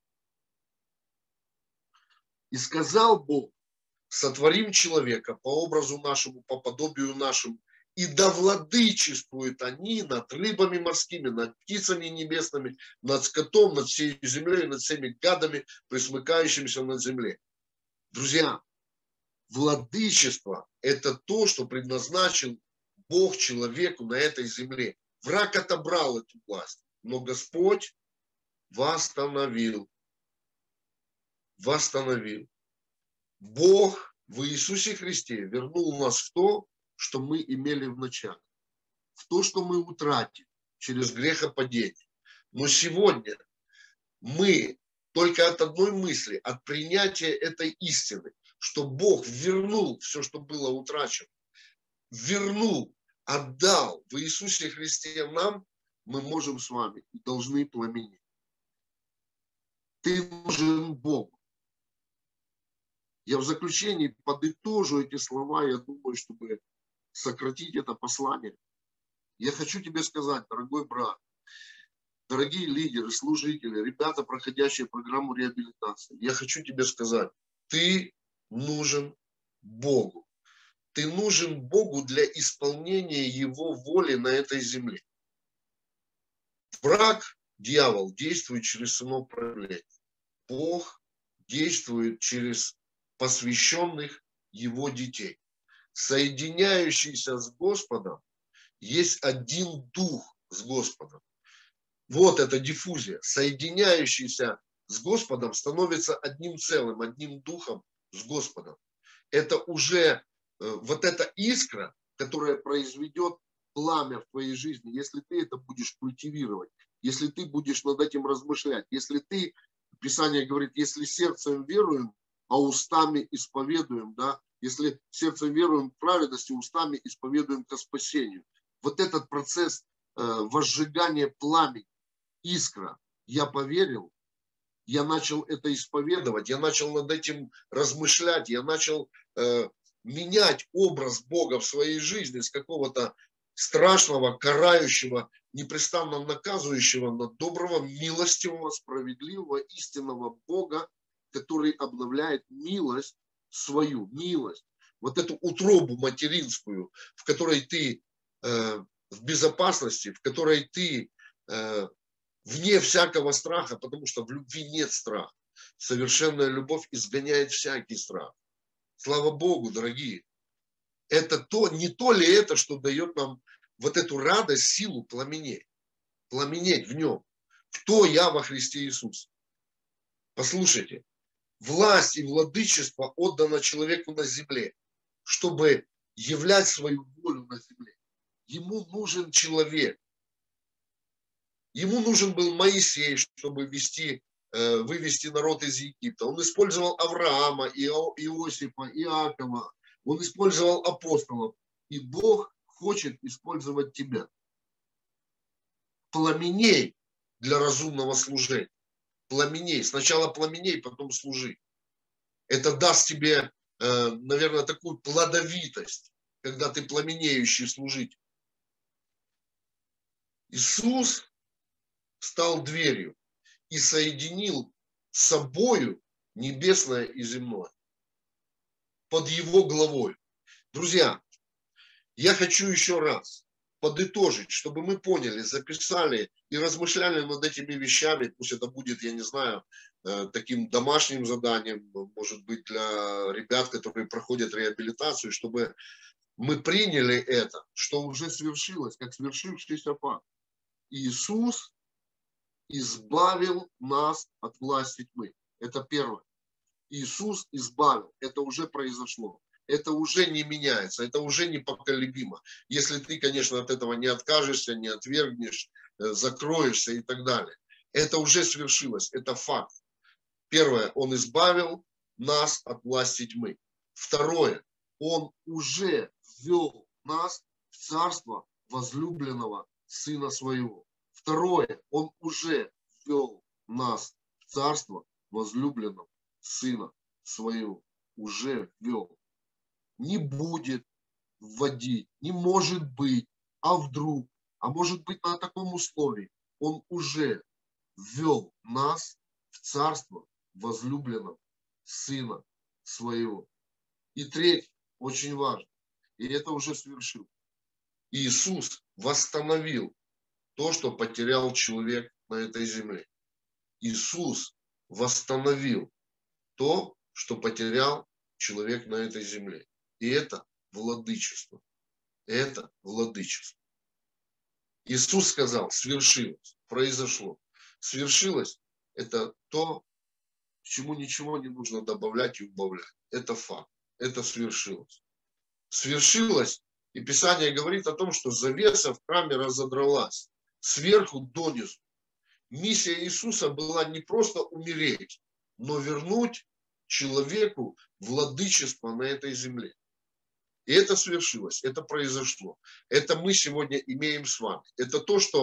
«И сказал Бог, сотворим человека по образу нашему, по подобию нашему, и да владычествуют они над рыбами морскими, над птицами небесными, над скотом, над всей землей, над всеми гадами, пресмыкающимися над землей». Друзья, владычество – это то, что предназначил Бог человеку на этой земле. Враг отобрал эту власть, но Господь восстановил. Восстановил. Бог в Иисусе Христе вернул нас в то, что мы имели в начале, в то, что мы утратили через грехопадение. Но сегодня мы только от одной мысли, от принятия этой истины, что Бог вернул все, что было утрачено, вернул, отдал в Иисусе Христе нам, мы можем с вами и должны пламенеть. Ты нужен Богу. Я в заключении подытожу эти слова, я думаю, чтобы сократить это послание. Я хочу тебе сказать, дорогой брат, дорогие лидеры, служители, ребята, проходящие программу реабилитации, я хочу тебе сказать, ты нужен Богу. Ты нужен Богу для исполнения Его воли на этой земле. Враг, дьявол, действует через сынов правления. Бог действует через посвященных Его детей. Соединяющийся с Господом, есть один дух с Господом. Вот эта диффузия. Соединяющийся с Господом становится одним целым, одним духом с Господом. Это уже вот эта искра, которая произведет пламя в твоей жизни, если ты это будешь культивировать, если ты будешь над этим размышлять, если ты, Писание говорит, если сердцем веруем, а устами исповедуем, да, если сердцем веруем в праведности, устами исповедуем ко спасению. Вот этот процесс э, возжигания пламени, искра, я поверил, я начал это исповедовать, я начал над этим размышлять, я начал э, менять образ Бога в своей жизни с какого-то страшного, карающего, непрестанно наказывающего на доброго, милостивого, справедливого, истинного Бога, который обновляет милость свою, милость, вот эту утробу материнскую, в которой ты э, в безопасности, в которой ты э, вне всякого страха, потому что в любви нет страха. Совершенная любовь изгоняет всякий страх. Слава Богу, дорогие. Это то, не то ли это, что дает нам вот эту радость, силу пламенеть. Пламенеть в нем. Кто я во Христе Иисусе? Послушайте. Власть и владычество отдано человеку на земле, чтобы являть свою волю на земле. Ему нужен человек. Ему нужен был Моисей, чтобы вести, э, вывести народ из Египта. Он использовал Авраама, Ио, Иосифа, Иакова. Он использовал апостолов. И Бог хочет использовать тебя. Пламеней для разумного служения. Пламеней. Сначала пламеней, потом служи. Это даст тебе, э, наверное, такую плодовитость, когда ты пламенеющий служитель. Иисус стал дверью и соединил с собою небесное и земное под его главой. Друзья, я хочу еще раз подытожить, чтобы мы поняли, записали и размышляли над этими вещами. Пусть это будет, я не знаю, таким домашним заданием, может быть, для ребят, которые проходят реабилитацию, чтобы мы приняли это, что уже свершилось, как свершившийся факт. Иисус избавил нас от власти тьмы. Это первое. Иисус избавил. Это уже произошло. Это уже не меняется. Это уже непоколебимо. Если ты, конечно, от этого не откажешься, не отвергнешь, закроешься и так далее. Это уже свершилось. Это факт. Первое. Он избавил нас от власти тьмы. Второе. Он уже ввел нас в царство возлюбленного Сына Своего. Второе. Он уже ввел нас в царство возлюбленного Сына Своего. Уже ввел. Не будет вводить, не может быть, а вдруг, а может быть на таком условии. Он уже ввел нас в царство возлюбленного Сына Своего. И третье, очень важно, и это уже свершил. Иисус восстановил то, что потерял человек на этой земле. Иисус восстановил то, что потерял человек на этой земле. И это владычество. Это владычество. Иисус сказал, свершилось, произошло. Свершилось – это то, к чему ничего не нужно добавлять и убавлять. Это факт. Это свершилось. Свершилось, и Писание говорит о том, что завеса в храме разодралась сверху донизу. Миссия Иисуса была не просто умереть, но вернуть человеку владычество на этой земле. И это свершилось, это произошло. Это мы сегодня имеем с вами. Это то, что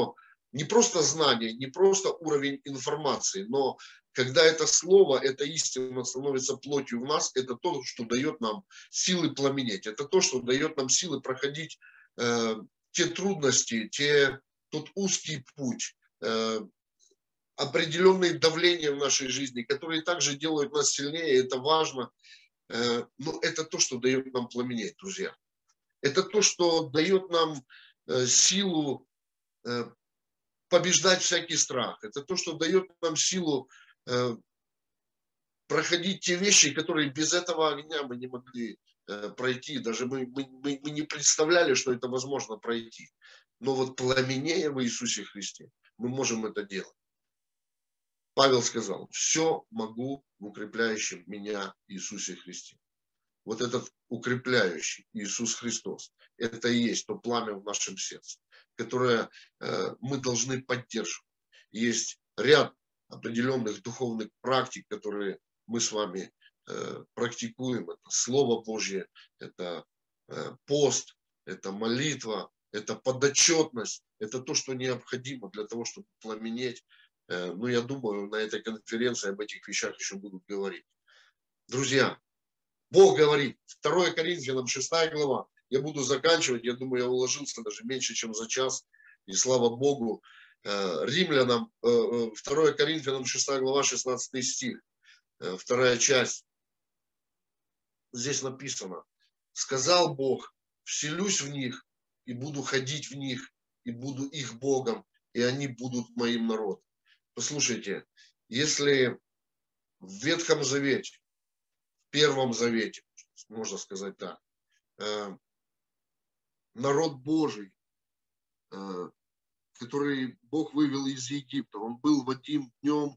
не просто знание, не просто уровень информации, но когда это слово, эта истина становится плотью в нас, это то, что дает нам силы пламенеть, это то, что дает нам силы проходить э, те трудности, те, тот узкий путь, э, определенные давления в нашей жизни, которые также делают нас сильнее, это важно, э, но это то, что дает нам пламенеть, друзья. Это то, что дает нам э, силу э, побеждать всякий страх. Это то, что дает нам силу э, проходить те вещи, которые без этого огня мы не могли э, пройти. Даже мы, мы, мы, мы не представляли, что это возможно пройти. Но вот пламенея в Иисусе Христе мы можем это делать. Павел сказал, все могу в укрепляющем меня Иисусе Христе. Вот этот укрепляющий Иисус Христос, это и есть то пламя в нашем сердце, которое э, мы должны поддерживать. Есть ряд определенных духовных практик, которые мы с вами э, практикуем. Это Слово Божье, это э, пост, это молитва, это подотчетность. Это то, что необходимо для того, чтобы пламенеть. Э, ну, я думаю, на этой конференции об этих вещах еще будут говорить. Друзья, Бог говорит, второе Коринфянам шестая глава, я буду заканчивать, я думаю, я уложился даже меньше, чем за час, и слава Богу, Римлянам, второе Коринфянам шестая глава, шестнадцатый стих, вторая часть, здесь написано, сказал Бог, вселюсь в них, и буду ходить в них, и буду их Богом, и они будут моим народом. Послушайте, если в Ветхом Завете, в Первом Завете, можно сказать так, народ Божий, который Бог вывел из Египта, он был в одним днем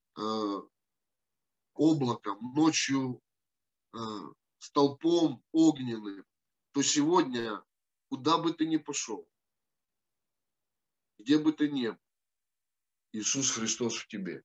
облаком, ночью столпом огненным, то сегодня, куда бы ты ни пошел, где бы ты ни был, Иисус Христос в тебе.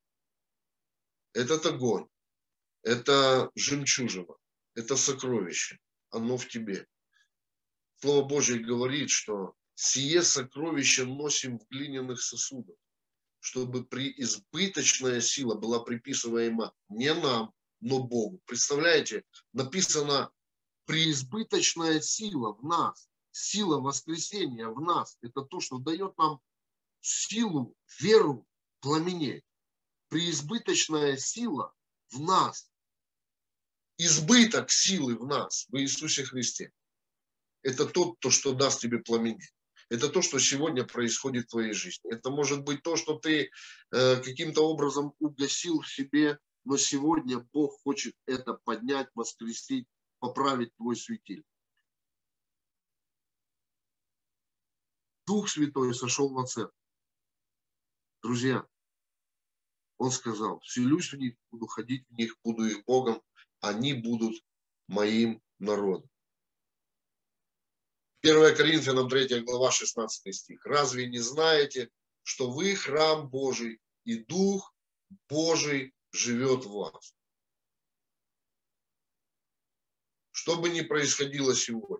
Этот огонь, это жемчужина, это сокровище, оно в тебе. Слово Божье говорит, что сие сокровище носим в глиняных сосудах, чтобы преизбыточная сила была приписываема не нам, но Богу. Представляете, написано преизбыточная сила в нас, сила воскресения в нас. Это то, что дает нам силу, веру пламенеть. Преизбыточная сила в нас. Избыток силы в нас, в Иисусе Христе. Это то, то, что даст тебе пламенеть. Это то, что сегодня происходит в твоей жизни. Это может быть то, что ты э, каким-то образом угасил в себе, но сегодня Бог хочет это поднять, воскресить, поправить твой светиль. Дух Святой сошел на церковь. Друзья, Он сказал, вселюсь в них, буду ходить в них, буду их Богом, они будут моим народом. первое Коринфянам третья глава, шестнадцатый стих. Разве не знаете, что вы храм Божий, и Дух Божий живет в вас? Что бы ни происходило сегодня,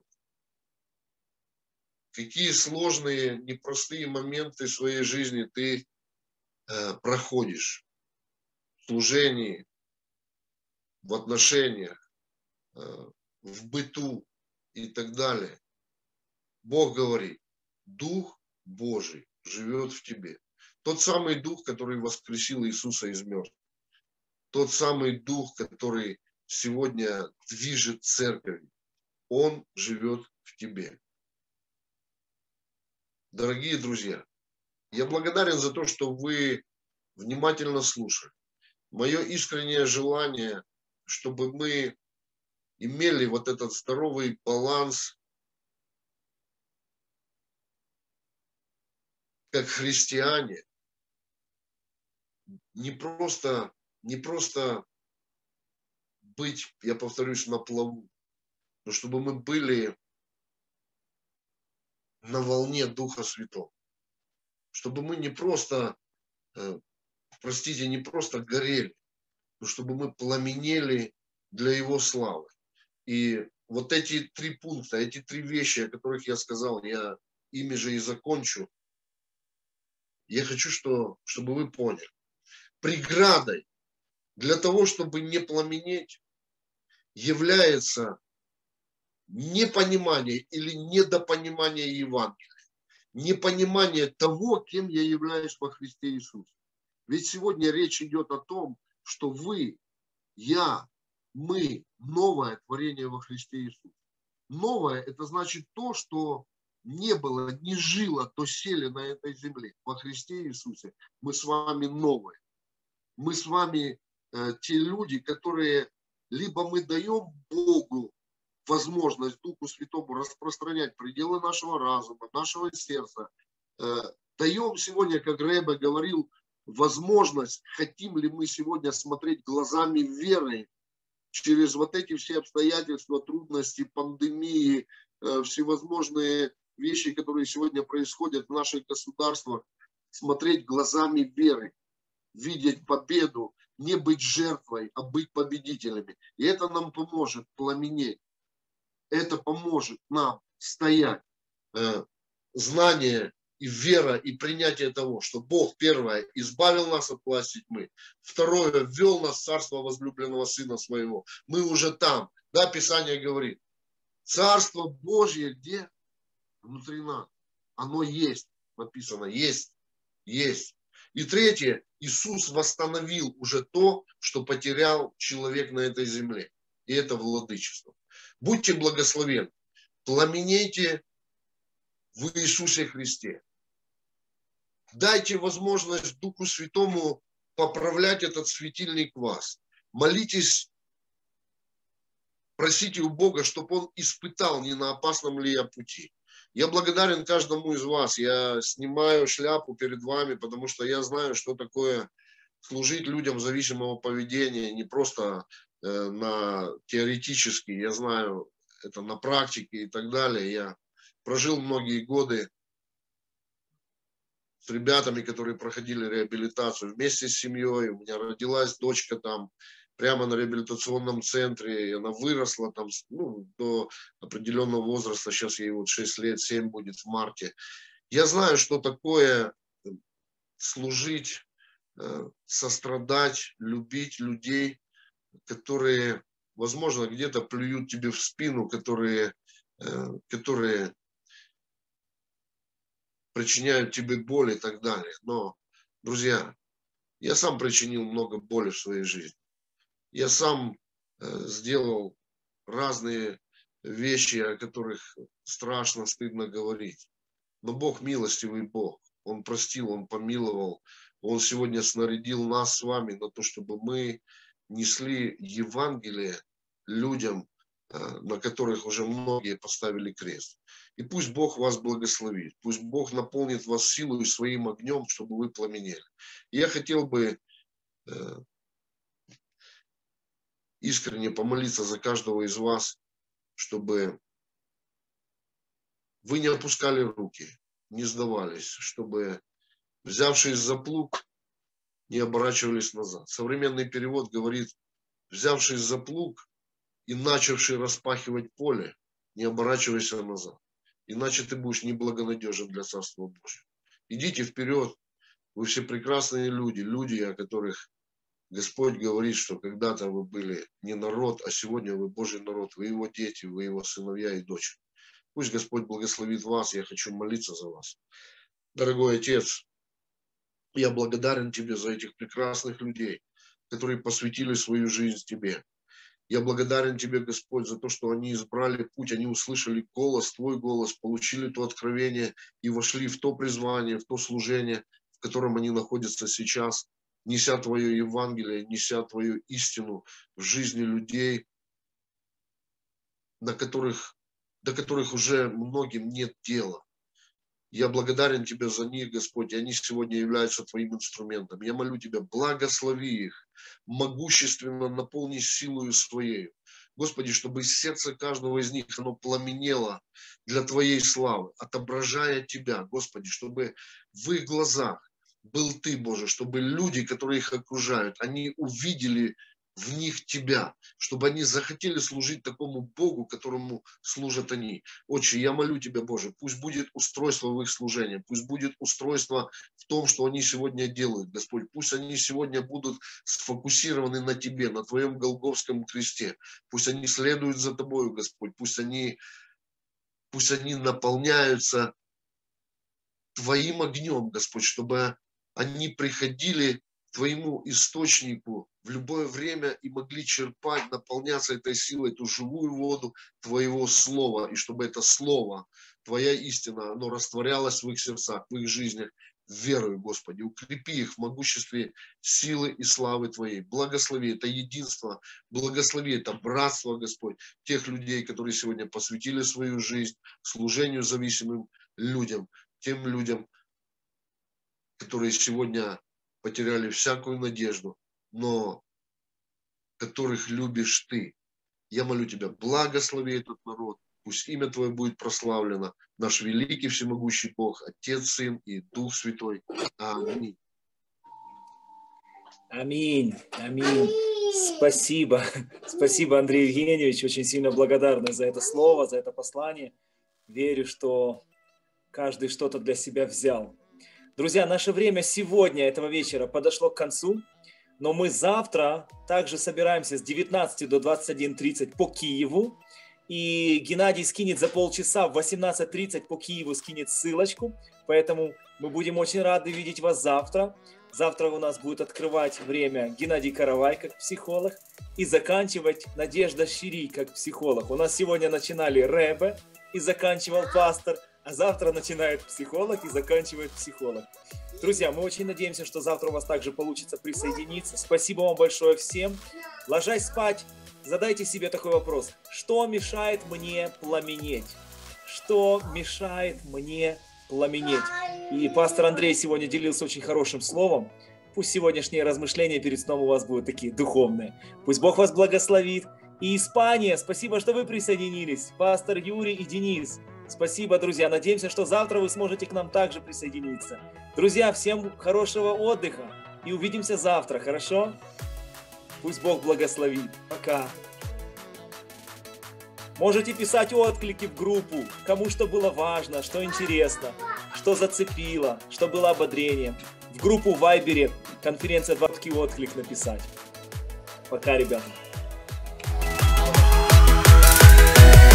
какие сложные, непростые моменты в своей жизни ты э, проходишь в служении, в отношениях, э, в быту и так далее. Бог говорит, Дух Божий живет в тебе. Тот самый Дух, который воскресил Иисуса из мертвых. Тот самый Дух, который сегодня движет церковью. Он живет в тебе. Дорогие друзья, я благодарен за то, что вы внимательно слушали. Мое искреннее желание, чтобы мы имели вот этот здоровый баланс как христиане, не просто, не просто быть, я повторюсь, на плаву, но чтобы мы были на волне Духа Святого. Чтобы мы не просто, простите, не просто горели, но чтобы мы пламенели для Его славы. И вот эти три пункта, эти три вещи, о которых я сказал, я ими же и закончу. Я хочу, что, чтобы вы поняли. Преградой для того, чтобы не пламенеть, является непонимание или недопонимание Евангелия. Непонимание того, кем я являюсь во Христе Иисусе. Ведь сегодня речь идет о том, что вы, я, мы новое творение во Христе Иисусе. Новое – это значит то, что не было, не жило, то сели на этой земле. Во Христе Иисусе мы с вами новые. Мы с вами э, те люди, которые либо мы даем Богу возможность Духу Святому распространять пределы нашего разума, нашего сердца. Э, даем сегодня, как Ребе говорил, возможность, хотим ли мы сегодня смотреть глазами веры через вот эти все обстоятельства, трудности, пандемии, э, всевозможные вещи, которые сегодня происходят в наших государствах, смотреть глазами веры, видеть победу, не быть жертвой, а быть победителями. И это нам поможет пламенеть. Это поможет нам стоять. Э, знание и вера, и принятие того, что Бог, первое, избавил нас от власти тьмы, второе, ввел нас в царство возлюбленного Сына Своего. Мы уже там. Да, Писание говорит, Царство Божье где? Внутри нас. Оно есть. Написано, есть. Есть. И третье, Иисус восстановил уже то, что потерял человек на этой земле. И это владычество. Будьте благословенны. Пламенейте в Иисусе Христе. Дайте возможность Духу Святому поправлять этот светильник в вас. Молитесь, просите у Бога, чтобы Он испытал, не на опасном ли я пути. Я благодарен каждому из вас. Я снимаю шляпу перед вами, потому что я знаю, что такое служить людям зависимого поведения, не просто э, на теоретически, я знаю это на практике и так далее. Я прожил многие годы с ребятами, которые проходили реабилитацию вместе с семьей. У меня родилась дочка там прямо на реабилитационном центре. И она выросла там ну, до определенного возраста. Сейчас ей вот шесть лет, семь будет в марте. Я знаю, что такое служить, сострадать, любить людей, которые, возможно, где-то плюют тебе в спину, которые, которые причиняют тебе боль и так далее. Но, друзья, я сам причинил много боли в своей жизни. Я сам сделал разные вещи, о которых страшно, стыдно говорить. Но Бог милостивый Бог. Он простил, Он помиловал. Он сегодня снарядил нас с вами на то, чтобы мы несли Евангелие людям, на которых уже многие поставили крест. И пусть Бог вас благословит. Пусть Бог наполнит вас силой и своим огнем, чтобы вы пламенели. Я хотел бы искренне помолиться за каждого из вас, чтобы вы не опускали руки, не сдавались, чтобы, взявшись за плуг, не оборачивались назад. Современный перевод говорит, взявшись за плуг и начавший распахивать поле, не оборачивайся назад. Иначе ты будешь неблагонадежен для Царства Божьего. Идите вперед. Вы все прекрасные люди, люди, о которых Господь говорит, что когда-то вы были не народ, а сегодня вы Божий народ, вы Его дети, вы Его сыновья и дочери. Пусть Господь благословит вас, я хочу молиться за вас. Дорогой Отец, я благодарен Тебе за этих прекрасных людей, которые посвятили свою жизнь Тебе. Я благодарен Тебе, Господь, за то, что они избрали путь, они услышали голос, Твой голос, получили то откровение и вошли в то призвание, в то служение, в котором они находятся сейчас, неся Твое Евангелие, неся Твою истину в жизни людей, на которых, до которых уже многим нет дела. Я благодарен Тебе за них, Господь, и они сегодня являются Твоим инструментом. Я молю Тебя, благослови их, могущественно наполни силою Своей. Господи, чтобы сердце каждого из них, оно пламенело для Твоей славы, отображая Тебя, Господи, чтобы в их глазах был Ты, Боже, чтобы люди, которые их окружают, они увидели в них Тебя, чтобы они захотели служить такому Богу, которому служат они. Отче, я молю Тебя, Боже, пусть будет устройство в их служении, пусть будет устройство в том, что они сегодня делают, Господь. Пусть они сегодня будут сфокусированы на Тебе, на Твоем Голгофском кресте. Пусть они следуют за Тобою, Господь. Пусть они, пусть они наполняются Твоим огнем, Господь, чтобы они приходили к Твоему источнику в любое время и могли черпать, наполняться этой силой, эту живую воду Твоего Слова, и чтобы это Слово, Твоя истина, оно растворялось в их сердцах, в их жизнях, верою, Господи. Укрепи их в могуществе силы и славы Твоей. Благослови это единство, благослови это братство, Господь, тех людей, которые сегодня посвятили свою жизнь служению зависимым людям, тем людям, которые сегодня потеряли всякую надежду, но которых любишь Ты. Я молю Тебя, благослови этот народ, пусть имя Твое будет прославлено, наш великий всемогущий Бог, Отец, Сын и Дух Святой. Аминь. Аминь. Аминь. Спасибо. Спасибо, Андрей Евгеньевич. Очень сильно благодарны за это слово, за это послание. Верю, что каждый что-то для себя взял. Друзья, наше время сегодня, этого вечера, подошло к концу, но мы завтра также собираемся с девятнадцати до двадцати одной тридцати по Киеву, и Геннадий скинет за полчаса в восемнадцать тридцать по Киеву, скинет ссылочку, поэтому мы будем очень рады видеть вас завтра. Завтра у нас будет открывать время Геннадий Каравай как психолог и заканчивать Надежда Щири как психолог. У нас сегодня начинали Ребе и заканчивал пастор, а завтра начинает психолог и заканчивает психолог. Друзья, мы очень надеемся, что завтра у вас также получится присоединиться. Спасибо вам большое всем. Ложась спать, задайте себе такой вопрос. Что мешает мне пламенеть? Что мешает мне пламенеть? И пастор Андрей сегодня делился очень хорошим словом. Пусть сегодняшние размышления перед сном у вас будут такие духовные. Пусть Бог вас благословит. И Испания, спасибо, что вы присоединились. Пастор Юрий и Денис. Спасибо, друзья. Надеемся, что завтра вы сможете к нам также присоединиться. Друзья, всем хорошего отдыха. И увидимся завтра, хорошо? Пусть Бог благословит. Пока. Можете писать отклики в группу, кому что было важно, что интересно, что зацепило, что было ободрением. В группу в Вайбере конференция «Два пятки отклик» написать. Пока, ребята.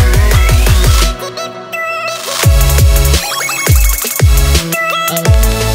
Oh